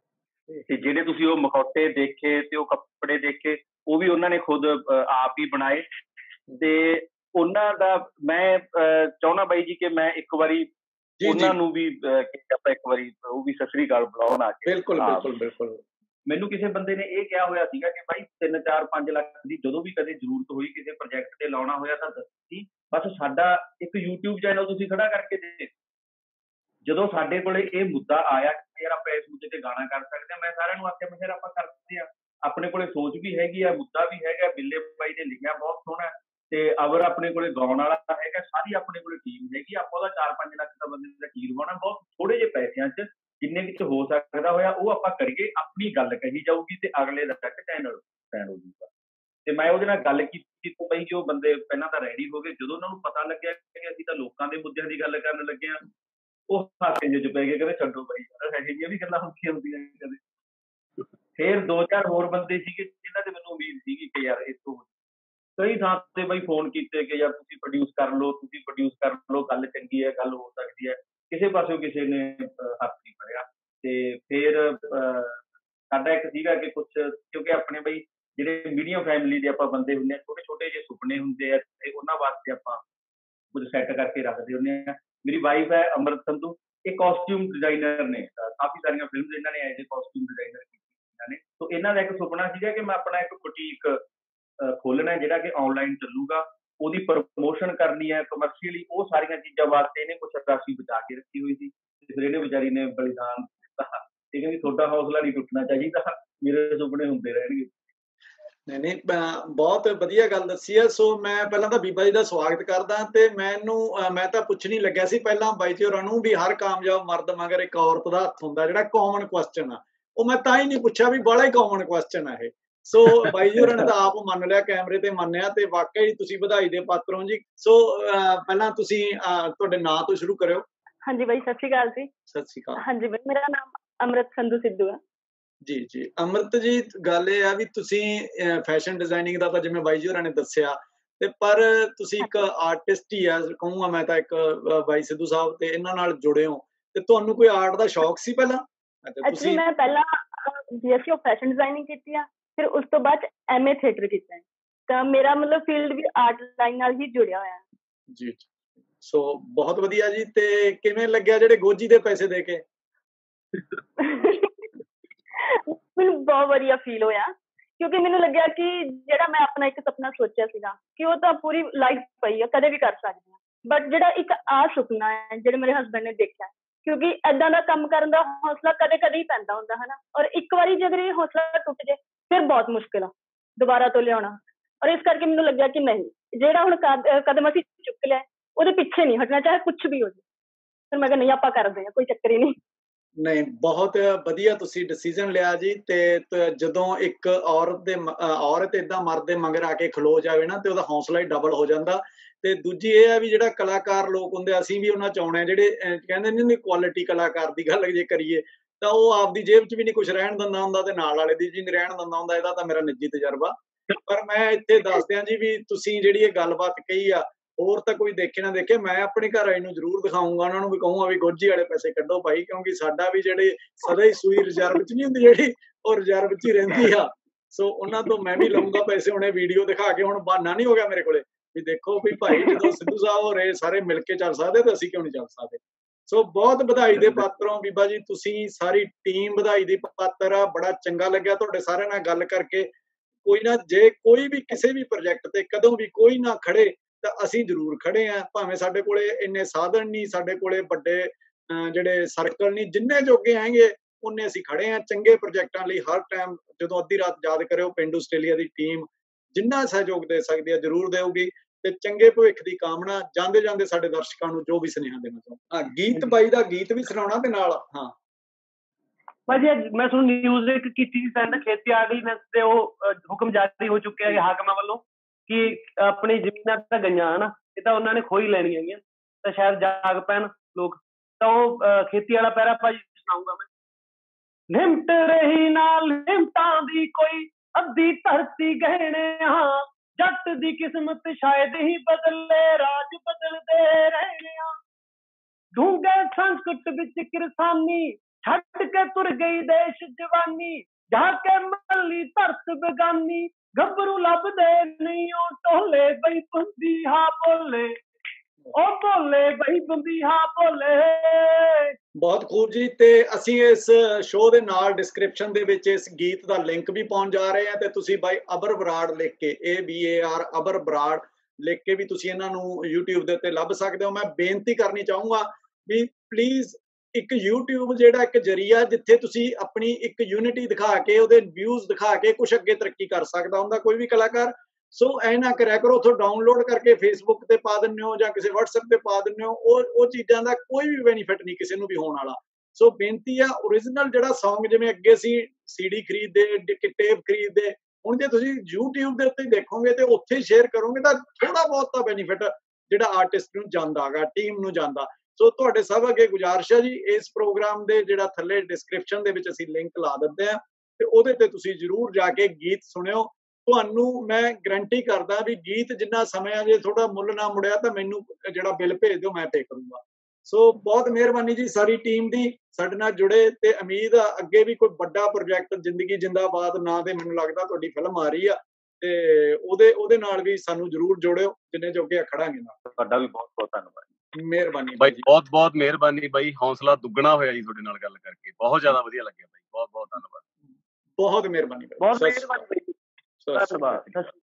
ਤੇ ਜਿਹੜੇ ਤੁਸੀਂ ਉਹ ਮਖੌਟੇ ਦੇਖੇ ਤੇ ਉਹ ਕੱਪੜੇ ਦੇਖੇ ਉਹ ਵੀ ਉਹਨਾਂ ਨੇ ਖੁਦ ਆਪ ਹੀ ਬਣਾਏ। ਤੇ ਉਹਨਾਂ ਦਾ ਮੈਂ ਚਾਹੁੰਦਾ ਬਾਈ ਜੀ ਕਿ ਮੈਂ ਇੱਕ ਵਾਰੀ ਉਹਨਾਂ ਨੂੰ ਵੀ ਆਪਾਂ ਇੱਕ ਵਾਰੀ ਉਹ ਵੀ ਸਤਿ ਸ੍ਰੀ ਅਕਾਲ ਬੁਲਾਉਣ ਆ ਕੇ। ਬਿਲਕੁਲ ਬਿਲਕੁਲ ਬਿਲਕੁਲ। ਮੈਨੂੰ ਕਿਸੇ ਬੰਦੇ ਨੇ ਇਹ ਕਿਹਾ ਹੋਇਆ ਸੀਗਾ ਕਿ ਬਾਈ ਤਿੰਨ ਚਾਰ ਪੰਜ ਲੱਖ ਦੀ ਜਦੋਂ ਵੀ ਕਦੇ ਜ਼ਰੂਰਤ ਹੋਈ ਕਿਸੇ ਪ੍ਰੋਜੈਕਟ ਤੇ ਲਾਉਣਾ ਹੋਇਆ ਤਾਂ ਦੱਸੀ, ਬਸ ਸਾਡਾ ਇੱਕ ਯੂਟਿਊਬ ਚੈਨਲ ਤੁਸੀਂ ਖੜਾ ਕਰਕੇ ਦੇ। ਜਦੋਂ ਸਾਡੇ ਕੋਲੇ ਇਹ ਮੁੱਦਾ ਆਇਆ ਕਿ ਯਾਰ ਆਪਾਂ ਇਸ ਮੁੱਦੇ ਤੇ ਗਾਣਾ ਕਰ ਸਕਦੇ ਹਾਂ, ਮੈਂ ਸਾਰਿਆਂ ਨੂੰ ਆਖਿਆ ਮੈਂ ਫਿਰ ਆਪਾਂ ਕਰਦੇ ਹਾਂ। ਆਪਣੇ ਕੋਲੇ ਸੋਚ ਵੀ ਹੈਗੀ ਆ, ਮੁੱਦਾ ਵੀ ਹੈਗਾ, ਬਿੱਲੇ ਬਾਈ ਨੇ ਲਿਖਿਆ ਬਹੁਤ ਸੋਹਣਾ ਤੇ ਅਵਰ ਆਪਣੇ ਕੋਲੇ ਗਾਉਣ ਵਾਲਾ ਹੈਗਾ, ਸਾਰੀ ਆਪਣੇ ਕੋਲੇ ਟੀਮ ਹੈਗੀ। ਆਪਾਂ ਉਹਦਾ ਚਾਰ ਪੰਜ ਲੱਖ ਦਾ ਬੰਦੇ ਦਾ ਕੀ ਲਵਾਉਣਾ, ਬਹੁਤ ਥੋੜੇ ਜਿਹੇ ਪੈਸਿਆਂ 'ਚ ਜਿੰਨੇ ਵਿੱਚ ਹੋ ਸਕਦਾ ਹੋਇਆ ਉਹ ਆਪਾਂ ਕਰੀਏ। ਆਪਣੀ ਗੱਲ ਕਹੀ ਜਾਊਗੀ ਤੇ ਅਗਲੇ ਦਾ ਤੱਕ ਚੈਨਲ ਸਟੈਂਡ ਹੋ ਜਾਊਗਾ। ਤੇ ਮੈਂ ਉਹਦੇ ਨਾਲ ਗੱਲ ਕੀਤੀ ਤਾਂ ਬਈ ਜੀ ਉਹ ਬੰਦੇ ਪਹਿਲਾਂ ਤਾਂ ਰੈਡੀ ਹੋ ਗਏ। ਜਦੋਂ ਉਹਨਾਂ ਨੂੰ ਪਤਾ ਲੱਗਿਆ ਕਿ ਅਸੀਂ ਤਾਂ ਲੋਕਾਂ ਦੇ ਮੁੱਦਿਆਂ ਦੀ ਗੱਲ ਕਰਨ ਲੱਗੇ ਹਾਂ, ਉਹ ਹਾਸੇ ਜਿਹੇ 'ਚ ਪੈ ਗਏ, ਕਹਿੰਦੇ ਛੱਡੋ ਬਾਈ ਯਾਰ ਇਹੋ ਜਿਹੀਆਂ ਵੀ ਗੱਲਾਂ ਹੁੰਦੀਆਂ ਹੁੰਦੀਆਂ ਕਦੇ। ਫਿਰ ਦੋ ਚਾਰ ਹੋਰ ਬੰਦੇ ਸੀਗੇ ਜਿਨ੍ਹਾਂ ਤੇ ਮੈਨੂੰ ਉਮੀਦ ਸੀਗੀ ਕਿ ਯਾਰ ਇਸ ਤੋਂ ਕਈ ਥਾਂ ਤੇ ਬਈ ਫੋਨ ਕੀਤੇ ਕਿ ਯਾਰ ਤੁਸੀਂ ਪ੍ਰੋਡਿਊਸ ਕਰ ਲਓ, ਤੁਸੀਂ ਪ੍ਰੋਡਿਊਸ ਕਰ ਲਓ, ਗੱਲ ਚੰਗੀ ਹੈ, ਗੱਲ ਹੋ ਸਕਦੀ ਹੈ। ਕਿਸੇ ਪਾਸਿਓਂ ਕਿਸੇ ਨੇ ਹੱਥ ਨਹੀਂ ਫੜਿਆ। ਤੇ ਫਿਰ ਸਾਡਾ ਇੱਕ ਸੀਗਾ ਕਿ ਕੁਛ ਕਿਉਂਕਿ ਆਪਣੇ ਬਈ ਜਿਹੜੇ ਮੀਡੀਅਮ ਫੈਮਿਲੀ ਦੇ ਆਪਾਂ ਬੰਦੇ ਹੁੰਦੇ ਆ, ਛੋਟੇ ਛੋਟੇ ਜਿਹੇ ਸੁਪਨੇ ਹੁੰਦੇ ਆ ਤੇ ਉਹਨਾਂ ਵਾਸਤੇ ਆਪਾਂ ਕੁਝ ਸੈੱਟ ਕਰਕੇ ਰੱਖਦੇ ਹੁੰਦੇ ਆ। ਮੇਰੀ ਵਾਈਫ ਹੈ ਅੰਮ੍ਰਿਤ ਸੰਧੂ, ਇਹ ਕਾਸਟਿਊਮ ਡਿਜ਼ਾਈਨਰ ਨੇ, ਕਾਫੀ ਸਾਰੀਆਂ ਫਿਲਮ ਇਹਨਾਂ ਨੇ ਐਜ਼ ਏ ਕਾਸਟਿਊਮ ਡਿਜ਼ਾਈਨਰ ਕੀਤੀਆਂ ਨੇ। ਸੋ ਇਹਨਾਂ ਦਾ ਇੱਕ ਸੁਪਨਾ ਸੀਗਾ ਕਿ ਮੈਂ ਆਪਣਾ ਇੱਕ ਬੁਟੀਕ ਖੋਲਣਾ ਜਿਹੜਾ ਕਿ ਆਨਲਾਈਨ ਚੱਲੂਗਾ, ਉਹਦੀ ਪ੍ਰਮੋਸ਼ਨ ਕਰਨੀ ਹੈ ਕਮਰਸ਼ੀਅਲੀ। ਉਹ ਸਾਰੀਆਂ ਚੀਜ਼ਾਂ ਵਾਸਤੇ ਇਹਨੇ ਕੁਛ ਰਾਸ਼ੀ ਬਚਾ ਕੇ ਰੱਖੀ ਹੋਈ ਸੀ ਤੇ ਫਿਰ ਇਹਨੇ ਵਿਚਾਰੀ ਨੇ ਬਲੀਦਾਨ ਦਿੱਤਾ। ਇਹ ਕਹਿੰਦੀ ਤੁਹਾਡਾ ਹੌਸਲਾ ਨਹੀਂ ਟੁੱਟਣਾ ਚਾਹੀਦਾ, ਮੇਰੇ ਸੁਪਨੇ ਹੁੰਦੇ ਰਹਿਣਗੇ। ਨਹੀਂ ਨਹੀਂ, ਬਹੁਤ ਵਧੀਆ ਗੱਲ ਦੱਸੀ ਹੈ। ਸੋ ਮੈਂ ਪਹਿਲਾਂ ਤਾਂ ਬੀਬਾ ਜੀ ਦਾ ਸਵਾਗਤ ਕਰਦਾ ਤੇ ਮੈਨੂੰ ਮੈਂ ਤਾਂ ਪੁੱਛਣ ਹੀ ਲੱਗਿਆ ਸੀ ਪਹਿਲਾਂ ਬਾਈ ਜੀ ਹੋਰਾਂ ਨੂੰ ਵੀ ਹਰ ਕਾਮਯਾਬ ਮਰਦ ਮਗਰ ਇੱਕ ਔਰਤ ਦਾ ਹੱਥ ਹੁੰਦਾ, ਜਿਹੜਾ ਕਾਮਨ ਕੁਐਸਚਨ ਆ। ਉਹ ਮੈਂ ਤਾਂ ਹੀ ਨਹੀਂ ਪੁੱਛਿਆ ਵੀ ਬੜਾ ਹੀ ਕਾਮਨ ਕੁਐਸਚਨ ਆ ਇਹ। ਸੋ ਬਾਈ ਜੀ ਹੋਰਾਂ ਨੇ ਤਾਂ ਆਪ ਮੰਨ ਲਿਆ, ਕੈਮਰੇ ਤੇ ਮੰਨਿਆ, ਤੇ ਵਾਕਈ ਤੁਸੀਂ ਵਧਾਈ ਦੇ ਪਾਤਰ ਹੋ ਜੀ। ਸੋ ਪਹਿਲਾਂ ਤੁਸੀਂ ਤੁਹਾਡੇ ਨਾਂ ਤੋਂ ਸ਼ੁਰੂ ਕਰਿਓ। ਹਾਂਜੀ ਬਾਈ, ਸਤਿ ਸ਼੍ਰੀ ਅਕਾਲ ਜੀ। ਸਤਿ ਸ਼੍ਰੀ ਅਕਾਲ। ਹਾਂਜੀ ਬਾਈ, ਮੇਰਾ ਨਾਮ ਅੰਮ੍ਰਿਤ ਸੰਧੂ ਸਿੱਧੂ ਹੈ। ਜੀ ਜੀ ਅੰਮ੍ਰਿਤ ਜੀ, ਗੱਲ ਇਹ ਆ ਵੀ ਤੁਸੀਂ ਫੈਸ਼ਨ ਡਿਜ਼ਾਈਨਿੰਗ ਦਾ ਤਾਂ ਜਿਵੇਂ ਬਾਈ ਜੀ ਹੋਰਾਂ ਨੇ ਦੱਸਿਆ, ਤੇ ਪਰ ਤੁਸੀਂ ਇੱਕ ਆਰਟਿਸਟ ਹੀ ਆ ਕਹੂੰਗਾ ਮੈਂ ਤਾਂ, ਇੱਕ ਬਾਈ ਸਿੱਧੂ ਸਾਹਿਬ ਤੇ ਇਹਨਾਂ ਨਾਲ ਜੁੜੇ ਹੋ, ਤੇ ਤੁਹਾਨੂੰ ਕੋਈ ਆਰਟ ਦਾ ਸ਼ੌਕ ਸੀ ਪਹਿਲਾਂ? ਐਕਚੁਅਲੀ ਮੈਂ ਪਹਿਲਾਂ ਬੀਐਸਸੀ ਆਫ ਫੈਸ਼ਨ ਡਿਜ਼ਾਈਨਿੰਗ ਕੀਤੀ ਆ, ਫਿਰ ਉਸ ਤੋਂ ਬਾਅਦ ਐਮਏ ਥੀਏਟਰ ਕੀਤਾ ਹੈ। ਤਾਂ ਮੇਰਾ ਮਤਲਬ ਫੀਲਡ ਵੀ ਆਰਟ ਲਾਈਨ ਨਾਲ ਹੀ ਜੁੜਿਆ ਹੋਇਆ ਹੈ। ਜੀ, ਸੋ ਬਹੁਤ ਵਧੀਆ ਜੀ। ਤੇ ਕਿਵੇਂ ਲੱਗਿਆ ਜਿਹੜੇ ਗੋਜੀ ਦੇ ਪੈਸੇ ਦੇ ਕੇ? ਮੈਨੂੰ ਬਹੁਤ ਵਧੀਆ ਫੀਲ ਹੋਇਆ, ਕਿਉਂਕਿ ਮੈਨੂੰ ਲੱਗਿਆ ਕਿ ਜਿਹੜਾ ਮੈਂ ਆਪਣਾ ਇੱਕ ਸੁਪਨਾ ਸੋਚਿਆ ਸੀਗਾ ਕਿ ਉਹ ਤਾਂ ਪੂਰੀ ਲਾਈਫ ਪਈ ਆ, ਕਦੇ ਵੀ ਕਰ ਸਕਦੇ ਹਾਂ, ਬਟ ਜਿਹੜਾ ਇੱਕ ਆ ਸੁਪਨਾ ਹੈ ਜਿਹੜੇ ਮੇਰੇ ਹਸਬੈਂਡ ਨੇ ਦੇਖਿਆ, ਕਿਉਂਕਿ ਏਦਾਂ ਦਾ ਕੰਮ ਕਰਨ ਦਾ ਹੌਸਲਾ ਕਦੇ ਕਦੇ ਹੀ ਪੈਂਦਾ ਹੁੰਦਾ ਹਨਾ, ਔਰ ਇੱਕ ਵਾਰੀ ਜੇ ਅਗਰ ਇਹ ਹੌਸਲਾ ਟੁੱਟ ਜੇ ਫਿਰ ਬਹੁਤ ਮੁਸ਼ਕਿਲ ਆ ਦੁਬਾਰਾ ਤੋਂ ਲਿਆਉਣਾ। ਔਰ ਇਸ ਕਰਕੇ ਮੈਨੂੰ ਲੱਗਿਆ ਕਿ ਨਹੀਂ, ਜਿਹੜਾ ਹੁਣ ਕਦਮ ਅਸੀਂ ਚੁੱਕ ਲਿਆ ਉਹਦੇ ਪਿੱਛੇ ਨਹੀਂ ਹਟਣਾ, ਚਾਹੇ ਕੁਛ ਵੀ ਹੋ ਜਾਏ। ਫਿਰ ਮੈਂ ਕਿਹਾ ਨਹੀਂ, ਆਪਾਂ ਕਰਦੇ ਹਾਂ, ਕੋਈ ਚੱਕਰ ਹੀ ਨਹੀਂ। ਨਹੀਂ, ਬਹੁਤ ਵਧੀਆ ਤੁਸੀਂ ਡਿਸੀਜਨ ਲਿਆ ਜੀ। ਤੇ ਜਦੋਂ ਇੱਕ ਔਰਤ ਦੇ ਔਰਤ ਏਦਾਂ ਮਰਦ ਦੇ ਮਗਰ ਆ ਕੇ ਖਲੋ ਜਾਵੇ ਨਾ, ਤੇ ਉਹਦਾ ਹੌਸਲਾ ਹੀ ਡਬਲ ਹੋ ਜਾਂਦਾ। ਤੇ ਦੂਜੀ ਇਹ ਆ ਵੀ ਜਿਹੜਾ ਕਲਾਕਾਰ ਲੋਕ ਹੁੰਦੇ, ਅਸੀਂ ਵੀ ਉਹਨਾਂ ਚ ਆਉਣੇ ਆ, ਜਿਹੜੇ ਕਹਿੰਦੇ ਨੇ ਕੁਆਲਿਟੀ ਕਲਾਕਾਰ ਦੀ ਗੱਲ ਜੇ ਕਰੀਏ ਤਾਂ ਉਹ ਆਪਦੀ ਜੇਬ ਚ ਵੀ ਨਹੀਂ ਕੁਛ ਰਹਿਣ ਦਿੰਦਾ ਹੁੰਦਾ ਤੇ ਨਾਲ ਵਾਲੇ ਦੀ ਜੀ ਨਹੀਂ ਰਹਿਣ ਦਿੰਦਾ ਹੁੰਦਾ। ਇਹਦਾ ਤਾਂ ਮੇਰਾ ਨਿੱਜੀ ਤਜਰਬਾ। ਪਰ ਮੈਂ ਇੱਥੇ ਦੱਸ ਦਿਆਂ ਜੀ ਵੀ ਤੁਸੀਂ ਜਿਹੜੀ ਇਹ ਗੱਲਬਾਤ ਕਹੀ ਆ, ਹੋਰ ਤਾਂ ਕੋਈ ਦੇਖੇ ਨਾ ਦੇਖੇ, ਮੈਂ ਆਪਣੇ ਘਰ ਆਏ ਨੂੰ ਜ਼ਰੂਰ ਦਿਖਾਊਂਗਾ, ਉਹਨਾਂ ਨੂੰ ਵੀ ਕਹੂੰਗਾ ਵੀ ਗੋਜੀ ਵਾਲੇ ਪੈਸੇ ਕੱਢੋ ਭਾਈ, ਕਿਉਂਕਿ ਸਾਡਾ ਵੀ ਜਿਹੜੇ ਸਦਾ ਹੀ ਸੂਈ ਰਿਜ਼ਰਵ ਚ ਨਹੀਂ ਹੁੰਦੀ ਜਿਹੜੀ, ਉਹ ਰਿਜ਼ਰਵ ਚ ਹੀ ਰਹਿੰਦੀ ਆ। ਸੋ ਉਹਨਾਂ ਤੋਂ ਮੈਂ ਵੀ ਲਊਂਗਾ ਪੈਸੇ। ਹੁਣੇ ਵੀਡੀਓ ਦਿਖਾ ਕੇ ਹੁਣ ਬਹਾਨਾ ਨਹੀਂ ਹੋ ਗਿਆ ਮੇਰੇ ਕੋਲੇ ਵੀ ਦੇਖੋ ਵੀ ਭਾਈ ਜਦੋਂ ਸਿੱਧੂ ਸਾਹਿਬ ਹੋ ਰਹੇ ਸਾਰੇ ਮਿਲ ਕੇ ਚੱਲ ਸਕਦੇ ਤਾਂ ਅਸੀਂ ਕਿਉਂ ਨਹੀਂ ਚੱਲ ਸਕਦੇ। ਸੋ ਬਹੁਤ ਵਧਾਈ ਦੇ ਪਾਤਰ ਹੋ ਬੀਬਾ ਜੀ, ਤੁਸੀਂ ਸਾਰੀ ਟੀਮ ਵਧਾਈ ਦੀ ਪਾਤਰ ਆ। ਬੜਾ ਚੰਗਾ ਲੱਗਿਆ ਤੁਹਾਡੇ ਸਾਰਿਆਂ ਨਾਲ ਗੱਲ ਕਰਕੇ। ਕੋਈ ਨਾ, ਜੇ ਕੋਈ ਵੀ ਕਿਸੇ ਵੀ ਪ੍ਰੋਜੈਕਟ ਤੇ ਕਦੋਂ ਵੀ ਕੋਈ ਨਾ ਖੜੇ ਤਾਂ ਅਸੀਂ ਜ਼ਰੂਰ ਖੜੇ ਆ। ਭਾਵੇਂ ਸਾਡੇ ਕੋਲੇ ਇੰਨੇ ਸਾਧਨ ਨਹੀਂ, ਸਾਡੇ ਕੋਲੇ ਵੱਡੇ ਜਿਹੜੇ ਸਰਕਲ ਨਹੀਂ, ਜਿੰਨੇ ਜੋਗੇ ਆਏਗੇ ਉਹਨੇ ਅਸੀਂ ਖੜੇ ਆ ਚੰਗੇ ਪ੍ਰੋਜੈਕਟਾਂ ਲਈ। ਹਰ ਟਾਈਮ ਜਦੋਂ ਅੱਧੀ ਰਾਤ ਯਾਦ ਕਰਿਓ, ਪਿੰਡ ਆਸਟ੍ਰੇਲੀਆ ਦੀ ਟੀਮ ਜਿੰਨਾ ਸਹਿਯੋਗ ਦੇ ਸਕਦੀ ਹੈ ਜ਼ਰੂਰ ਦੇਊਗੀ, ਤੇ ਚੰਗੇ ਭਵਿੱਖ ਦੀ ਕਾਮਨਾ। ਜਾਂਦੇ ਜਾਂਦੇ ਸਾਡੇ ਦਰਸ਼ਕਾਂ ਨੂੰ ਜੋ ਵੀ ਸੁਨੇਹਾ ਦੇਣਾ ਚਾਹੁੰਦਾ। ਹਾਂ, ਗੀਤ ਬਾਈ ਦਾ ਗੀਤ ਵੀ ਸੁਣਾਉਣਾ ਤੇ ਨਾਲ। ਹਾਂ ਭਾਜੀ, ਮੈਂ ਤੁਹਾਨੂੰ ਨਿਊਜ਼ ਇੱਕ ਕੀਤੀ ਸੀ ਸੈਂਡ, ਖੇਤੀਬਾੜੀ ਤੇ ਉਹ ਹੁਕਮ ਜਾਰੀ ਹੋ ਚੁੱਕਿਆ ਹੈ ਹਾਕਮਾਂ ਵੱਲੋਂ ਕਿ ਆਪਣੀ ਜ਼ਮੀਨਾਂ ਤਾਂ ਗਈਆਂ ਹਨਾ, ਇਹ ਤਾਂ ਉਹਨਾਂ ਨੇ ਖੋਈ ਲੈਣੀਆਂ ਹੈਗੀਆਂ, ਤਾਂ ਸ਼ਾਇਦ ਜਾਗ ਪੈਣ ਲੋਕ। ਤਾਂ ਉਹ ਖੇਤੀ ਵਾਲਾ ਪੈਰਾ ਭਾਜੀ ਸੁਣਾਊਂਗਾ ਮੈਂ। ਨਿਮਟ ਰਹੀ ਨਾਲ ਨਿਮਟਾਂ ਦੀ ਕੋਈ ਅੱਧੀ ਧਰਤੀ ਗਹਿਣਿਆ, ਜੱਟ ਦੀ ਕਿਸਮਤ ਸ਼ਾਇਦ ਹੀ ਬਦਲੇ, ਰਾਜ ਬਦਲਦੇ ਰਹਿਣੇ ਆ। ਡੂੰਘੇ ਸੰਕਟ ਵਿੱਚ ਕਿਰਸਾਨੀ ਛੱਡ ਕੇ ਤੁਰ ਗਈ ਦੇਸ਼ ਜਵਾਨੀ, ਜਾ ਕੇ ਮੱਲੀ ਧਰਤ ਬੇਗਾਨੀ, ਗੱਭਰੂ ਲੱਭਦੇ ਨਹੀਂ ਉਹ ਢੋਲੇ, ਬਈ ਬੰਦੀਹਾ ਬੋਲੇ, ਉਹ ਬੋਲੇ ਬਈ ਬੰਦੀਹਾ ਬੋਲੇ। ਬਹੁਤ ਖੂਬ ਜੀ। ਤੇ ਅਸੀਂ ਇਸ ਸ਼ੋਅ ਦੇ ਨਾਲ ਡਿਸਕ੍ਰਿਪਸ਼ਨ ਦੇ ਵਿੱਚ ਇਸ ਗੀਤ ਦਾ ਲਿੰਕ ਵੀ ਪਾਉਣ ਜਾ ਰਹੇ ਹਾਂ, ਤੇ ਤੁਸੀਂ ਬਾਈ ਅਬਰ ਬਰਾੜ ਲਿਖ ਕੇ, A B A R Abar Brar ਲਿਖ ਕੇ ਵੀ ਤੁਸੀਂ ਇਹਨਾਂ ਨੂੰ YouTube ਦੇ ਉੱਤੇ ਲੱਭ ਸਕਦੇ ਹੋ। ਮੈਂ ਬੇਨਤੀ ਕਰਨੀ ਚਾਹੂੰਗਾ ਵੀ ਪਲੀਜ਼, ਇੱਕ YouTube ਜਿਹੜਾ ਇੱਕ ਜਰੀਆ ਜਿੱਥੇ ਤੁਸੀਂ ਆਪਣੀ ਇੱਕ ਯੂਨਿਟੀ ਦਿਖਾ ਕੇ, ਉਹਦੇ ਵਿਊਜ਼ ਦਿਖਾ ਕੇ ਕੁਛ ਅੱਗੇ ਤਰੱਕੀ ਕਰ ਸਕਦਾ ਹੁੰਦਾ ਕੋਈ ਵੀ ਕਲਾਕਾਰ। ਸੋ ਐ ਨਾ ਕਰਿਆ ਕਰੋ ਉੱਥੋਂ ਡਾਊਨਲੋਡ ਕਰਕੇ ਫੇਸਬੁੱਕ ਤੇ ਪਾ ਦਿੰਦੇ ਹੋ ਜਾਂ ਕਿਸੇ WhatsApp ਤੇ ਪਾ ਦਿੰਦੇ ਹੋ, ਉਹ ਉਹ ਚੀਜ਼ਾਂ ਦਾ ਕੋਈ ਵੀ ਬੈਨੀਫਿਟ ਨਹੀਂ ਕਿਸੇ ਨੂੰ ਵੀ ਹੋਣ ਵਾਲਾ। ਸੋ ਬੇਨਤੀ ਆ, ਓਰੀਜਨਲ ਜਿਹੜਾ Song, ਜਿਵੇਂ ਅੱਗੇ ਸੀ ਸੀਡੀ ਖਰੀਦਦੇ, ਟੇਪ ਖਰੀਦਦੇ, ਹੁਣ ਜੇ ਤੁਸੀਂ YouTube ਦੇ ਉੱਤੇ ਦੇਖੋਗੇ ਤੇ ਉੱਥੇ ਸ਼ੇਅਰ ਕਰੋਗੇ ਤਾਂ ਥੋੜਾ ਬਹੁਤ ਤਾਂ ਬੈਨੀਫਿਟ ਜਿਹੜਾ ਆਰਟਿਸਟ ਨੂੰ ਜਾਂਦਾ ਗਾ, ਟੀਮ ਨੂੰ ਜਾਂਦਾ। ਸੋ ਤੁਹਾਡੇ ਸਭ ਅੱਗੇ ਗੁਜ਼ਾਰਿਸ਼ ਹੈ ਜੀ, ਇਸ ਪ੍ਰੋਗਰਾਮ ਦੇ ਜਿਹੜਾ ਥੱਲੇ ਡਿਸਕ੍ਰਿਪਸ਼ਨ ਦੇ ਵਿੱਚ ਅਸੀਂ ਲਿੰਕ ਲਾ ਦਿੰਦੇ ਆ, ਤੇ ਉਹਦੇ ਤੇ ਤੁਸੀਂ ਜ਼ਰੂਰ ਜਾ ਕੇ ਗੀਤ ਸੁਣਿਓ। ਤੁਹਾਨੂੰ ਮੈਂ ਗਰੰਟੀ ਕਰਦਾ ਵੀ ਗੀਤ ਜਿੰਨਾ ਸਮਾਂ ਜੇ ਥੋੜਾ ਮੁੱਲ ਨਾ ਮੁੜਿਆ ਤਾਂ ਮੈਨੂੰ ਜਿਹੜਾ ਬਿੱਲ ਭੇਜ ਦਿਓ, ਮੈਂ ਪੇ ਕਰੂੰਗਾ। ਸੋ ਬਹੁਤ ਮਿਹਰਬਾਨੀ ਜੀ ਸਾਰੀ ਟੀਮ ਦੀ ਸਾਡੇ ਨਾਲ ਜੁੜੇ, ਤੇ ਉਮੀਦ ਆ ਅੱਗੇ ਵੀ ਕੋਈ ਵੱਡਾ ਪ੍ਰੋਜੈਕਟ ਜ਼ਿੰਦਗੀ ਜਿੰਦਾਬਾਦ ਨਾਂ ਤੇ ਮੈਨੂੰ ਲੱਗਦਾ ਤੁਹਾਡੀ ਫਿਲਮ ਆ ਰਹੀ ਆ, ਤੇ ਉਹਦੇ ਉਹਦੇ ਨਾਲ ਵੀ ਸਾਨੂੰ ਜ਼ਰੂਰ ਜੋੜਿਓ, ਜਿੰਨੇ ਜੋਗੇ ਖੜਾਂਗੇ ਨਾਲ। ਤੁਹਾਡਾ ਵੀ ਬਹੁਤ ਬਹੁਤ ਧੰਨਵਾਦ। ਮਿਹਰਬਾਨੀ ਬਾਈ, ਬਹੁਤ ਬਹੁਤ ਮਿਹਰਬਾਨੀ ਬਾਈ, ਹੌਸਲਾ ਦੁੱਗਣਾ ਹੋਇਆ ਜੀ ਤੁਹਾਡੇ ਨਾਲ ਗੱਲ ਕਰਕੇ, ਬਹੁਤ ਜ਼ਿਆਦਾ ਵਧੀਆ ਲੱਗਿਆ ਬਾਈ, ਬਹੁਤ ਬਹੁਤ ਧੰਨਵਾਦ। ਬਹੁਤ ਮਿਹਰਬਾਨੀ, ਬਹੁਤ ਮਿਹਰਬਾਨੀ। ਧੰਨਵਾਦ।